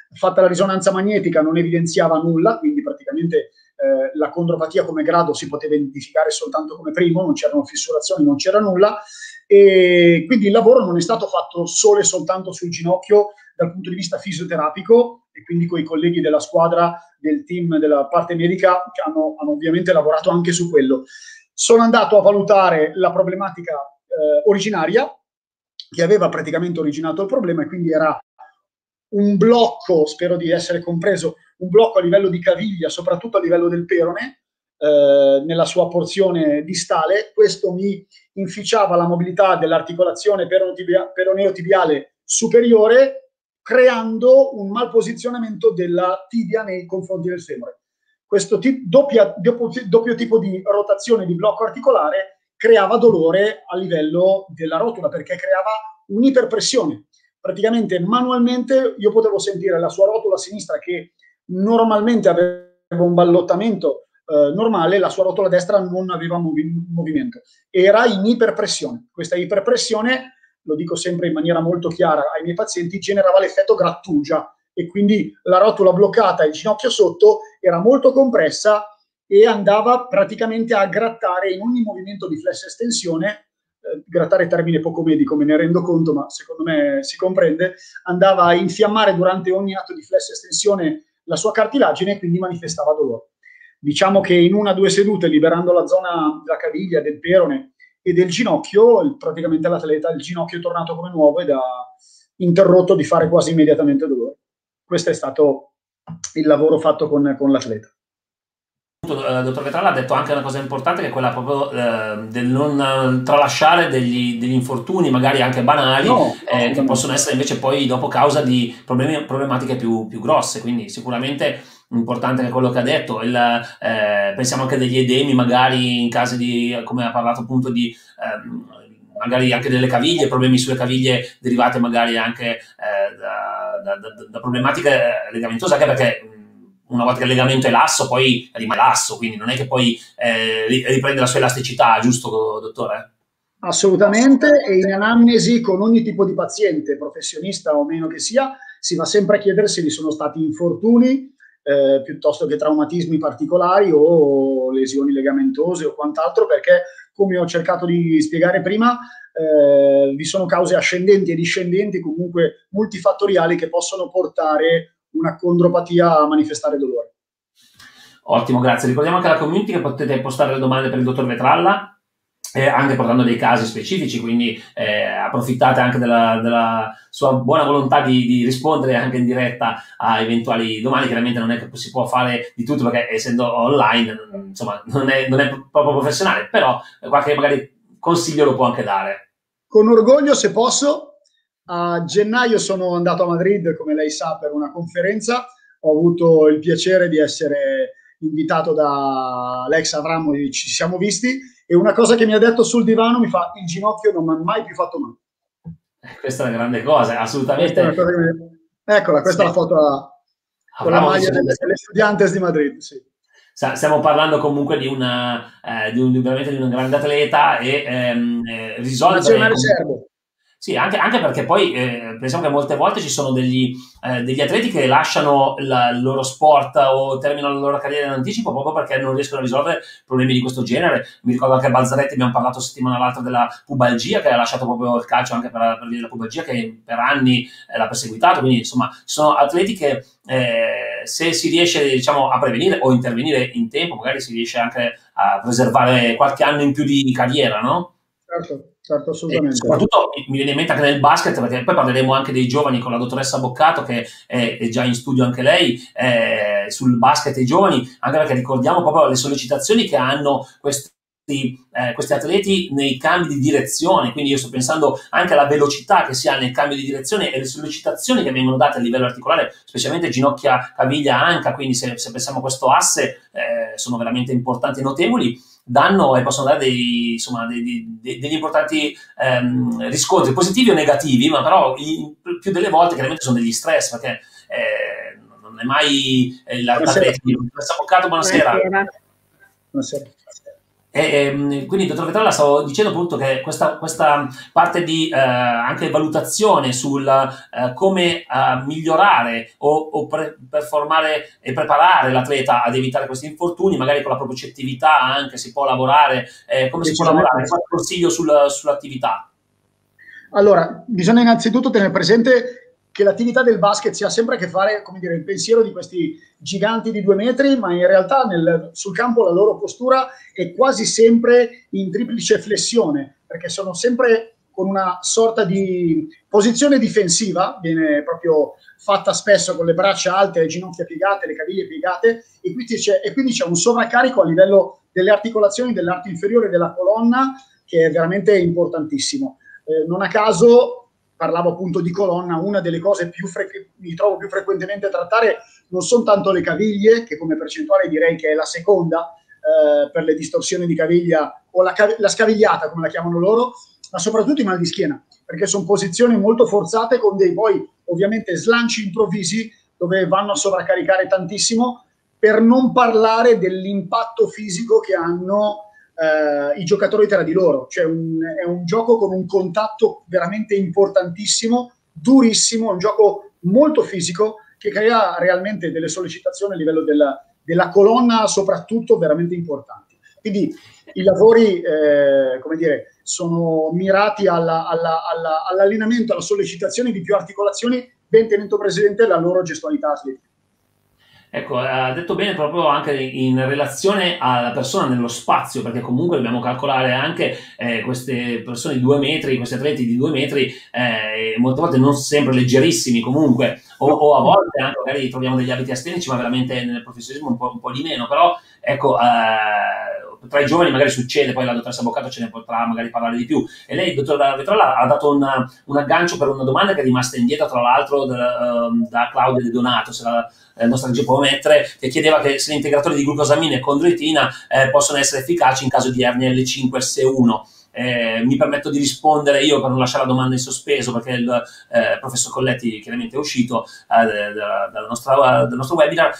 fatta la risonanza magnetica non evidenziava nulla, quindi praticamente la condropatia come grado si poteva identificare soltanto come primo, non c'erano fissurazioni, non c'era nulla, e quindi il lavoro non è stato fatto solo e soltanto sul ginocchio dal punto di vista fisioterapico, e quindi con i colleghi della squadra, del team, della parte medica, che hanno ovviamente lavorato anche su quello. Sono andato a valutare la problematica originaria, che aveva praticamente originato il problema, e quindi era un blocco, spero di essere compreso, un blocco a livello di caviglia, soprattutto a livello del perone, nella sua porzione distale. Questo mi inficiava la mobilità dell'articolazione peroneo-tibiale superiore, creando un malposizionamento della tibia nei confronti del femore. Questo doppio tipo di rotazione di blocco articolare creava dolore a livello della rotula, perché creava un'iperpressione. Praticamente manualmente io potevo sentire la sua rotola sinistra, che normalmente aveva un ballottamento normale, la sua rotola destra non aveva movimento, era in iperpressione. Questa iperpressione, lo dico sempre in maniera molto chiara ai miei pazienti, generava l'effetto grattugia, e quindi la rotola bloccata, il ginocchio sotto era molto compressa e andava praticamente a grattare in ogni movimento di flesso estensione. Grattare è termine poco medico, me ne rendo conto, ma secondo me si comprende. Andava a infiammare durante ogni atto di flesso estensione la sua cartilagine, e quindi manifestava dolore. Diciamo che in 1 o 2 sedute, liberando la zona della caviglia, del perone e del ginocchio, praticamente l'atleta, il ginocchio è tornato come nuovo ed ha interrotto di fare quasi immediatamente dolore. Questo è stato il lavoro fatto con l'atleta. Dottor Vetralla ha detto anche una cosa importante, che è quella proprio del non tralasciare degli infortuni magari anche banali, che possono essere invece poi dopo causa di problematiche più grosse. Quindi sicuramente importante anche quello che ha detto. Pensiamo anche degli edemi magari in casi di, come ha parlato appunto, di magari anche delle caviglie, problemi sulle caviglie derivate magari anche da problematiche legamentose, anche perché una volta che il legamento è lasso poi rimane lasso, quindi non è che poi riprende la sua elasticità, giusto dottore? Assolutamente, e in anamnesi con ogni tipo di paziente, professionista o meno che sia, si va sempre a chiedere se vi sono stati infortuni piuttosto che traumatismi particolari o lesioni legamentose o quant'altro, perché, come ho cercato di spiegare prima, vi sono cause ascendenti e discendenti, comunque multifattoriali, che possono portare una condropatia a manifestare dolore. Ottimo, grazie. Ricordiamo anche alla community che potete postare le domande per il dottor Vetralla, anche portando dei casi specifici, quindi approfittate anche della sua buona volontà di rispondere anche in diretta a eventuali domande. Chiaramente non è che si può fare di tutto, perché essendo online, insomma, non è proprio professionale, però qualche magari consiglio lo può anche dare. Con orgoglio, se posso. A gennaio sono andato a Madrid, come lei sa, per una conferenza. Ho avuto il piacere di essere invitato da Alex Avramovic, ci siamo visti, e una cosa che mi ha detto sul divano mi fa: il ginocchio non mi ha mai più fatto male. Questa è una grande cosa, assolutamente. Eccola, questa è la foto con la maglia delle Estudiantes di Madrid, sì. Stiamo parlando comunque di veramente di un grande atleta, e risolvere... Sì, anche perché poi pensiamo che molte volte ci sono degli atleti che lasciano il loro sport o terminano la loro carriera in anticipo proprio perché non riescono a risolvere problemi di questo genere. Mi ricordo anche a Balzaretti, abbiamo parlato settimana l'altra della pubalgia, che ha lasciato proprio il calcio anche per via della pubalgia, che per anni l'ha perseguitato. Quindi insomma ci sono atleti che se si riesce, diciamo, a prevenire o intervenire in tempo, magari si riesce anche a preservare qualche anno in più di carriera, no? Certo, assolutamente. E soprattutto mi viene in mente anche nel basket, perché poi parleremo anche dei giovani con la dottoressa Boccato, che è già in studio anche lei, sul basket e i giovani, anche perché ricordiamo proprio le sollecitazioni che hanno questi atleti nei cambi di direzione. Quindi io sto pensando anche alla velocità che si ha nel cambio di direzione e le sollecitazioni che vengono date a livello articolare, specialmente ginocchia, caviglia, anca. Quindi se pensiamo a questo asse, sono veramente importanti e notevoli, danno e possono dare degli importanti riscontri positivi o negativi, ma però più delle volte chiaramente sono degli stress, perché non è mai l'atleta. Buonasera. Buonasera. Quindi, dottor Vetralla, stavo dicendo appunto che questa parte di anche valutazione sul come migliorare o per formare e preparare l'atleta ad evitare questi infortuni, magari con la propriocettività anche si può lavorare, come si può lavorare? Qualche consiglio sull'attività? Allora, bisogna innanzitutto tenere presente che l'attività del basket si ha sempre a che fare, come dire, il pensiero di questi giganti di 2 metri, ma in realtà sul campo la loro postura è quasi sempre in triplice flessione, perché sono sempre con una sorta di posizione difensiva, viene proprio fatta spesso con le braccia alte, le ginocchia piegate, le caviglie piegate, e quindi c'è un sovraccarico a livello delle articolazioni dell'arto inferiore della colonna che è veramente importantissimo. Non a caso parlavo appunto di colonna, una delle cose mi trovo più frequentemente a trattare non sono tanto le caviglie, che come percentuale direi che è la seconda per le distorsioni di caviglia o la scavigliata come la chiamano loro, ma soprattutto i mal di schiena, perché sono posizioni molto forzate con dei poi ovviamente slanci improvvisi dove vanno a sovraccaricare tantissimo, per non parlare dell'impatto fisico che hanno i giocatori tra di loro. Cioè è un gioco con un contatto veramente importantissimo, durissimo, un gioco molto fisico che crea realmente delle sollecitazioni a livello della colonna soprattutto veramente importanti. Quindi i lavori come dire, sono mirati all'allenamento, alla sollecitazione di più articolazioni, ben tenendo presente la loro gestualità atletica. Ecco, ha detto bene proprio anche in relazione alla persona nello spazio, perché comunque dobbiamo calcolare anche queste persone di 2 metri, questi atleti di 2 metri, molte volte non sempre leggerissimi comunque, o a volte anche magari troviamo degli abiti astenici, ma veramente nel professionismo un po' di meno, però ecco, tra i giovani magari succede, poi la dottoressa Boccato ce ne potrà magari parlare di più. E lei, dottor Vetralla, ha dato un aggancio per una domanda che è rimasta indietro, tra l'altro, da Claudia De Donato, se la nostra regia può mettere, che chiedeva che se gli integratori di glucosamina e condroitina possono essere efficaci in caso di ernia L5-S1. Mi permetto di rispondere io per non lasciare la domanda in sospeso, perché il professor Colletti chiaramente è uscito dal nostro webinar.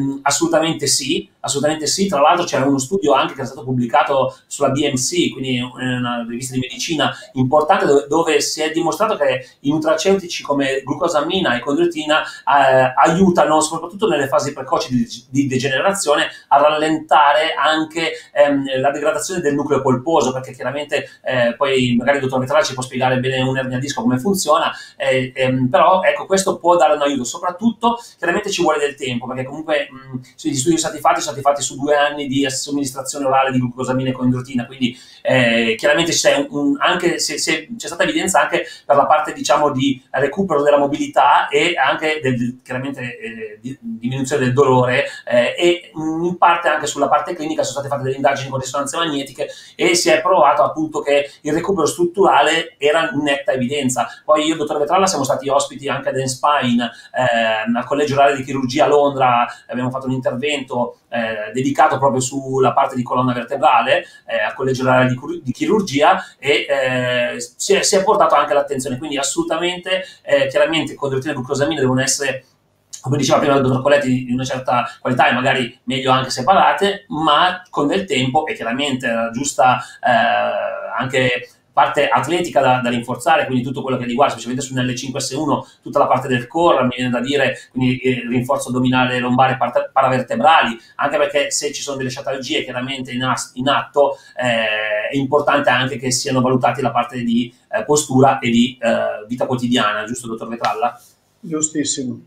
Assolutamente sì. Tra l'altro c'era uno studio anche che è stato pubblicato sulla BMC, quindi una rivista di medicina importante, dove si è dimostrato che i nutraceutici come glucosamina e condroitina aiutano soprattutto nelle fasi precoci di degenerazione a rallentare anche la degradazione del nucleo polposo, perché chiaramente poi magari il dottor Vetralla ci può spiegare bene un'ernia a disco come funziona, però ecco, questo può dare un aiuto. Soprattutto chiaramente ci vuole del tempo, perché comunque gli studi sono stati fatti su 2 anni di somministrazione orale di glucosamina e condroitina, quindi chiaramente anche se c'è stata evidenza anche per la parte, diciamo, di recupero della mobilità e anche chiaramente diminuzione del dolore, e in parte anche sulla parte clinica sono state fatte delle indagini con risonanze magnetiche e si è provato appunto che il recupero strutturale era in netta evidenza. Poi io e il dottor Vetralla siamo stati ospiti anche ad Enspine al Collegio Orale di Chirurgia a Londra, abbiamo fatto un intervento dedicato proprio sulla parte di colonna vertebrale al Collegio Orale di Chirurgia, e si è portato anche l'attenzione, quindi assolutamente chiaramente condroitina e glucosamina devono essere, come diceva prima il dottor Colletti, di una certa qualità e magari meglio anche separate, ma con del tempo e chiaramente la giusta anche parte atletica da rinforzare, quindi tutto quello che riguarda, specialmente su L5S1, tutta la parte del core, mi viene da dire, quindi il rinforzo addominale, lombare, paravertebrali, anche perché se ci sono delle sciatalgie chiaramente in atto, è importante anche che siano valutati la parte di postura e di vita quotidiana, giusto dottor Vetralla? Giustissimo.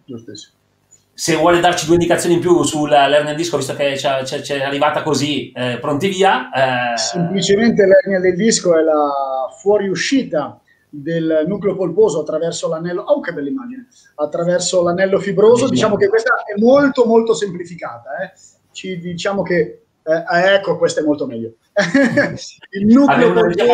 Se vuole darci 2 indicazioni in più sull'ernia al disco, visto che c'è arrivata così, pronti via. Semplicemente l'ernia del disco è la fuoriuscita del nucleo polposo attraverso l'anello, che bella immagine, attraverso l'anello fibroso. Diciamo che questa è molto molto semplificata, diciamo che ecco, questa è molto meglio. Il nucleo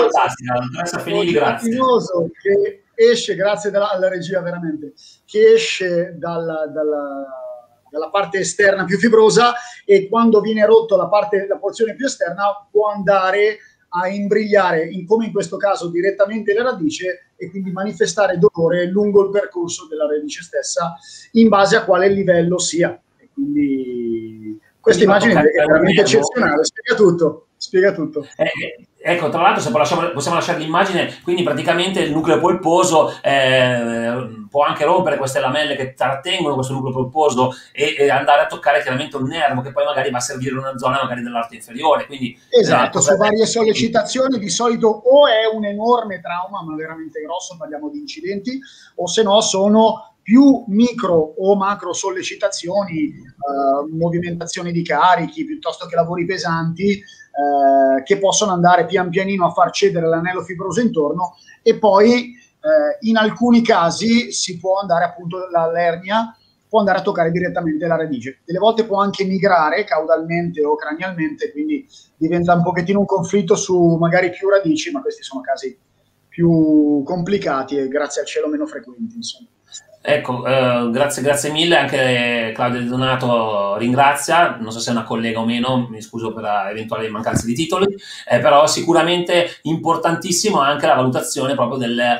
polposo che esce, grazie alla regia veramente, che esce dalla parte esterna più fibrosa, e quando viene rotto la porzione più esterna può andare a imbrigliare, come in questo caso, direttamente la radice, e quindi manifestare dolore lungo il percorso della radice stessa in base a quale livello sia. E quindi questa immagine è veramente eccezionale, spiega tutto. spiega tutto. Ecco, tra l'altro, se possiamo lasciare l'immagine, quindi praticamente il nucleo polposo può anche rompere queste lamelle che trattengono questo nucleo polposo e andare a toccare chiaramente un nervo che poi magari va a servire in una zona magari dell'arto inferiore. Quindi, esatto, su varie sollecitazioni di solito o è un enorme trauma, ma veramente grosso, parliamo di incidenti, o se no sono più micro o macro sollecitazioni, movimentazioni di carichi, piuttosto che lavori pesanti, che possono andare pian pianino a far cedere l'anello fibroso intorno, e poi in alcuni casi si può andare, appunto, l'ernia può andare a toccare direttamente la radice. Delle volte può anche migrare caudalmente o cranialmente, quindi diventa un pochettino un conflitto su magari più radici, ma questi sono casi più complicati e grazie al cielo meno frequenti, insomma. Ecco, grazie mille, anche Claudia Di Donato ringrazia, non so se è una collega o meno, mi scuso per eventuali mancanze di titoli, però sicuramente importantissimo anche la valutazione proprio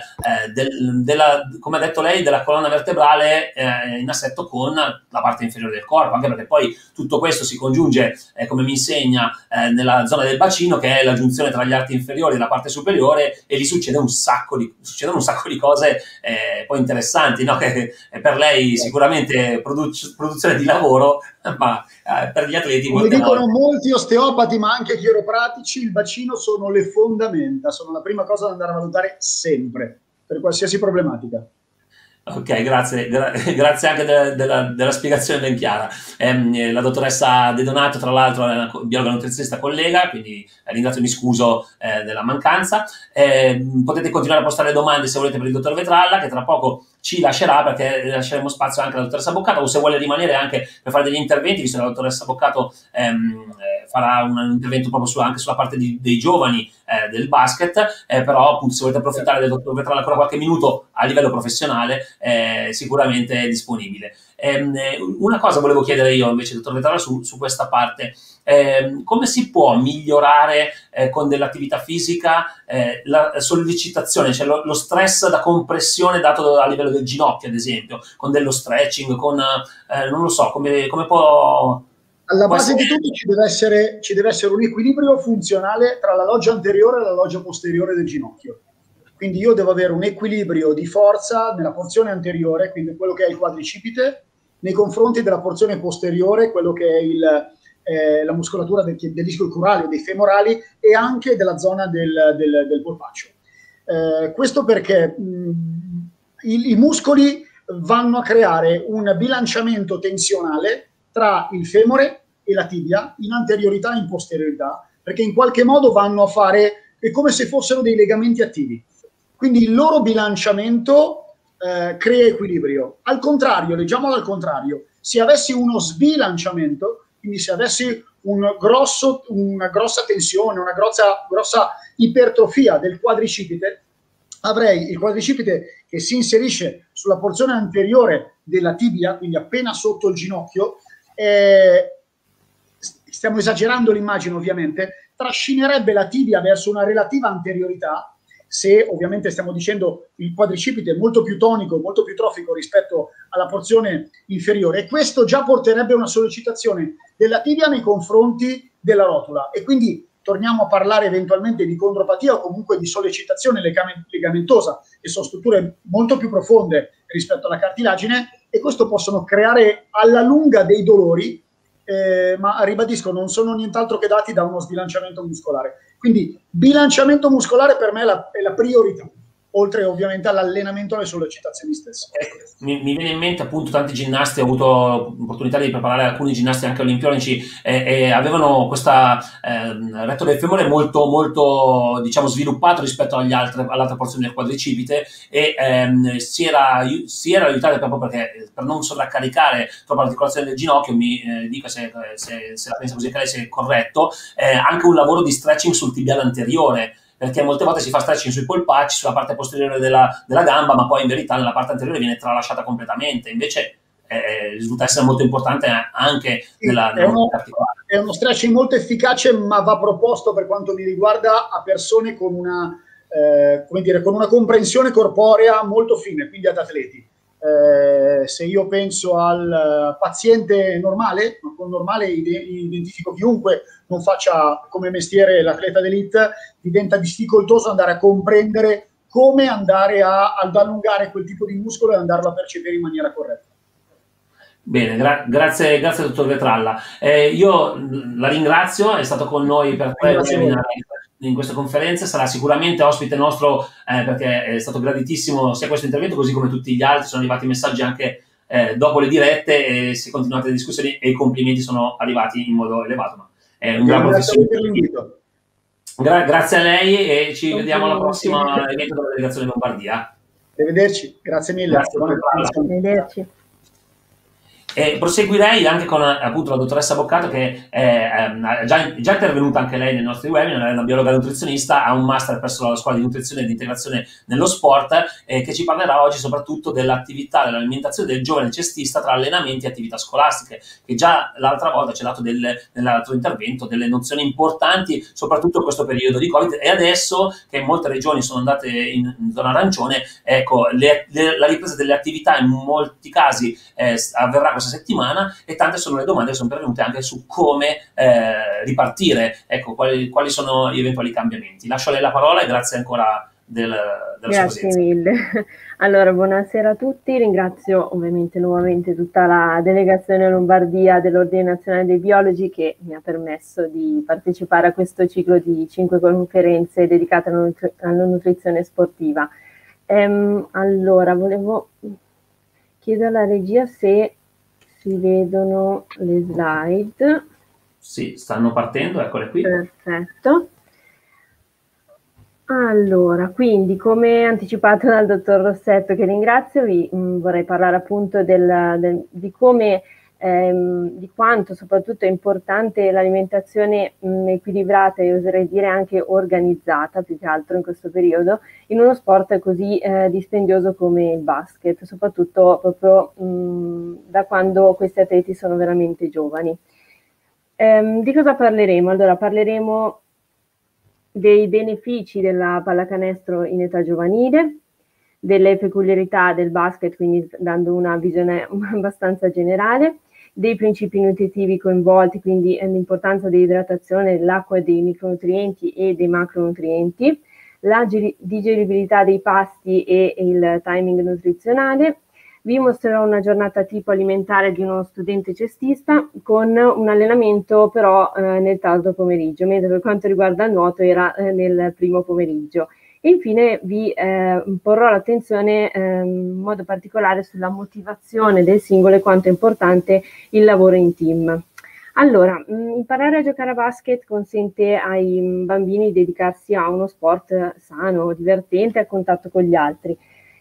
della, come ha detto lei, della colonna vertebrale in assetto con la parte inferiore del corpo, anche perché poi tutto questo si congiunge, come mi insegna, nella zona del bacino, che è la giunzione tra gli arti inferiori e la parte superiore, e lì succedono un sacco di cose poi interessanti, no? Che per lei sicuramente produzione di lavoro, ma per gli atleti come dicono molti osteopati ma anche chiropratici, il bacino sono le fondamenta, sono la prima cosa da andare a valutare sempre per qualsiasi problematica. Ok, grazie anche della spiegazione ben chiara. La dottoressa De Donato, tra l'altro, è una biologa nutrizionista collega, quindi ringrazio e mi scuso della mancanza. Potete continuare a postare domande se volete per il dottor Vetralla, che tra poco ci lascerà, perché lasceremo spazio anche alla dottoressa Boccato, o se vuole rimanere anche per fare degli interventi, visto che la dottoressa Boccato farà un intervento proprio anche sulla parte dei giovani del basket, però appunto se volete approfittare del dottor Vetralla ancora qualche minuto a livello professionale, sicuramente è disponibile. Una cosa volevo chiedere io invece, dottor Vetralla, su questa parte. Come si può migliorare con dell'attività fisica la sollecitazione, cioè lo stress da compressione dato a livello del ginocchio, ad esempio, con dello stretching, con non lo so, come può... Alla base di tutto ci deve essere un equilibrio funzionale tra la loggia anteriore e la loggia posteriore del ginocchio. Quindi io devo avere un equilibrio di forza nella porzione anteriore, quindi quello che è il quadricipite, nei confronti della porzione posteriore, quello che è la muscolatura degli ischi curali o dei femorali, e anche della zona del polpaccio. Questo perché i muscoli vanno a creare un bilanciamento tensionale tra il femore e la tibia, in anteriorità e in posteriorità, perché in qualche modo vanno a fare, è come se fossero dei legamenti attivi. Quindi il loro bilanciamento crea equilibrio. Al contrario, leggiamolo al contrario, se avessi uno sbilanciamento, quindi se avessi una grossa tensione, una grossa ipertrofia del quadricipite, avrei il quadricipite che si inserisce sulla porzione anteriore della tibia, quindi appena sotto il ginocchio. Stiamo esagerando l'immagine, ovviamente, trascinerebbe la tibia verso una relativa anteriorità, se ovviamente stiamo dicendo il quadricipite è molto più tonico, molto più trofico rispetto alla porzione inferiore, e questo già porterebbe a una sollecitazione della tibia nei confronti della rotula, e quindi torniamo a parlare eventualmente di condropatia o comunque di sollecitazione legamentosa, che sono strutture molto più profonde rispetto alla cartilagine, e questo possono creare alla lunga dei dolori, ma ribadisco, non sono nient'altro che dati da uno sbilanciamento muscolare. Quindi bilanciamento muscolare per me è la priorità, oltre ovviamente all'allenamento e alle sollecitazioni stesse. Mi viene in mente appunto tanti ginnasti, ho avuto l'opportunità di preparare alcuni ginnasti anche olimpionici e avevano questa retto del femore molto, molto diciamo sviluppato rispetto all'altra porzione del quadricipite, e si era aiutati proprio perché per non sovraccaricare troppo l'articolazione del ginocchio, mi dica se la pensa così, se è corretto, anche un lavoro di stretching sul tibiale anteriore, perché molte volte si fa stretching sui polpacci, sulla parte posteriore della gamba, ma poi in verità nella parte anteriore viene tralasciata completamente. Invece risulta essere molto importante anche nella particolare. È uno stretching molto efficace, ma va proposto, per quanto mi riguarda, a persone con una comprensione corporea molto fine, quindi ad atleti. Se io penso al paziente normale, ma con normale identifico chiunque non faccia come mestiere l'atleta d'elite, diventa difficoltoso andare a comprendere come andare ad allungare quel tipo di muscolo e andarlo a percepire in maniera corretta. Bene, grazie dottor Vetralla. Io la ringrazio, è stato con noi per 3 webinar in queste conferenze, sarà sicuramente ospite nostro perché è stato graditissimo sia questo intervento così come tutti gli altri, sono arrivati messaggi anche dopo le dirette e si è continuate le discussioni e i complimenti sono arrivati in modo elevato. Ma è un gran professionista. Grazie a lei e ci vediamo alla prossima evento della delegazione Lombardia. Arrivederci, grazie mille. Grazie, arrivederci. E proseguirei anche con appunto la dottoressa Boccato che è già intervenuta anche lei nei nostri webinar, è una biologa nutrizionista, ha un master presso la scuola di nutrizione e di integrazione nello sport che ci parlerà oggi soprattutto dell'attività, dell'alimentazione del giovane cestista tra allenamenti e attività scolastiche, che già l'altra volta ci ha dato nell'altro intervento delle nozioni importanti, soprattutto in questo periodo di Covid, e adesso che molte regioni sono andate in zona arancione, ecco, la ripresa delle attività in molti casi avverrà questa settimana e tante sono le domande che sono pervenute anche su come ripartire, ecco, quali sono gli eventuali cambiamenti. Lascio a lei la parola e grazie ancora della sua presenza. Grazie mille. Allora, buonasera a tutti, ringrazio ovviamente nuovamente tutta la delegazione Lombardia dell'Ordine Nazionale dei Biologi che mi ha permesso di partecipare a questo ciclo di 5 conferenze dedicate alla nutrizione sportiva. Allora, volevo chiedere alla regia se si vedono le slide. Sì, stanno partendo, eccole qui. Perfetto. Allora, quindi come anticipato dal dottor Rossetto, che ringrazio, vi vorrei parlare appunto di come, di quanto soprattutto è importante l'alimentazione equilibrata e oserei dire anche organizzata, più che altro in questo periodo, in uno sport così dispendioso come il basket, soprattutto proprio da quando questi atleti sono veramente giovani. Di cosa parleremo? Allora, parleremo dei benefici della pallacanestro in età giovanile, delle peculiarità del basket, quindi dando una visione abbastanza generale, dei principi nutritivi coinvolti, quindi l'importanza dell'idratazione, dell'acqua, dei micronutrienti e dei macronutrienti, la digeribilità dei pasti e il timing nutrizionale. Vi mostrerò una giornata tipo alimentare di uno studente cestista con un allenamento però nel tardo pomeriggio, mentre per quanto riguarda il nuoto era nel primo pomeriggio. E infine vi porrò l'attenzione in modo particolare sulla motivazione del singolo e quanto è importante il lavoro in team. Allora, imparare a giocare a basket consente ai bambini di dedicarsi a uno sport sano, divertente, a contatto con gli altri.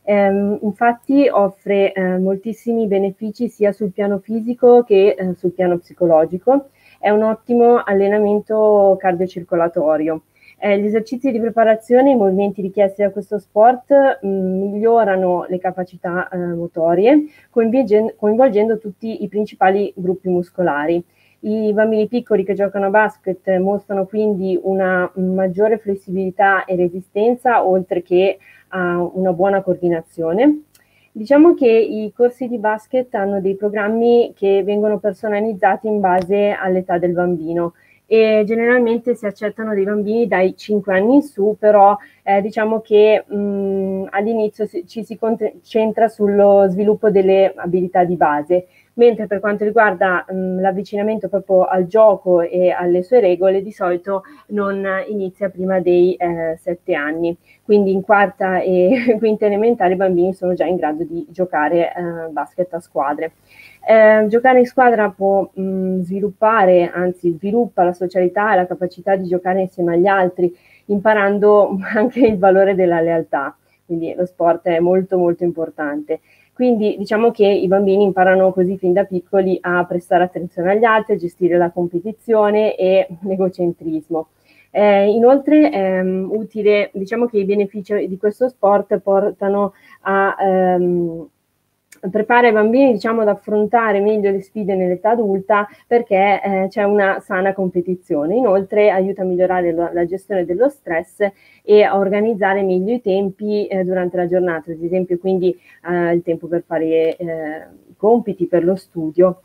Infatti offre moltissimi benefici sia sul piano fisico che sul piano psicologico. È un ottimo allenamento cardiocircolatorio. Gli esercizi di preparazione e i movimenti richiesti da questo sport migliorano le capacità motorie, coinvolgendo tutti i principali gruppi muscolari. I bambini piccoli che giocano a basket mostrano quindi una maggiore flessibilità e resistenza, oltre che a una buona coordinazione. Diciamo che i corsi di basket hanno dei programmi che vengono personalizzati in base all'età del bambino e generalmente si accettano dei bambini dai 5 anni in su, però diciamo che all'inizio ci si concentra sullo sviluppo delle abilità di base, mentre per quanto riguarda l'avvicinamento proprio al gioco e alle sue regole di solito non inizia prima dei 7 anni, quindi in quarta e quinta elementare i bambini sono già in grado di giocare basket a squadre. Giocare in squadra può sviluppare, anzi sviluppa la socialità e la capacità di giocare insieme agli altri, imparando anche il valore della lealtà, quindi lo sport è molto molto importante. Quindi diciamo che i bambini imparano così fin da piccoli a prestare attenzione agli altri, a gestire la competizione e l'egocentrismo. Inoltre è utile, diciamo che i benefici di questo sport portano a prepara i bambini, diciamo, ad affrontare meglio le sfide nell'età adulta, perché c'è una sana competizione. Inoltre aiuta a migliorare la gestione dello stress e a organizzare meglio i tempi durante la giornata, ad esempio quindi il tempo per fare i compiti, per lo studio.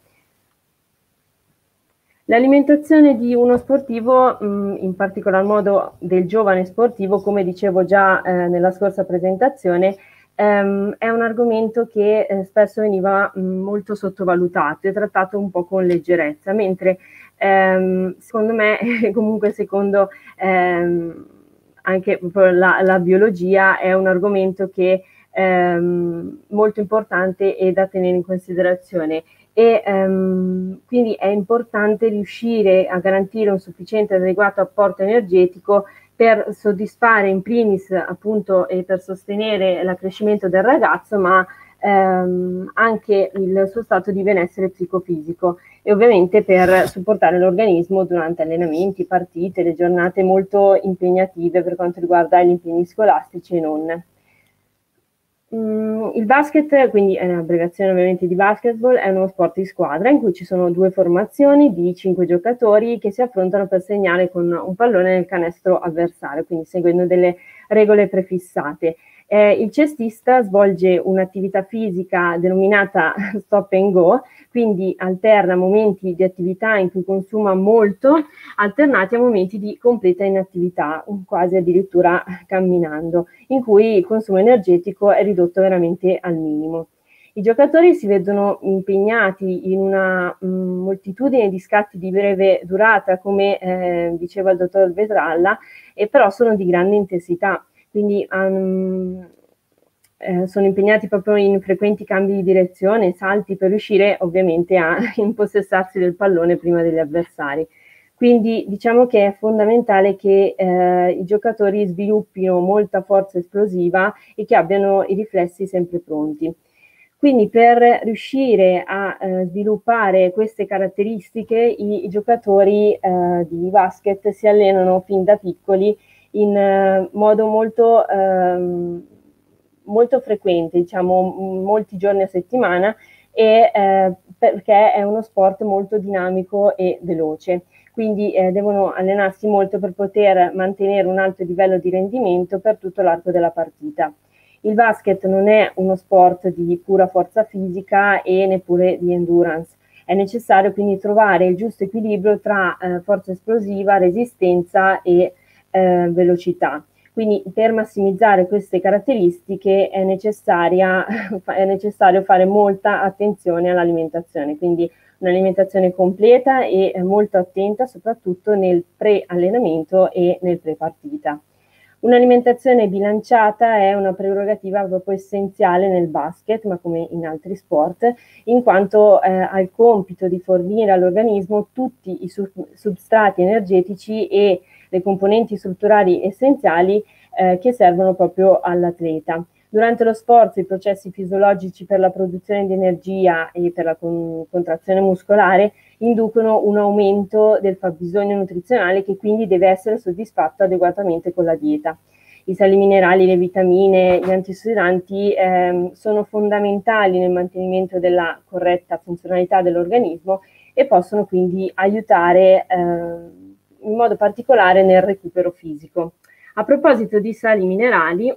L'alimentazione di uno sportivo, in particolar modo del giovane sportivo, come dicevo già nella scorsa presentazione, è un argomento che spesso veniva molto sottovalutato e trattato un po' con leggerezza, mentre secondo me, comunque secondo anche la biologia, è un argomento che è molto importante e da tenere in considerazione. E quindi è importante riuscire a garantire un sufficiente e adeguato apporto energetico per soddisfare in primis appunto e per sostenere l'accrescimento del ragazzo, ma anche il suo stato di benessere psicofisico, e ovviamente per supportare l'organismo durante allenamenti, partite, le giornate molto impegnative per quanto riguarda gli impegni scolastici e non. Il basket, quindi è un'abbreviazione ovviamente di basketball, è uno sport di squadra in cui ci sono 2 formazioni di 5 giocatori che si affrontano per segnare con un pallone nel canestro avversario, quindi seguendo delle regole prefissate. Il cestista svolge un'attività fisica denominata stop and go, quindi alterna momenti di attività in cui consuma molto, alternati a momenti di completa inattività, quasi addirittura camminando, in cui il consumo energetico è ridotto veramente al minimo. I giocatori si vedono impegnati in una moltitudine di scatti di breve durata, come diceva il dottor Vetralla, e però sono di grande intensità. Quindi sono impegnati proprio in frequenti cambi di direzione, salti, per riuscire ovviamente a impossessarsi del pallone prima degli avversari. Quindi diciamo che è fondamentale che i giocatori sviluppino molta forza esplosiva e che abbiano i riflessi sempre pronti. Quindi per riuscire a sviluppare queste caratteristiche, i giocatori di basket si allenano fin da piccoli in modo molto frequente, diciamo molti giorni a settimana, e perché è uno sport molto dinamico e veloce. Quindi devono allenarsi molto per poter mantenere un alto livello di rendimento per tutto l'arco della partita. Il basket non è uno sport di pura forza fisica e neppure di endurance. È necessario quindi trovare il giusto equilibrio tra forza esplosiva, resistenza e velocità. Quindi per massimizzare queste caratteristiche è necessario fare molta attenzione all'alimentazione, quindi un'alimentazione completa e molto attenta soprattutto nel pre-allenamento e nel pre-partita. Un'alimentazione bilanciata è una prerogativa proprio essenziale nel basket, ma come in altri sport, in quanto ha il compito di fornire all'organismo tutti i substrati energetici e le componenti strutturali essenziali che servono proprio all'atleta. Durante lo sforzo i processi fisiologici per la produzione di energia e per la contrazione muscolare inducono un aumento del fabbisogno nutrizionale, che quindi deve essere soddisfatto adeguatamente con la dieta. I sali minerali, le vitamine, gli antiossidanti sono fondamentali nel mantenimento della corretta funzionalità dell'organismo e possono quindi aiutare in modo particolare nel recupero fisico. A proposito di sali minerali,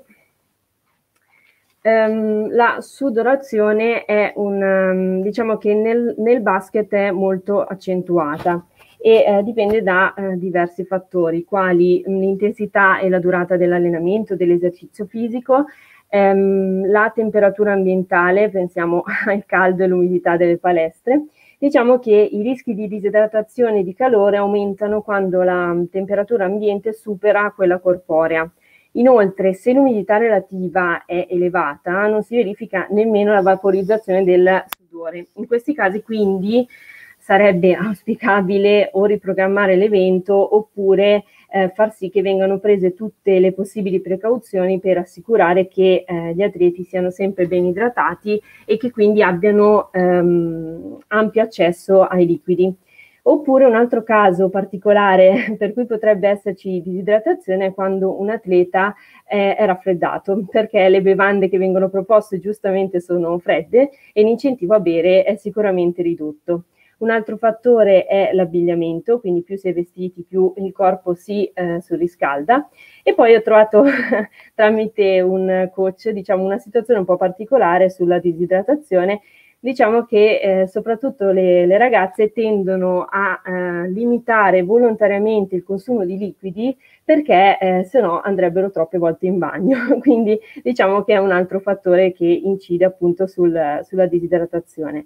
la sudorazione è diciamo che nel basket è molto accentuata e dipende da diversi fattori, quali l'intensità e la durata dell'allenamento, dell'esercizio fisico, la temperatura ambientale, pensiamo al caldo e l'umidità delle palestre. Diciamo che i rischi di disidratazione e di calore aumentano quando la temperatura ambiente supera quella corporea. Inoltre, se l'umidità relativa è elevata, non si verifica nemmeno la vaporizzazione del sudore. In questi casi, quindi, sarebbe auspicabile o riprogrammare l'evento oppure far sì che vengano prese tutte le possibili precauzioni per assicurare che gli atleti siano sempre ben idratati e che quindi abbiano ampio accesso ai liquidi. Oppure un altro caso particolare per cui potrebbe esserci disidratazione è quando un atleta è raffreddato, perché le bevande che vengono proposte giustamente sono fredde e l'incentivo a bere è sicuramente ridotto. Un altro fattore è l'abbigliamento, quindi più si è vestiti, più il corpo si surriscalda. E poi ho trovato tramite un coach, diciamo, una situazione un po' particolare sulla disidratazione. Diciamo che soprattutto le ragazze tendono a limitare volontariamente il consumo di liquidi perché se no andrebbero troppe volte in bagno. Quindi diciamo che è un altro fattore che incide appunto sulla disidratazione.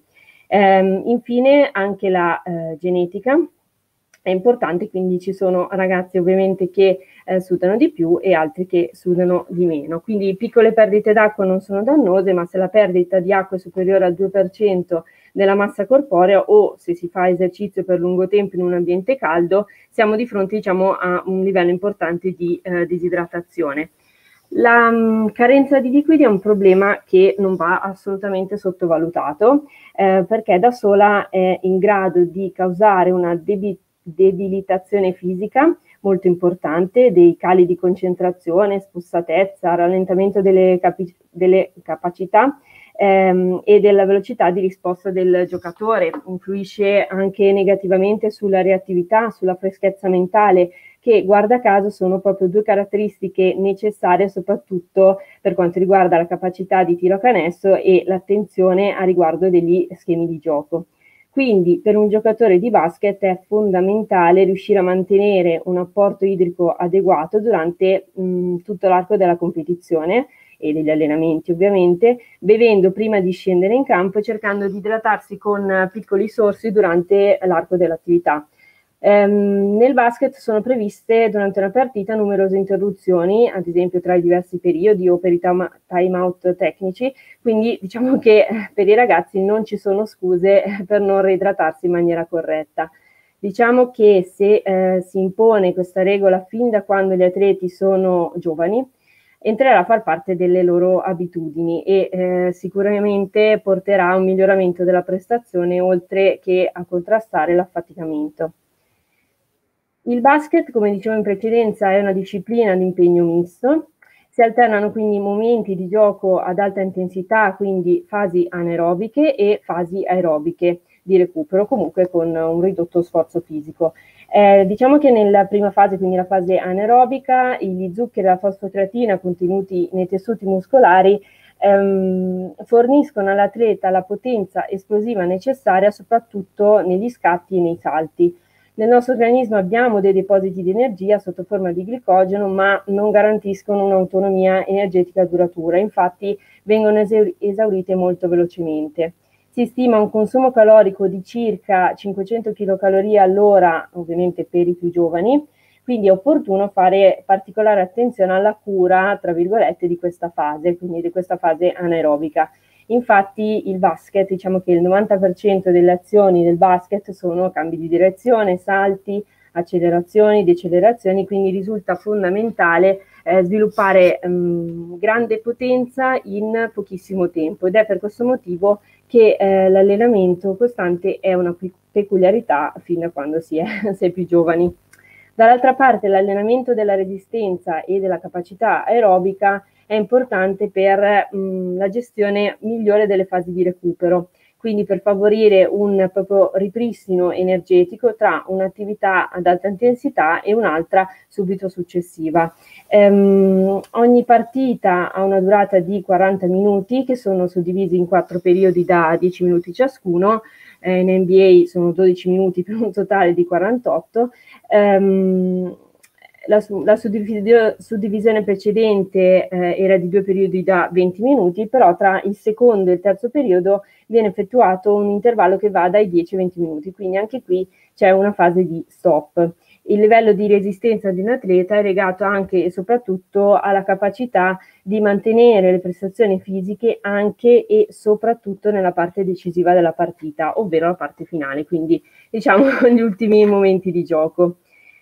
Infine anche la genetica è importante, quindi ci sono ragazzi ovviamente che sudano di più e altri che sudano di meno. Quindi piccole perdite d'acqua non sono dannose, ma se la perdita di acqua è superiore al 2% della massa corporea o se si fa esercizio per lungo tempo in un ambiente caldo, siamo di fronte, diciamo, a un livello importante di disidratazione. La carenza di liquidi è un problema che non va assolutamente sottovalutato perché da sola è in grado di causare una debilitazione fisica molto importante, dei cali di concentrazione, spossatezza, rallentamento delle capacità e della velocità di risposta del giocatore. Influisce anche negativamente sulla reattività, sulla freschezza mentale, che guarda caso sono proprio due caratteristiche necessarie soprattutto per quanto riguarda la capacità di tiro a canestro e l'attenzione a riguardo degli schemi di gioco. Quindi per un giocatore di basket è fondamentale riuscire a mantenere un apporto idrico adeguato durante tutto l'arco della competizione e degli allenamenti ovviamente, bevendo prima di scendere in campo e cercando di idratarsi con piccoli sorsi durante l'arco dell'attività. Nel basket sono previste durante una partita numerose interruzioni, ad esempio tra i diversi periodi o per i time-out tecnici, quindi diciamo che per i ragazzi non ci sono scuse per non reidratarsi in maniera corretta. Diciamo che se si impone questa regola fin da quando gli atleti sono giovani, entrerà a far parte delle loro abitudini e sicuramente porterà a un miglioramento della prestazione oltre che a contrastare l'affaticamento. Il basket, come dicevo in precedenza, è una disciplina di impegno misto. Si alternano quindi momenti di gioco ad alta intensità, quindi fasi anaerobiche e fasi aerobiche di recupero, comunque con un ridotto sforzo fisico. Diciamo che nella prima fase, quindi la fase anaerobica, gli zuccheri e la fosfocreatina contenuti nei tessuti muscolari forniscono all'atleta la potenza esplosiva necessaria soprattutto negli scatti e nei salti. Nel nostro organismo abbiamo dei depositi di energia sotto forma di glicogeno, ma non garantiscono un'autonomia energetica duratura, infatti vengono esaurite molto velocemente. Si stima un consumo calorico di circa 500 kcal all'ora, ovviamente per i più giovani, quindi è opportuno fare particolare attenzione alla cura, tra virgolette, di questa fase, quindi di questa fase anaerobica. Infatti il basket, diciamo che il 90% delle azioni del basket sono cambi di direzione, salti, accelerazioni, decelerazioni, quindi risulta fondamentale sviluppare grande potenza in pochissimo tempo ed è per questo motivo che l'allenamento costante è una peculiarità fin da quando si è più giovani. Dall'altra parte l'allenamento della resistenza e della capacità aerobica è importante per la gestione migliore delle fasi di recupero, quindi per favorire un proprio ripristino energetico tra un'attività ad alta intensità e un'altra subito successiva. Ogni partita ha una durata di 40 minuti che sono suddivisi in 4 periodi da 10 minuti ciascuno, in NBA sono 12 minuti per un totale di 48. La suddivisione precedente era di 2 periodi da 20 minuti, però tra il secondo e il terzo periodo viene effettuato un intervallo che va dai 10 ai 20 minuti, quindi anche qui c'è una fase di stop. Il livello di resistenza di un atleta è legato anche e soprattutto alla capacità di mantenere le prestazioni fisiche anche e soprattutto nella parte decisiva della partita, ovvero la parte finale, quindi diciamo gli ultimi momenti di gioco.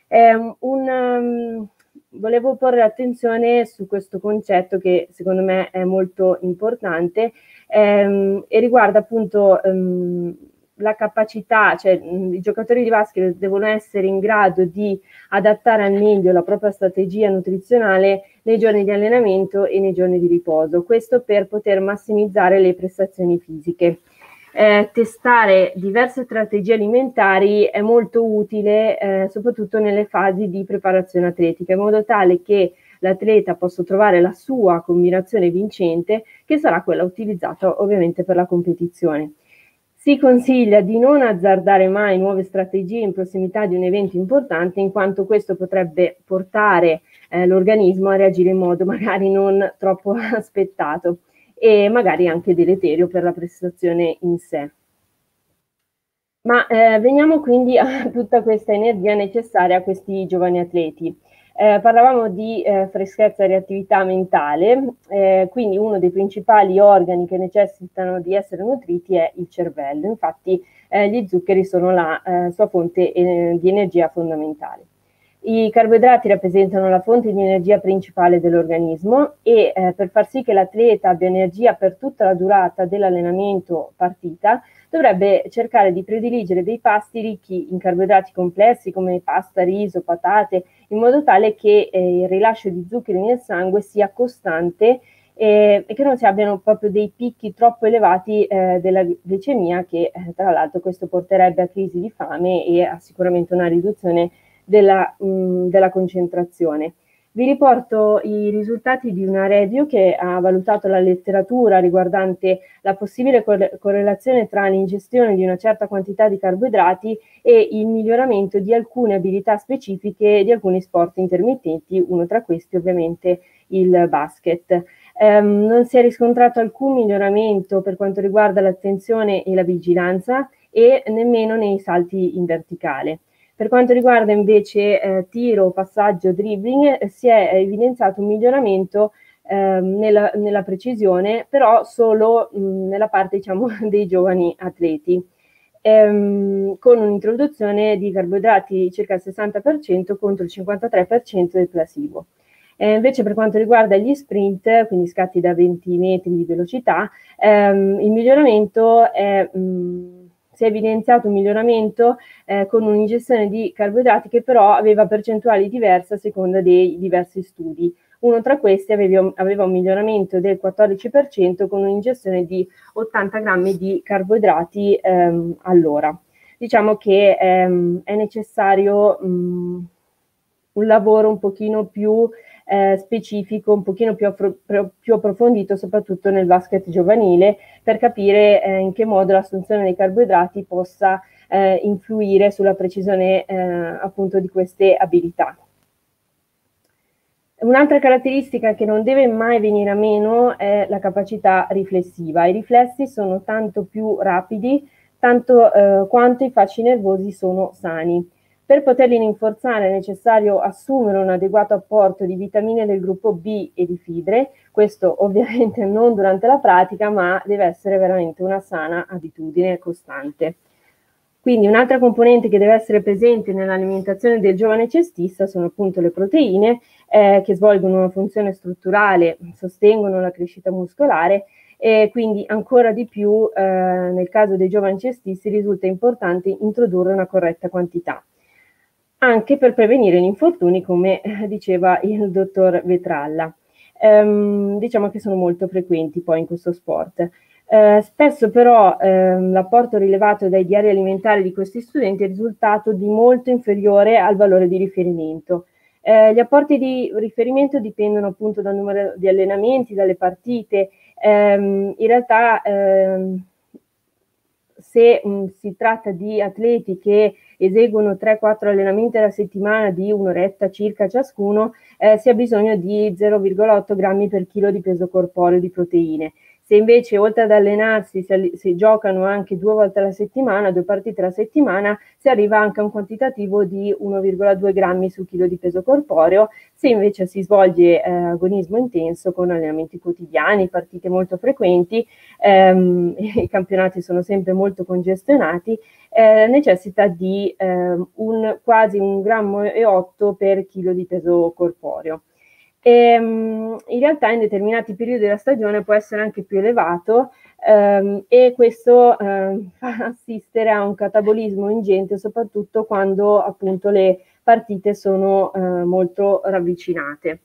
Volevo porre attenzione su questo concetto che secondo me è molto importante e riguarda appunto la capacità, cioè i giocatori di basket devono essere in grado di adattare al meglio la propria strategia nutrizionale nei giorni di allenamento e nei giorni di riposo, questo per poter massimizzare le prestazioni fisiche. Testare diverse strategie alimentari è molto utile, soprattutto nelle fasi di preparazione atletica, in modo tale che l'atleta possa trovare la sua combinazione vincente, che sarà quella utilizzata ovviamente per la competizione. Si consiglia di non azzardare mai nuove strategie in prossimità di un evento importante, in quanto questo potrebbe portare l'organismo a reagire in modo magari non troppo aspettato e magari anche deleterio per la prestazione in sé. Ma veniamo quindi a tutta questa energia necessaria a questi giovani atleti. Parlavamo di freschezza e reattività mentale, quindi uno dei principali organi che necessitano di essere nutriti è il cervello. Infatti gli zuccheri sono la sua fonte di energia fondamentale. I carboidrati rappresentano la fonte di energia principale dell'organismo e per far sì che l'atleta abbia energia per tutta la durata dell'allenamento partita, dovrebbe cercare di prediligere dei pasti ricchi in carboidrati complessi come pasta, riso, patate, in modo tale che il rilascio di zuccheri nel sangue sia costante e che non si abbiano proprio dei picchi troppo elevati della glicemia, che tra l'altro questo porterebbe a crisi di fame e a sicuramente una riduzione della concentrazione. Vi riporto i risultati di una review che ha valutato la letteratura riguardante la possibile correlazione tra l'ingestione di una certa quantità di carboidrati e il miglioramento di alcune abilità specifiche di alcuni sport intermittenti, uno tra questi ovviamente il basket. Non si è riscontrato alcun miglioramento per quanto riguarda l'attenzione e la vigilanza e nemmeno nei salti in verticale. Per quanto riguarda invece tiro, passaggio, dribbling, si è evidenziato un miglioramento nella precisione, però solo nella parte, diciamo, dei giovani atleti, con un'introduzione di carboidrati circa il 60% contro il 53% del placebo. Invece per quanto riguarda gli sprint, quindi scatti da 20 metri di velocità, il miglioramento è... si è evidenziato un miglioramento con un'ingestione di carboidrati che però aveva percentuali diverse a seconda dei diversi studi. Uno tra questi aveva un miglioramento del 14% con un'ingestione di 80 grammi di carboidrati all'ora. Diciamo che è necessario un lavoro un pochino più specifico, un pochino più approfondito, soprattutto nel basket giovanile, per capire in che modo l'assunzione dei carboidrati possa influire sulla precisione appunto di queste abilità. Un'altra caratteristica che non deve mai venire a meno è la capacità riflessiva. I riflessi sono tanto più rapidi quanto i fasci nervosi sono sani. Per poterli rinforzare è necessario assumere un adeguato apporto di vitamine del gruppo B e di fibre, questo ovviamente non durante la pratica, ma deve essere veramente una sana abitudine costante. Quindi un'altra componente che deve essere presente nell'alimentazione del giovane cestista sono appunto le proteine che svolgono una funzione strutturale, sostengono la crescita muscolare e quindi ancora di più nel caso dei giovani cestisti risulta importante introdurre una corretta quantità, anche per prevenire gli infortuni, come diceva il dottor Vetralla. Diciamo che sono molto frequenti poi in questo sport. Spesso però l'apporto rilevato dai diari alimentari di questi studenti è risultato di molto inferiore al valore di riferimento. Gli apporti di riferimento dipendono appunto dal numero di allenamenti, dalle partite. In realtà se si tratta di atleti che eseguono 3-4 allenamenti alla settimana di un'oretta circa ciascuno, si ha bisogno di 0,8 grammi per chilo di peso corporeo di proteine. Se invece oltre ad allenarsi si giocano anche 2 volte alla settimana, 2 partite alla settimana, si arriva anche a un quantitativo di 1,2 grammi su chilo di peso corporeo. Se invece si svolge agonismo intenso con allenamenti quotidiani, partite molto frequenti, i campionati sono sempre molto congestionati, necessita di quasi 1,8 grammi per chilo di peso corporeo. In realtà in determinati periodi della stagione può essere anche più elevato, e questo fa assistere a un catabolismo ingente, soprattutto quando appunto le partite sono molto ravvicinate.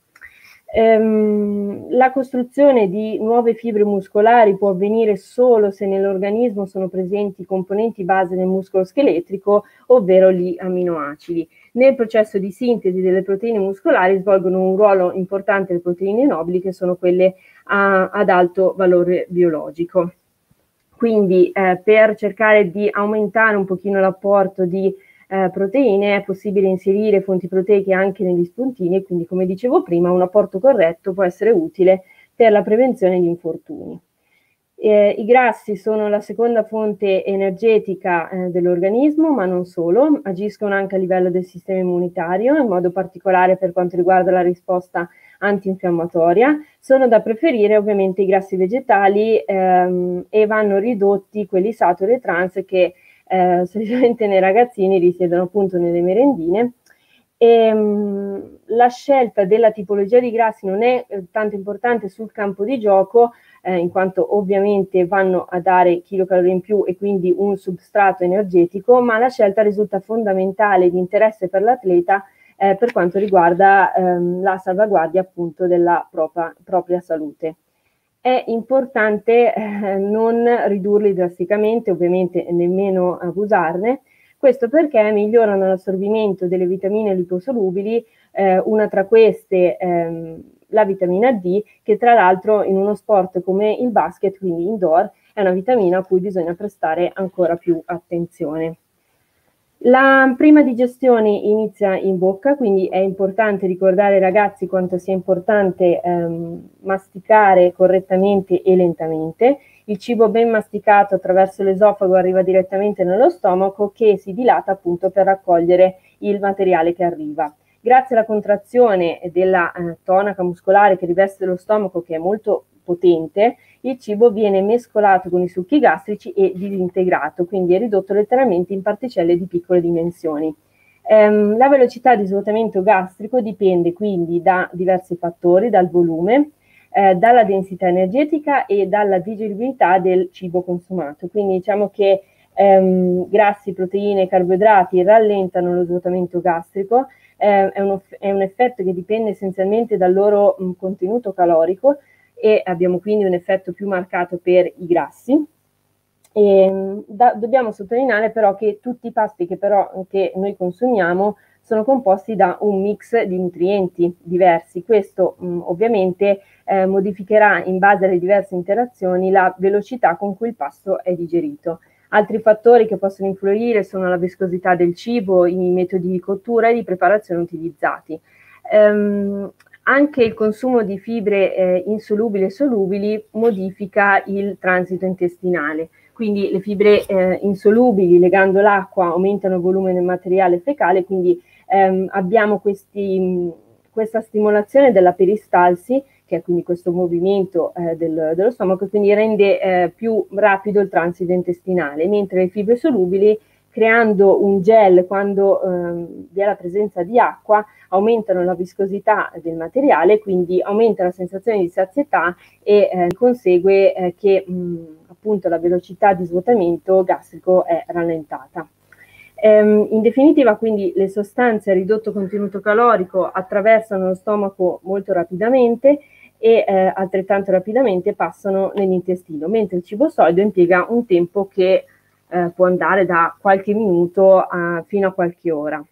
La costruzione di nuove fibre muscolari può avvenire solo se nell'organismo sono presenti componenti base del muscolo scheletrico, ovvero gli aminoacidi. Nel processo di sintesi delle proteine muscolari svolgono un ruolo importante le proteine nobili, che sono quelle ad alto valore biologico. Quindi per cercare di aumentare un pochino l'apporto di proteine è possibile inserire fonti proteiche anche negli spuntini, e quindi, come dicevo prima, un apporto corretto può essere utile per la prevenzione di infortuni. I grassi sono la seconda fonte energetica dell'organismo, ma non solo, agiscono anche a livello del sistema immunitario, in modo particolare per quanto riguarda la risposta antinfiammatoria. Sono da preferire ovviamente i grassi vegetali, e vanno ridotti quelli saturi e trans, che solitamente nei ragazzini risiedono appunto nelle merendine. La scelta della tipologia di grassi non è tanto importante sul campo di gioco, in quanto ovviamente vanno a dare chilocalorie in più e quindi un substrato energetico, ma la scelta risulta fondamentale di interesse per l'atleta per quanto riguarda la salvaguardia appunto della propria salute. È importante non ridurli drasticamente, ovviamente nemmeno abusarne. Questo perché migliorano l'assorbimento delle vitamine liposolubili, una tra queste la vitamina D, che tra l'altro in uno sport come il basket, quindi indoor, è una vitamina a cui bisogna prestare ancora più attenzione. La prima digestione inizia in bocca, quindi è importante ricordare ai ragazzi quanto sia importante masticare correttamente e lentamente. Il cibo ben masticato attraverso l'esofago arriva direttamente nello stomaco, che si dilata appunto per raccogliere il materiale che arriva. Grazie alla contrazione della tonaca muscolare che riveste lo stomaco, che è molto potente, il cibo viene mescolato con i succhi gastrici e disintegrato, quindi è ridotto letteralmente in particelle di piccole dimensioni. La velocità di svuotamento gastrico dipende quindi da diversi fattori, dal volume, dalla densità energetica e dalla digeribilità del cibo consumato. Quindi diciamo che grassi, proteine e carboidrati rallentano lo svuotamento gastrico. È un effetto che dipende essenzialmente dal loro contenuto calorico, e abbiamo quindi un effetto più marcato per i grassi. Dobbiamo sottolineare però che tutti i pasti che noi consumiamo sono composti da un mix di nutrienti diversi. Questo ovviamente modificherà in base alle diverse interazioni la velocità con cui il pasto è digerito. Altri fattori che possono influire sono la viscosità del cibo, i metodi di cottura e di preparazione utilizzati. Anche il consumo di fibre insolubili e solubili modifica il transito intestinale. Quindi le fibre insolubili, legando l'acqua, aumentano il volume del materiale fecale, quindi abbiamo questa stimolazione della peristalsi, che è quindi questo movimento dello stomaco, quindi rende più rapido il transito intestinale, mentre le fibre solubili, creando un gel quando vi è la presenza di acqua, aumentano la viscosità del materiale, quindi aumenta la sensazione di sazietà e consegue che appunto la velocità di svuotamento gastrico è rallentata. In definitiva, quindi, le sostanze a ridotto contenuto calorico attraversano lo stomaco molto rapidamente e altrettanto rapidamente passano nell'intestino, mentre il cibo solido impiega un tempo che può andare da qualche minuto fino a qualche ora.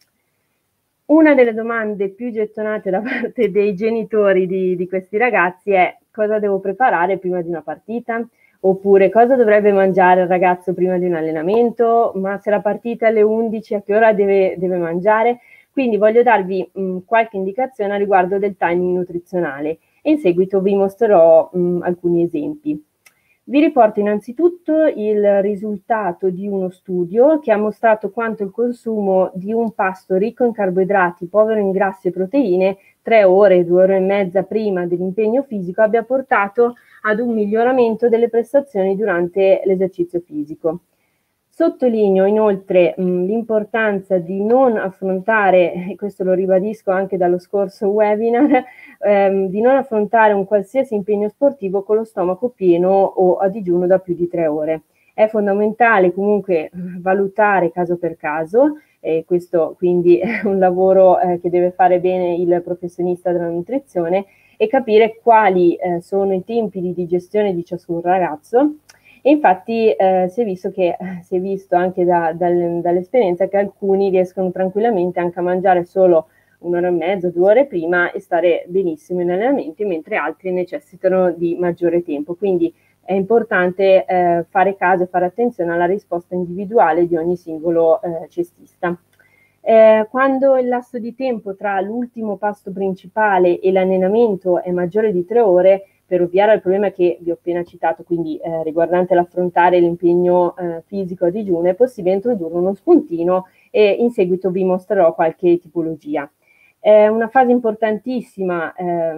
Una delle domande più gettonate da parte dei genitori di questi ragazzi è: cosa devo preparare prima di una partita? Oppure cosa dovrebbe mangiare il ragazzo prima di un allenamento? Ma se la partita è alle 11, a che ora deve mangiare? Quindi voglio darvi qualche indicazione a riguardo del timing nutrizionale e in seguito vi mostrerò alcuni esempi. Vi riporto innanzitutto il risultato di uno studio che ha mostrato quanto il consumo di un pasto ricco in carboidrati, povero in grassi e proteine, 3 ore, 2 ore e mezza prima dell'impegno fisico, abbia portato ad un miglioramento delle prestazioni durante l'esercizio fisico. Sottolineo inoltre l'importanza di non affrontare, e questo lo ribadisco anche dallo scorso webinar, di non affrontare un qualsiasi impegno sportivo con lo stomaco pieno o a digiuno da più di 3 ore. È fondamentale comunque valutare caso per caso, e questo quindi è un lavoro che deve fare bene il professionista della nutrizione, e capire quali sono i tempi di digestione di ciascun ragazzo. E infatti si è visto anche dall'esperienza che alcuni riescono tranquillamente anche a mangiare solo 1 ora e mezzo, 2 ore prima e stare benissimo in allenamenti, mentre altri necessitano di maggiore tempo. Quindi è importante fare caso e fare attenzione alla risposta individuale di ogni singolo cestista. Quando il lasso di tempo tra l'ultimo pasto principale e l'allenamento è maggiore di 3 ore, per ovviare al problema che vi ho appena citato, quindi riguardante l'affrontare l'impegno fisico a digiuno, è possibile introdurre uno spuntino e in seguito vi mostrerò qualche tipologia. Una fase importantissima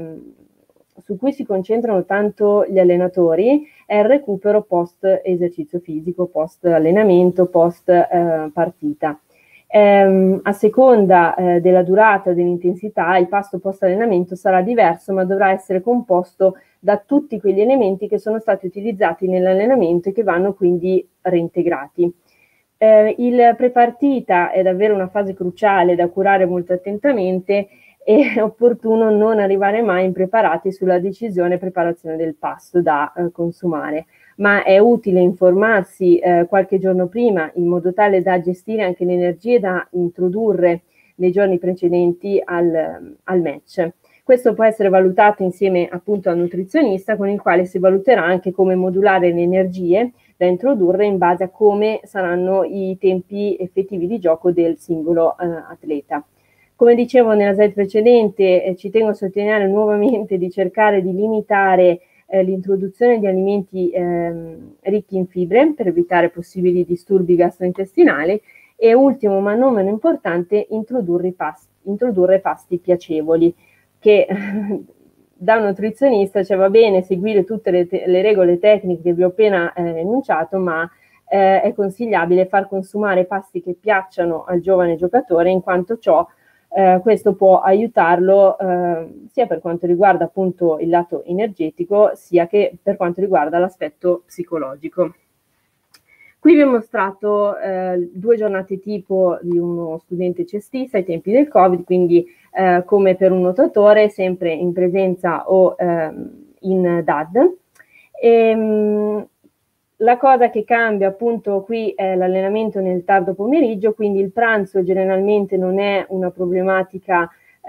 su cui si concentrano tanto gli allenatori è il recupero post esercizio fisico, post allenamento, post partita. A seconda della durata e dell'intensità, il pasto post allenamento sarà diverso, ma dovrà essere composto da tutti quegli elementi che sono stati utilizzati nell'allenamento e che vanno quindi reintegrati. Il prepartita è davvero una fase cruciale da curare molto attentamente, e è opportuno non arrivare mai impreparati sulla decisione e preparazione del pasto da consumare, ma è utile informarsi qualche giorno prima in modo tale da gestire anche le energie da introdurre nei giorni precedenti al match. Questo può essere valutato insieme appunto al nutrizionista, con il quale si valuterà anche come modulare le energie da introdurre in base a come saranno i tempi effettivi di gioco del singolo atleta. Come dicevo nella slide precedente, ci tengo a sottolineare nuovamente di cercare di limitare l'introduzione di alimenti ricchi in fibre per evitare possibili disturbi gastrointestinali, e ultimo ma non meno importante, introdurre pasti piacevoli, che da un nutrizionista va bene seguire tutte le regole tecniche che vi ho appena enunciato, ma è consigliabile far consumare pasti che piacciono al giovane giocatore, in quanto questo può aiutarlo sia per quanto riguarda appunto il lato energetico, sia che per quanto riguarda l'aspetto psicologico. Qui vi ho mostrato 2 giornate tipo di uno studente cestista ai tempi del Covid, quindi come per un nuotatore, sempre in presenza o in DAD. La cosa che cambia appunto qui è l'allenamento nel tardo pomeriggio, quindi il pranzo generalmente non è una problematica,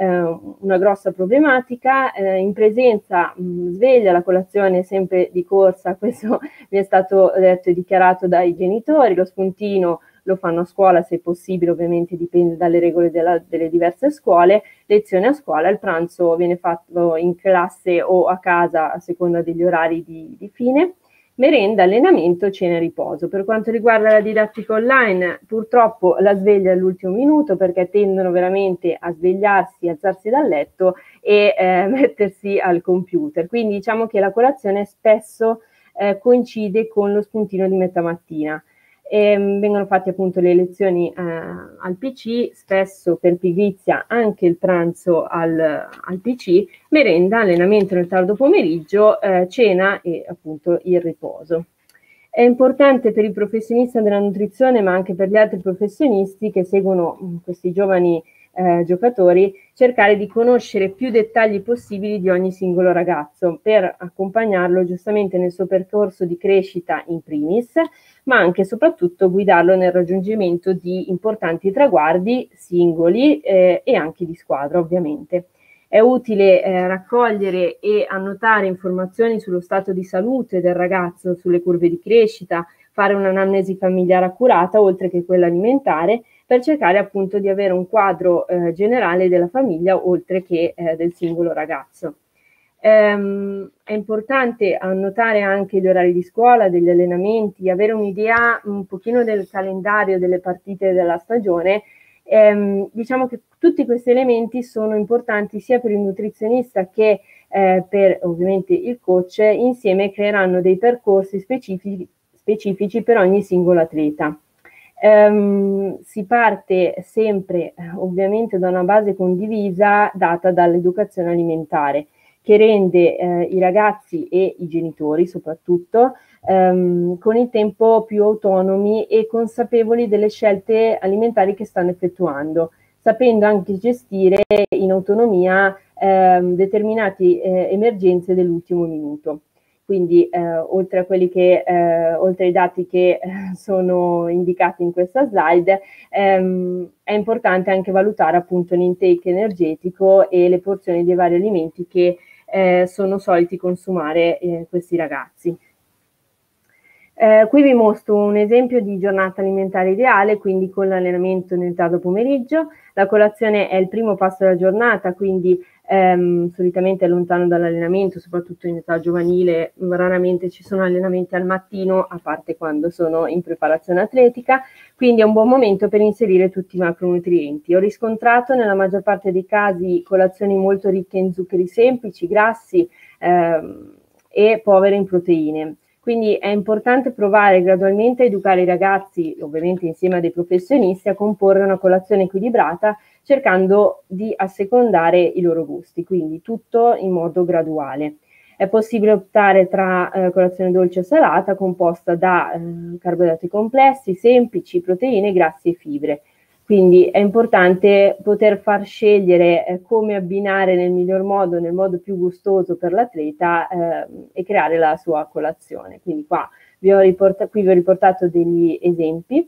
una grossa problematica. In presenza sveglia, la colazione è sempre di corsa, questo mi è stato detto e dichiarato dai genitori. Lo spuntino lo fanno a scuola se possibile, ovviamente dipende dalle regole delle diverse scuole. Lezione a scuola, il pranzo viene fatto in classe o a casa a seconda degli orari di fine. Merenda, allenamento, cena e riposo. Per quanto riguarda la didattica online, purtroppo la sveglia è all'ultimo minuto, perché tendono veramente a svegliarsi, alzarsi dal letto e mettersi al computer. Quindi diciamo che la colazione spesso coincide con lo spuntino di metà mattina. Vengono fatte appunto le lezioni al PC, spesso per pigrizia anche il pranzo al PC, merenda, allenamento nel tardo pomeriggio, cena e appunto il riposo. È importante per il professionista della nutrizione, ma anche per gli altri professionisti che seguono questi giovani giocatori, cercare di conoscere più dettagli possibili di ogni singolo ragazzo per accompagnarlo giustamente nel suo percorso di crescita in primis, ma anche e soprattutto guidarlo nel raggiungimento di importanti traguardi singoli e anche di squadra, ovviamente. È utile raccogliere e annotare informazioni sullo stato di salute del ragazzo, sulle curve di crescita, fare un'anamnesi familiare accurata, oltre che quella alimentare, per cercare appunto di avere un quadro generale della famiglia, oltre che del singolo ragazzo. È importante annotare anche gli orari di scuola, degli allenamenti, avere un'idea un pochino del calendario delle partite della stagione. Diciamo che tutti questi elementi sono importanti sia per il nutrizionista che per ovviamente il coach. Insieme creeranno dei percorsi specifici per ogni singolo atleta. Si parte sempre ovviamente da una base condivisa data dall'educazione alimentare, che rende i ragazzi e i genitori soprattutto con il tempo più autonomi e consapevoli delle scelte alimentari che stanno effettuando, sapendo anche gestire in autonomia determinate emergenze dell'ultimo minuto. Quindi oltre a quelli che, oltre ai dati che sono indicati in questa slide, è importante anche valutare appunto l'intake energetico e le porzioni dei vari alimenti che sono soliti consumare questi ragazzi. Qui vi mostro un esempio di giornata alimentare ideale, quindi con l'allenamento nel tardo pomeriggio. La colazione è il primo passo della giornata, quindi solitamente è lontano dall'allenamento, soprattutto in età giovanile, raramente ci sono allenamenti al mattino, a parte quando sono in preparazione atletica, quindi è un buon momento per inserire tutti i macronutrienti. Ho riscontrato nella maggior parte dei casi colazioni molto ricche in zuccheri semplici, grassi e povere in proteine. Quindi è importante provare gradualmente a educare i ragazzi, ovviamente insieme a dei professionisti, a comporre una colazione equilibrata, cercando di assecondare i loro gusti, quindi tutto in modo graduale. È possibile optare tra colazione dolce o salata, composta da carboidrati complessi, semplici, proteine, grassi e fibre. Quindi è importante poter far scegliere come abbinare nel miglior modo, nel modo più gustoso per l'atleta e creare la sua colazione. Quindi qui vi ho riportato degli esempi.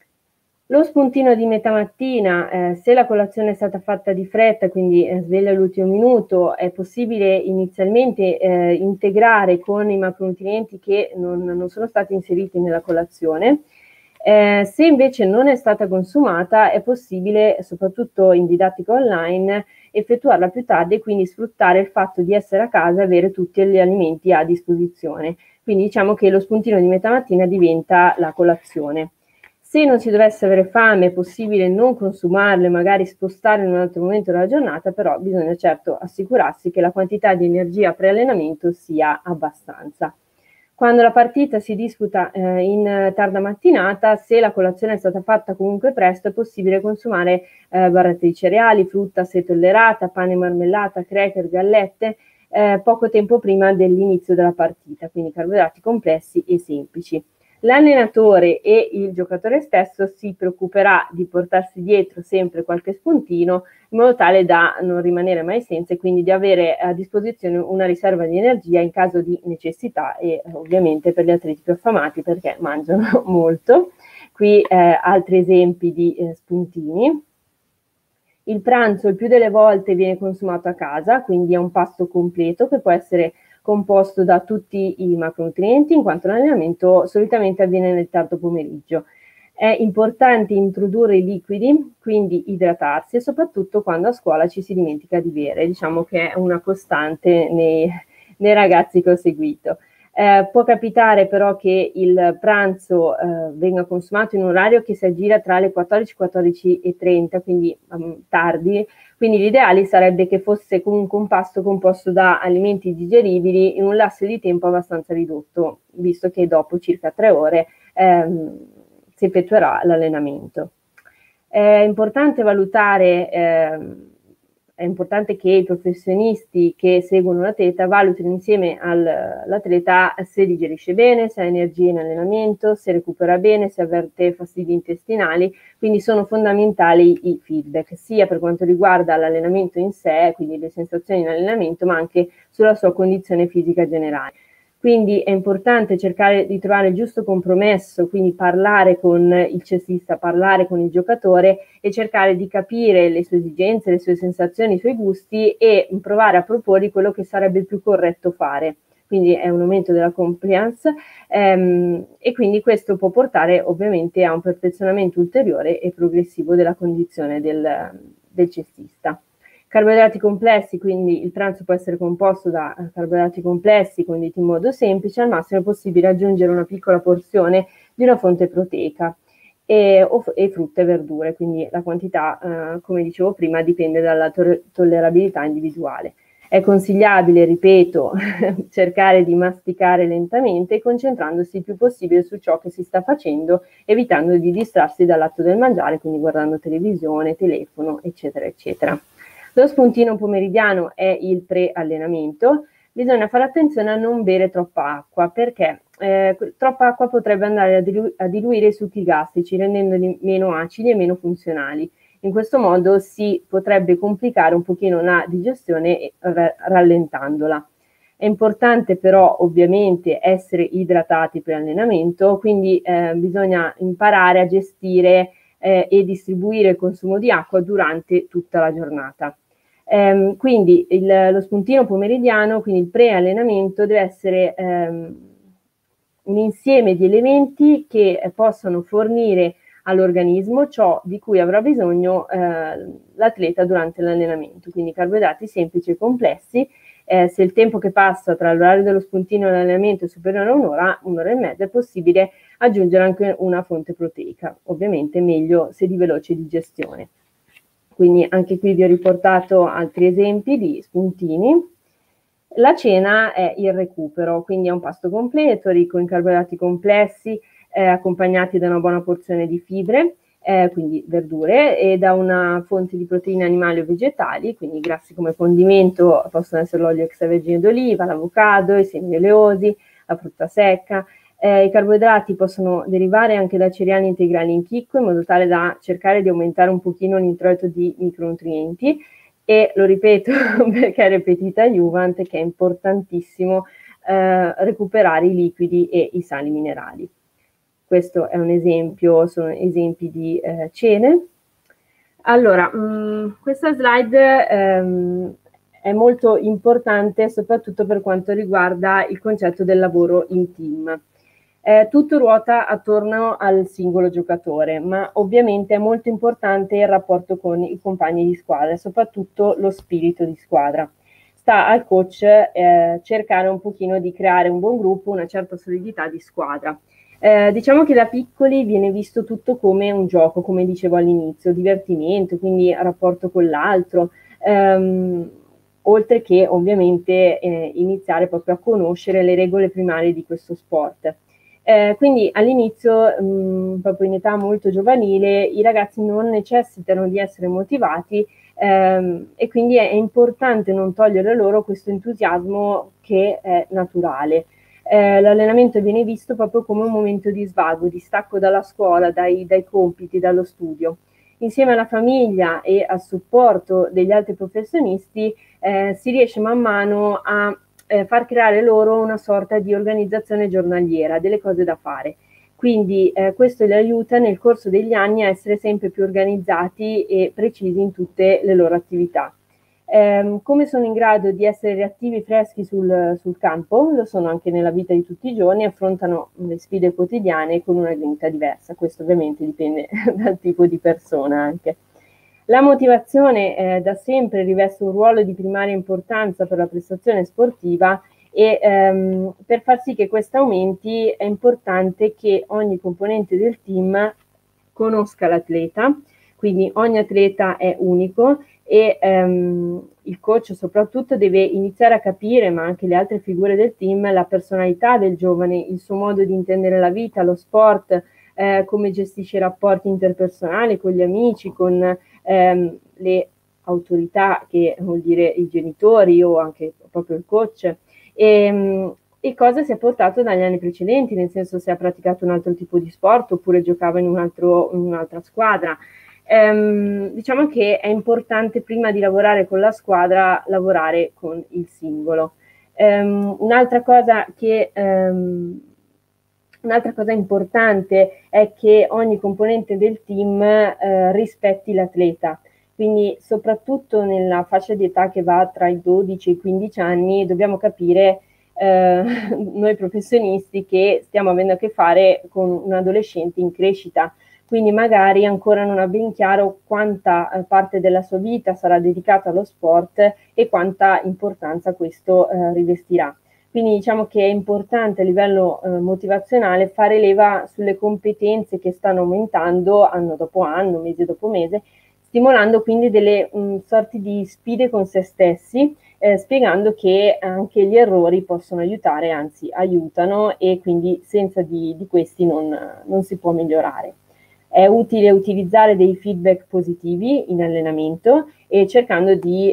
Lo spuntino di metà mattina, se la colazione è stata fatta di fretta, quindi sveglia all'ultimo minuto, è possibile inizialmente integrare con i macronutrienti che non sono stati inseriti nella colazione. Se invece non è stata consumata, è possibile, soprattutto in didattica online, effettuarla più tardi e quindi sfruttare il fatto di essere a casa e avere tutti gli alimenti a disposizione. Quindi diciamo che lo spuntino di metà mattina diventa la colazione. Se non si dovesse avere fame, è possibile non consumarle, magari spostarle in un altro momento della giornata, però bisogna certo assicurarsi che la quantità di energia pre-allenamento sia abbastanza. Quando la partita si disputa in tarda mattinata, se la colazione è stata fatta comunque presto, è possibile consumare barrette di cereali, frutta se tollerata, pane e marmellata, cracker, gallette, poco tempo prima dell'inizio della partita, quindi carboidrati complessi e semplici. L'allenatore e il giocatore stesso si preoccuperà di portarsi dietro sempre qualche spuntino in modo tale da non rimanere mai senza e quindi di avere a disposizione una riserva di energia in caso di necessità e ovviamente per gli atleti più affamati perché mangiano molto. Qui altri esempi di spuntini. Il pranzo il più delle volte viene consumato a casa, quindi è un pasto completo che può essere composto da tutti i macronutrienti, in quanto l'allenamento solitamente avviene nel tardo pomeriggio. È importante introdurre i liquidi, quindi idratarsi, e soprattutto quando a scuola ci si dimentica di bere. Diciamo che è una costante nei ragazzi che ho seguito. Può capitare però che il pranzo venga consumato in un orario che si aggira tra le 14 e 14:30, quindi tardi, quindi l'ideale sarebbe che fosse comunque un pasto composto da alimenti digeribili in un lasso di tempo abbastanza ridotto, visto che dopo circa 3 ore si effettuerà l'allenamento. È importante valutare è importante che i professionisti che seguono l'atleta valutino insieme all'atleta se digerisce bene, se ha energia in allenamento, se recupera bene, se avverte fastidi intestinali, quindi sono fondamentali i feedback, sia per quanto riguarda l'allenamento in sé, quindi le sensazioni in allenamento, ma anche sulla sua condizione fisica generale. Quindi è importante cercare di trovare il giusto compromesso, quindi parlare con il cestista, parlare con il giocatore e cercare di capire le sue esigenze, le sue sensazioni, i suoi gusti e provare a proporre quello che sarebbe il più corretto fare. Quindi è un aumento della compliance e quindi questo può portare ovviamente a un perfezionamento ulteriore e progressivo della condizione del cestista. Carboidrati complessi, quindi il pranzo può essere composto da carboidrati complessi conditi in modo semplice, al massimo è possibile aggiungere una piccola porzione di una fonte proteica e frutta e verdure, quindi la quantità, come dicevo prima, dipende dalla tollerabilità individuale. È consigliabile, ripeto, cercare di masticare lentamente, concentrandosi il più possibile su ciò che si sta facendo, evitando di distrarsi dall'atto del mangiare, quindi guardando televisione, telefono, eccetera, eccetera. Lo spuntino pomeridiano è il pre-allenamento. Bisogna fare attenzione a non bere troppa acqua, perché troppa acqua potrebbe andare a diluire i succhi gastrici, rendendoli meno acidi e meno funzionali. In questo modo si potrebbe complicare un pochino la digestione rallentandola. È importante però ovviamente essere idratati per l'allenamento, quindi bisogna imparare a gestire e distribuire il consumo di acqua durante tutta la giornata. Quindi lo spuntino pomeridiano, quindi il pre-allenamento, deve essere un insieme di elementi che possono fornire all'organismo ciò di cui avrà bisogno l'atleta durante l'allenamento, quindi carboidrati semplici e complessi. Se il tempo che passa tra l'orario dello spuntino e l'allenamento è superiore a un'ora e mezza, è possibile aggiungere anche una fonte proteica, ovviamente meglio se di veloce digestione. Quindi anche qui vi ho riportato altri esempi di spuntini. La cena è il recupero, quindi è un pasto completo, ricco in carboidrati complessi, accompagnati da una buona porzione di fibre, quindi verdure, e da una fonte di proteine animali o vegetali, quindi grassi come condimento possono essere l'olio extravergine d'oliva, l'avocado, i semi oleosi, la frutta secca. I carboidrati possono derivare anche da cereali integrali in chicco, in modo tale da cercare di aumentare un pochino l'introito di micronutrienti, e lo ripeto perché è repetita iuvant, che è importantissimo recuperare i liquidi e i sali minerali. Questo è un esempio, sono esempi di cene. Allora, questa slide è molto importante soprattutto per quanto riguarda il concetto del lavoro in team. Tutto ruota attorno al singolo giocatore, ma ovviamente è molto importante il rapporto con i compagni di squadra, soprattutto lo spirito di squadra. Sta al coach cercare un pochino di creare un buon gruppo, una certa solidità di squadra. Diciamo che da piccoli viene visto tutto come un gioco, come dicevo all'inizio, divertimento, quindi rapporto con l'altro, oltre che ovviamente iniziare proprio a conoscere le regole primarie di questo sport. Quindi all'inizio, proprio in età molto giovanile, i ragazzi non necessitano di essere motivati, e quindi è importante non togliere loro questo entusiasmo che è naturale. L'allenamento viene visto proprio come un momento di svago, di stacco dalla scuola, dai compiti, dallo studio. Insieme alla famiglia e al supporto degli altri professionisti si riesce man mano a far creare loro una sorta di organizzazione giornaliera, delle cose da fare. Quindi questo li aiuta nel corso degli anni a essere sempre più organizzati e precisi in tutte le loro attività. Come sono in grado di essere reattivi, freschi sul campo, lo sono anche nella vita di tutti i giorni, affrontano le sfide quotidiane con una grinta diversa. Questo ovviamente dipende dal tipo di persona anche. La motivazione da sempre riveste un ruolo di primaria importanza per la prestazione sportiva, e per far sì che questa aumenti è importante che ogni componente del team conosca l'atleta, quindi ogni atleta è unico, e il coach soprattutto deve iniziare a capire, ma anche le altre figure del team, la personalità del giovane, il suo modo di intendere la vita, lo sport, come gestisce i rapporti interpersonali con gli amici, con le autorità, che vuol dire i genitori o anche proprio il coach, e cosa si è portato dagli anni precedenti, nel senso se ha praticato un altro tipo di sport oppure giocava in un'altra squadra. Diciamo che è importante, prima di lavorare con la squadra, lavorare con il singolo. Un'altra cosa importante è che ogni componente del team rispetti l'atleta, quindi soprattutto nella fascia di età che va tra i 12 e i 15 anni dobbiamo capire, noi professionisti, che stiamo avendo a che fare con un adolescente in crescita, quindi magari ancora non ha ben chiaro quanta parte della sua vita sarà dedicata allo sport e quanta importanza questo rivestirà. Quindi diciamo che è importante a livello motivazionale fare leva sulle competenze che stanno aumentando anno dopo anno, mese dopo mese, stimolando quindi delle sorti di sfide con se stessi, spiegando che anche gli errori possono aiutare, anzi aiutano, e quindi senza di questi non si può migliorare. È utile utilizzare dei feedback positivi in allenamento e cercando di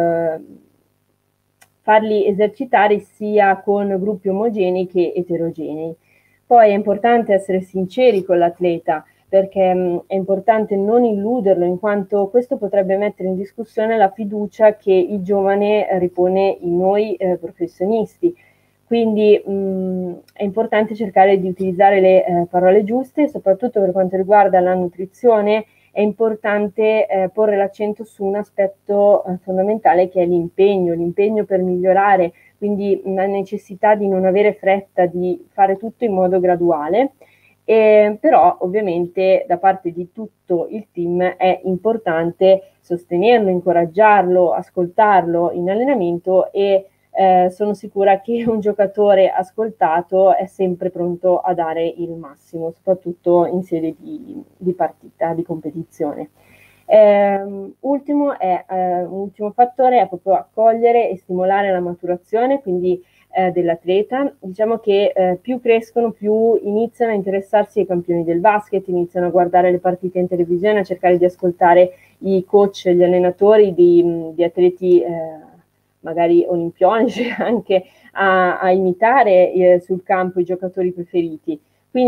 farli esercitare sia con gruppi omogenei che eterogenei. Poi è importante essere sinceri con l'atleta, perché è importante non illuderlo, in quanto questo potrebbe mettere in discussione la fiducia che il giovane ripone in noi professionisti. Quindi è importante cercare di utilizzare le parole giuste, soprattutto per quanto riguarda la nutrizione. È importante porre l'accento su un aspetto fondamentale, che è l'impegno per migliorare, quindi la necessità di non avere fretta, di fare tutto in modo graduale. Però ovviamente da parte di tutto il team è importante sostenerlo, incoraggiarlo, ascoltarlo in allenamento, e sono sicura che un giocatore ascoltato è sempre pronto a dare il massimo, soprattutto in sede di partita, di competizione. Un ultimo fattore è proprio accogliere e stimolare la maturazione, quindi dell'atleta. Diciamo che più crescono, più iniziano a interessarsi ai campioni del basket, iniziano a guardare le partite in televisione, a cercare di ascoltare i coach, gli allenatori di atleti magari olimpionici, anche a imitare sul campo i giocatori preferiti. Quindi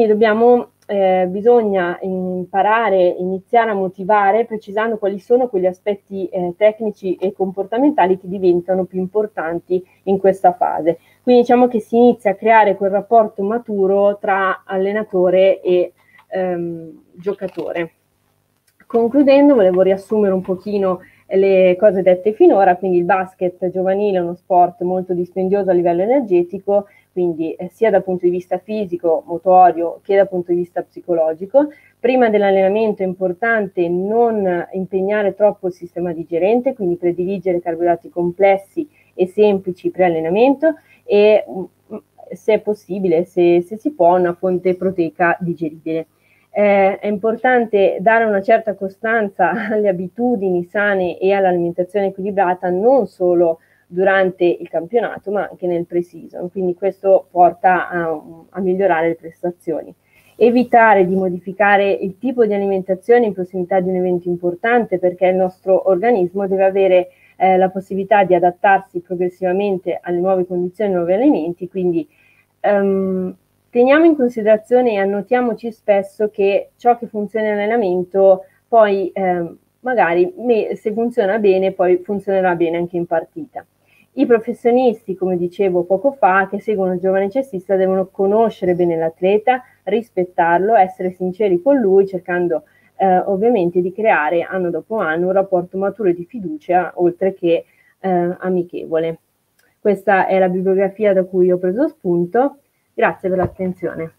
bisogna imparare, iniziare a motivare, precisando quali sono quegli aspetti tecnici e comportamentali che diventano più importanti in questa fase. Quindi diciamo che si inizia a creare quel rapporto maturo tra allenatore e giocatore. Concludendo, volevo riassumere un pochino le cose dette finora. Quindi il basket giovanile è uno sport molto dispendioso a livello energetico, quindi sia dal punto di vista fisico, motorio, che dal punto di vista psicologico. Prima dell'allenamento è importante non impegnare troppo il sistema digerente, quindi prediligere carboidrati complessi e semplici pre-allenamento, e se è possibile, se si può, una fonte proteica digeribile. È importante dare una certa costanza alle abitudini sane e all'alimentazione equilibrata, non solo durante il campionato, ma anche nel pre-season. Quindi questo porta a migliorare le prestazioni. Evitare di modificare il tipo di alimentazione in prossimità di un evento importante, perché il nostro organismo deve avere la possibilità di adattarsi progressivamente alle nuove condizioni, ai nuovi alimenti. Quindi teniamo in considerazione e annotiamoci spesso che ciò che funziona in allenamento poi magari se funziona bene poi funzionerà bene anche in partita. I professionisti, come dicevo poco fa, che seguono il giovane cestista devono conoscere bene l'atleta, rispettarlo, essere sinceri con lui, cercando ovviamente di creare anno dopo anno un rapporto maturo e di fiducia, oltre che amichevole. Questa è la bibliografia da cui ho preso spunto. Grazie per l'attenzione.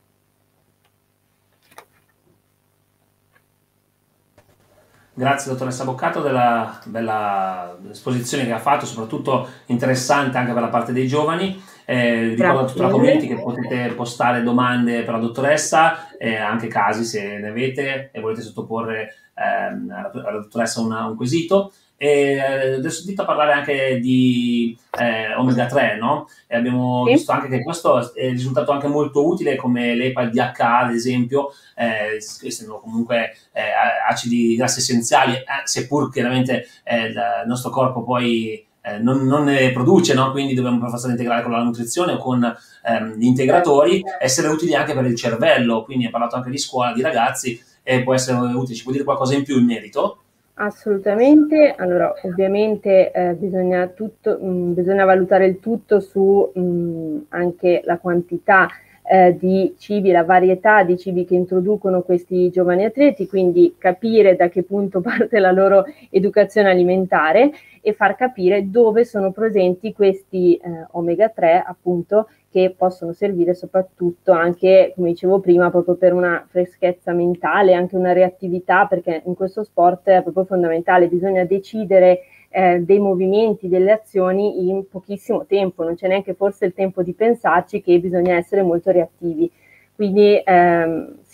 Grazie dottoressa Boccato della bella esposizione che ha fatto, soprattutto interessante anche per la parte dei giovani. Ricordo a tutta la community che potete postare domande per la dottoressa, anche casi se ne avete e volete sottoporre alla dottoressa un quesito. Adesso sentito parlare anche di omega 3, no? E abbiamo visto anche che questo è risultato anche molto utile, come l'EPA e il DHA ad esempio, essendo comunque acidi grassi essenziali, seppur chiaramente il nostro corpo poi non ne produce, no? Quindi dobbiamo per forza integrare con la nutrizione o con gli integratori, essere utili anche per il cervello. Quindi ha parlato anche di scuola, di ragazzi, e può essere utile. Ci può dire qualcosa in più in merito? Assolutamente. Allora, ovviamente bisogna valutare il tutto su anche la quantità di cibi, la varietà di cibi che introducono questi giovani atleti, quindi capire da che punto parte la loro educazione alimentare e far capire dove sono presenti questi omega 3, appunto, che possono servire soprattutto anche, come dicevo prima, proprio per una freschezza mentale, anche una reattività, perché in questo sport è proprio fondamentale, bisogna decidere dei movimenti, delle azioni in pochissimo tempo, non c'è neanche forse il tempo di pensarci, che bisogna essere molto reattivi. Quindi sì,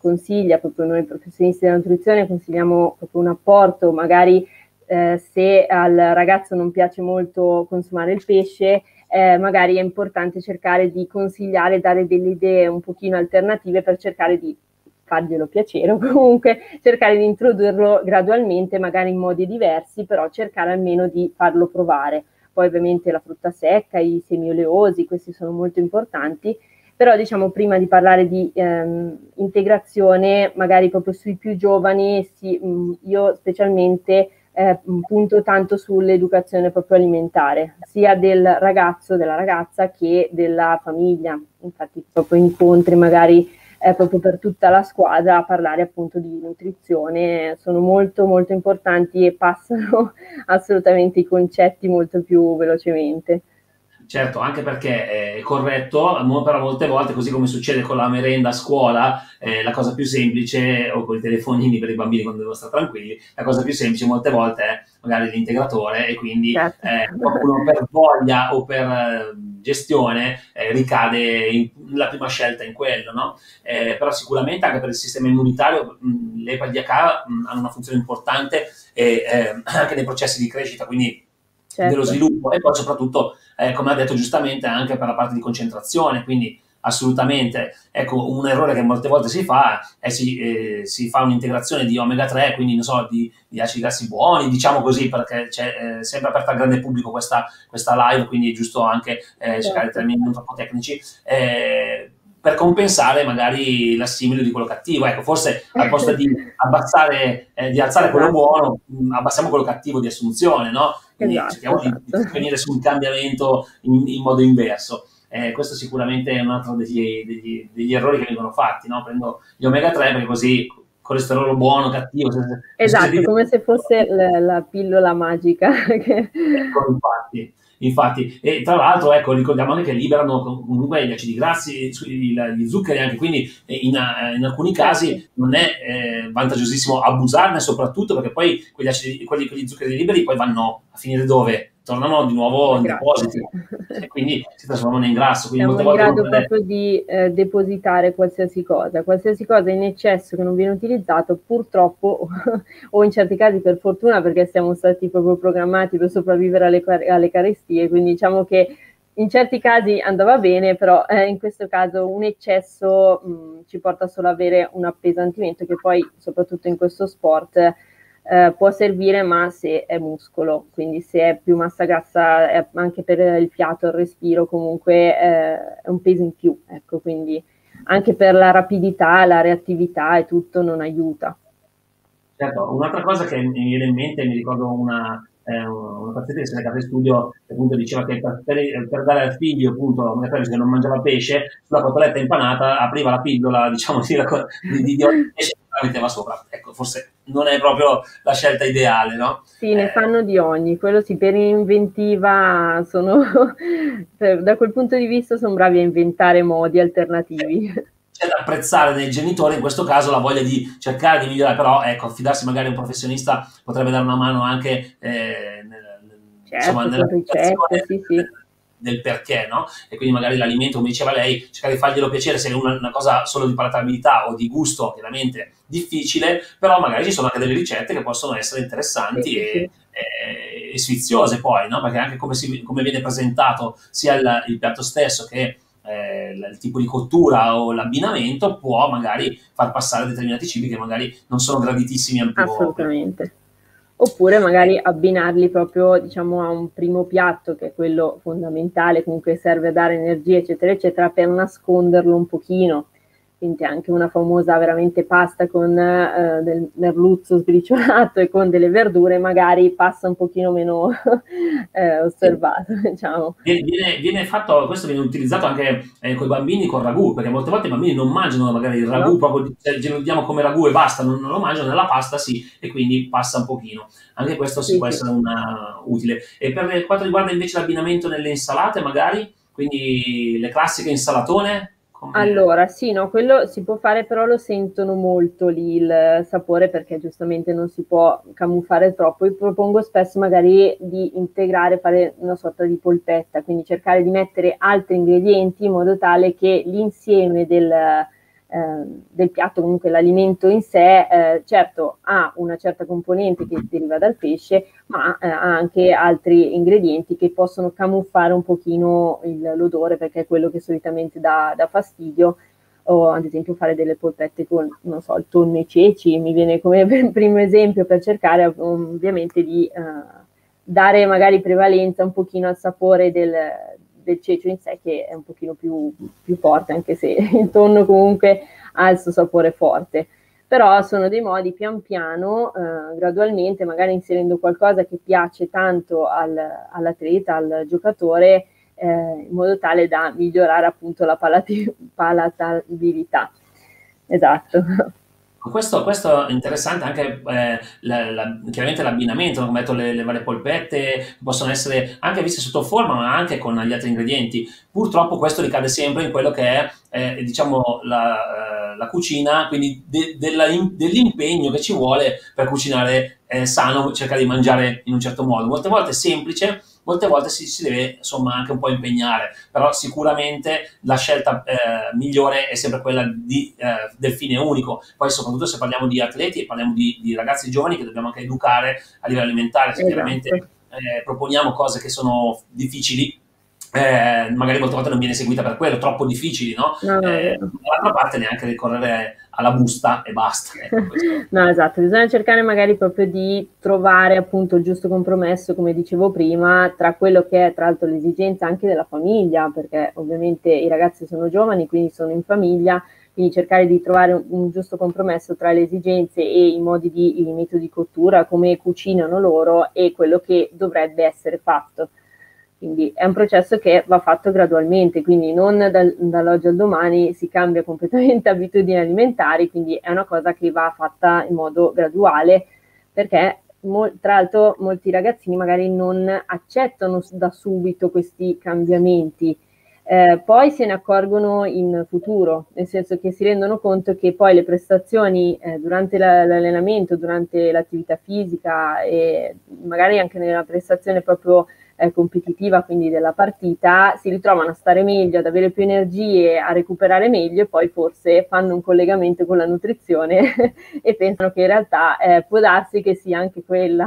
consiglia, proprio noi professionisti della nutrizione consigliamo proprio un apporto, magari se al ragazzo non piace molto consumare il pesce, magari è importante cercare di consigliare, dare delle idee un pochino alternative per cercare di farglielo piacere, o comunque cercare di introdurlo gradualmente, magari in modi diversi, però cercare almeno di farlo provare. Poi ovviamente la frutta secca, i semi oleosi, questi sono molto importanti, però diciamo prima di parlare di integrazione, magari proprio sui più giovani, io specialmente punto tanto sull'educazione proprio alimentare, sia del ragazzo, della ragazza, che della famiglia. Infatti proprio incontri magari proprio per tutta la squadra a parlare appunto di nutrizione sono molto molto importanti e passano assolutamente i concetti molto più velocemente. Certo, anche perché è corretto, però molte volte, così come succede con la merenda a scuola, la cosa più semplice, o con i telefonini per i bambini quando devono stare tranquilli, la cosa più semplice molte volte è magari l'integratore, e quindi Certo. qualcuno per voglia o per gestione ricade la prima scelta in quello, no? Però sicuramente anche per il sistema immunitario l'EPA e il DH hanno una funzione importante anche nei processi di crescita, quindi dello sviluppo, e poi soprattutto, come ha detto giustamente, anche per la parte di concentrazione, quindi assolutamente, ecco, un errore che molte volte si fa è si fa un'integrazione di omega 3, quindi non so, di acidi grassi buoni, diciamo così, perché c'è sempre aperta al grande pubblico questa live, quindi è giusto anche cercare termini non troppo tecnici, per compensare magari l'assimilo di quello cattivo. Ecco, forse al posto di alzare quello buono, abbassiamo quello cattivo di assunzione, no? Quindi cerchiamo di venire su un cambiamento in modo inverso. Questo sicuramente è un altro degli errori che vengono fatti, no? Prendo gli omega 3 perché così colesterolo buono, cattivo. Esatto, come se fosse la pillola magica. Ecco, infatti, e tra l'altro, ecco, ricordiamo anche che liberano comunque gli acidi grassi, gli zuccheri anche, quindi in alcuni casi non è vantaggiosissimo abusarne, soprattutto perché poi quegli zuccheri liberi poi vanno a finire dove? Tornano di nuovo in depositi e quindi si trasformano in grasso. Quindi siamo in grado proprio di depositare qualsiasi cosa in eccesso che non viene utilizzato, purtroppo, o in certi casi per fortuna, perché siamo stati proprio programmati per sopravvivere alle carestie, quindi diciamo che in certi casi andava bene, però in questo caso un eccesso ci porta solo ad avere un appesantimento che poi, soprattutto in questo sport, può servire, ma se è muscolo, quindi se è più massa grassa anche per il fiato, il respiro, comunque è un peso in più, ecco, quindi anche per la rapidità, la reattività e tutto non aiuta. Certo, un'altra cosa che mi viene in mente, mi ricordo una paziente che se ne casa in studio, che appunto diceva che per dare al figlio, appunto, che non mangiava pesce, sulla cotoletta impanata apriva la pillola, diciamo, di pesce e la metteva sopra. Ecco, forse non è proprio la scelta ideale, no? Sì, ne fanno di ogni, quello sì, per inventiva da quel punto di vista sono bravi a inventare modi alternativi. C'è da apprezzare nei genitori in questo caso la voglia di cercare di migliorare, però ecco, affidarsi magari a un professionista potrebbe dare una mano anche insomma, nella ricette, del perché, no? E quindi magari l'alimento, come diceva lei, cercare di farglielo piacere, se è una cosa solo di palatabilità o di gusto, chiaramente difficile, però magari ci sono anche delle ricette che possono essere interessanti e sfiziose poi, no? Perché anche come viene presentato sia il piatto stesso che il tipo di cottura o l'abbinamento può magari far passare determinati cibi che magari non sono graditissimi a più. Assolutamente. Oppure magari abbinarli proprio, diciamo, a un primo piatto, che è quello fondamentale, comunque serve a dare energia, eccetera, eccetera, per nasconderlo un pochino. Quindi anche una famosa veramente pasta con del merluzzo sbriciolato e con delle verdure magari passa un pochino meno osservato, diciamo. Viene fatto, questo viene utilizzato anche con i bambini con ragù, perché molte volte i bambini non mangiano magari il ragù, proprio lo diamo come ragù e basta, non lo mangiano, nella pasta sì, e quindi passa un pochino. Anche questo può essere utile. E per quanto riguarda invece l'abbinamento nelle insalate, magari, quindi le classiche insalatone? Allora, sì, no, quello si può fare, però lo sentono molto lì il sapore, perché giustamente non si può camuffare troppo. Io propongo spesso magari di integrare, fare una sorta di polpetta, quindi cercare di mettere altri ingredienti in modo tale che l'insieme del piatto, comunque l'alimento in sé, certo ha una certa componente che deriva dal pesce, ma ha anche altri ingredienti che possono camuffare un pochino l'odore, perché è quello che solitamente dà fastidio, o ad esempio fare delle polpette con, non so, il tonno e i ceci, mi viene come primo esempio, per cercare ovviamente di dare magari prevalenza un pochino al sapore del cecio in sé, che è un pochino più forte, anche se il tonno comunque ha il suo sapore forte. Però sono dei modi pian piano, gradualmente, magari inserendo qualcosa che piace tanto all'atleta, al giocatore, in modo tale da migliorare appunto la palatabilità. Esatto. Questo è interessante anche, chiaramente l'abbinamento, come detto, le varie polpette che possono essere anche viste sotto forma, ma anche con gli altri ingredienti. Purtroppo questo ricade sempre in quello che è diciamo la cucina, quindi dell'impegno che ci vuole per cucinare sano, cercare di mangiare in un certo modo. Molte volte è semplice, molte volte si deve insomma anche un po' impegnare, però sicuramente la scelta migliore è sempre quella del fine unico. Poi soprattutto se parliamo di atleti e parliamo di ragazzi giovani che dobbiamo anche educare a livello alimentare, esatto. Chiaramente proponiamo cose che sono difficili, magari molte volte non viene seguita per quello, troppo difficili, no? Dall'altra parte neanche ricorrere alla busta e basta. No, esatto, bisogna cercare magari proprio di trovare appunto il giusto compromesso, come dicevo prima, tra quello che è tra l'altro l'esigenza anche della famiglia, perché ovviamente i ragazzi sono giovani, quindi sono in famiglia, quindi cercare di trovare un giusto compromesso tra le esigenze e i metodi di cottura, come cucinano loro, e quello che dovrebbe essere fatto. Quindi è un processo che va fatto gradualmente, quindi non dall'oggi al domani si cambia completamente abitudini alimentari, quindi è una cosa che va fatta in modo graduale, perché tra l'altro molti ragazzini magari non accettano da subito questi cambiamenti, poi se ne accorgono in futuro, nel senso che si rendono conto che poi le prestazioni durante l'allenamento, durante l'attività fisica e magari anche nella prestazione proprio competitiva, quindi della partita, si ritrovano a stare meglio, ad avere più energie, a recuperare meglio, e poi forse fanno un collegamento con la nutrizione e pensano che in realtà può darsi che sia anche quella.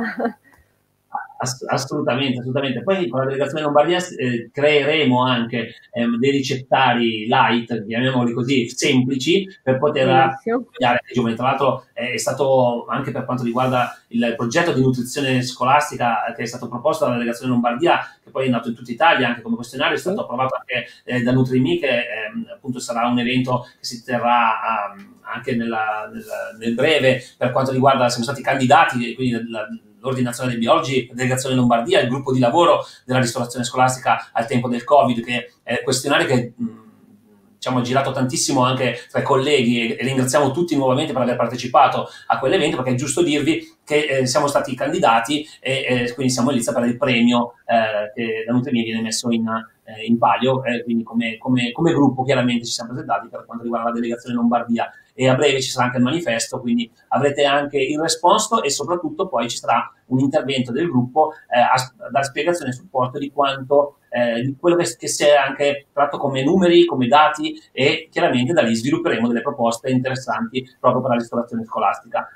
Assolutamente, assolutamente. Poi con la delegazione Lombardia creeremo anche dei ricettari light, chiamiamoli così, semplici, per poter accompagnare i giovani. Tra l'altro è stato, anche per quanto riguarda il progetto di nutrizione scolastica che è stato proposto dalla delegazione Lombardia, che poi è nato in tutta Italia anche come questionario, è stato approvato anche da NutriMe, che appunto sarà un evento che si terrà anche nel breve, per quanto riguarda, siamo stati candidati, quindi l'Ordine Nazionale dei Biologi, la delegazione Lombardia, il gruppo di lavoro della ristorazione scolastica al tempo del Covid, che è questionario che diciamo, girato tantissimo anche tra i colleghi, e ringraziamo tutti nuovamente per aver partecipato a quell'evento, perché è giusto dirvi che siamo stati candidati e quindi siamo in lista per il premio che da NutriMe viene messo in palio, quindi come gruppo chiaramente ci siamo presentati per quanto riguarda la delegazione Lombardia, e a breve ci sarà anche il manifesto, quindi avrete anche il responso, e soprattutto poi ci sarà un intervento del gruppo a dare spiegazione e supporto di quanto di quello che si è anche tratto come numeri, come dati, e chiaramente da lì svilupperemo delle proposte interessanti proprio per la ristorazione scolastica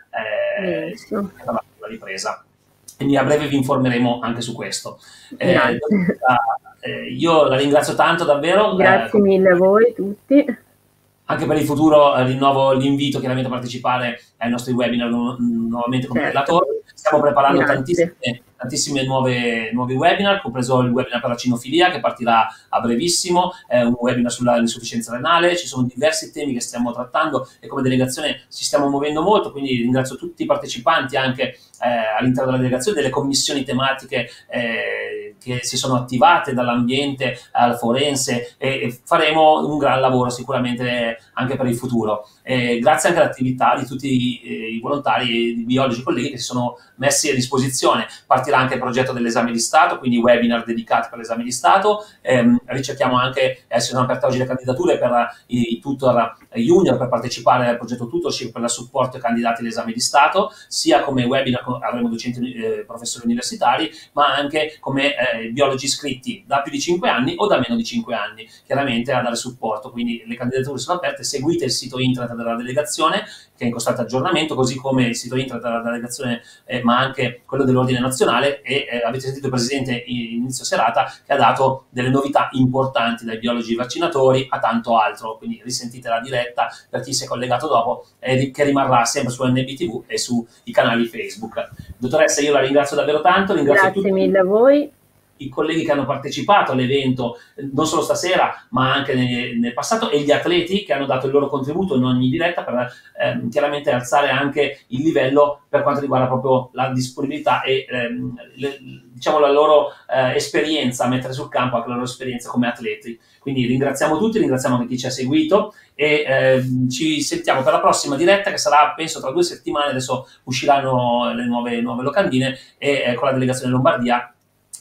per la ripresa. Quindi a breve vi informeremo anche su questo. Io la ringrazio tanto davvero. Grazie mille a voi tutti. Anche per il futuro rinnovo l'invito chiaramente a partecipare ai nostri webinar nuovamente come relatore. Stiamo preparando tantissime nuovi webinar, compreso il webinar per la cinofilia che partirà a brevissimo, un webinar sull'insufficienza renale. Ci sono diversi temi che stiamo trattando e come delegazione ci stiamo muovendo molto, quindi ringrazio tutti i partecipanti anche all'interno della delegazione, delle commissioni tematiche che si sono attivate, dall'ambiente al forense, e faremo un gran lavoro sicuramente anche per il futuro. Grazie anche all'attività di tutti i volontari e i biologi colleghi che si sono messi a disposizione. Partirà partirà anche il progetto dell'esame di Stato, quindi webinar dedicati per l'esame di Stato. Ricerchiamo anche, si sono aperte oggi le candidature per i tutor junior per partecipare al progetto tutorship per il supporto ai candidati all'esame di Stato, sia come webinar avremo docenti professori universitari, ma anche come biologi iscritti da più di 5 anni o da meno di 5 anni, chiaramente a dare supporto. Quindi le candidature sono aperte, seguite il sito internet della delegazione che è in costante aggiornamento, così come il sito internet della delegazione ma anche quello dell'Ordine Nazionale, e avete sentito il Presidente inizio serata che ha dato delle novità importanti, dai biologi vaccinatori a tanto altro, quindi risentite la diretta per chi si è collegato dopo, che rimarrà sempre su NBTV e sui canali Facebook. Dottoressa, io la ringrazio davvero tanto, ringrazio Grazie mille a voi. I colleghi che hanno partecipato all'evento, non solo stasera, ma anche nel passato, e gli atleti che hanno dato il loro contributo in ogni diretta per chiaramente alzare anche il livello per quanto riguarda proprio la disponibilità e diciamo la loro esperienza, mettere sul campo anche la loro esperienza come atleti. Quindi ringraziamo tutti, ringraziamo anche chi ci ha seguito e ci sentiamo per la prossima diretta che sarà penso tra 2 settimane, adesso usciranno le nuove locandine e con la delegazione Lombardia.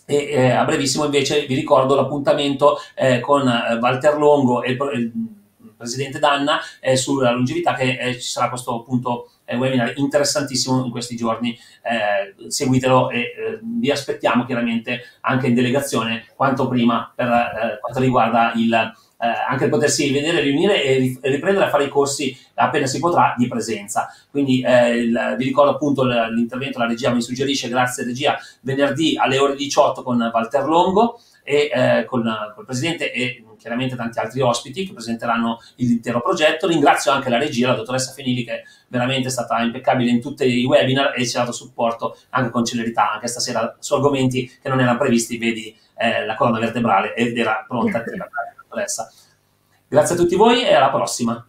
E a brevissimo invece vi ricordo l'appuntamento con Walter Longo e il presidente Danna sulla longevità, che ci sarà questo appunto webinar interessantissimo in questi giorni. Seguitelo e vi aspettiamo chiaramente anche in delegazione quanto prima per quanto riguarda anche il potersi vedere, riunire e riprendere a fare i corsi appena si potrà di presenza. Quindi vi ricordo appunto l'intervento, la regia mi suggerisce, grazie regia, venerdì alle ore 18 con Walter Longo e col presidente e chiaramente tanti altri ospiti che presenteranno l'intero progetto. Ringrazio anche la regia, la dottoressa Fenili, che veramente è stata impeccabile in tutti i webinar e ci ha dato supporto anche con celerità, anche stasera su argomenti che non erano previsti, vedi la colonna vertebrale, ed era pronta attiva. Grazie a tutti voi e alla prossima.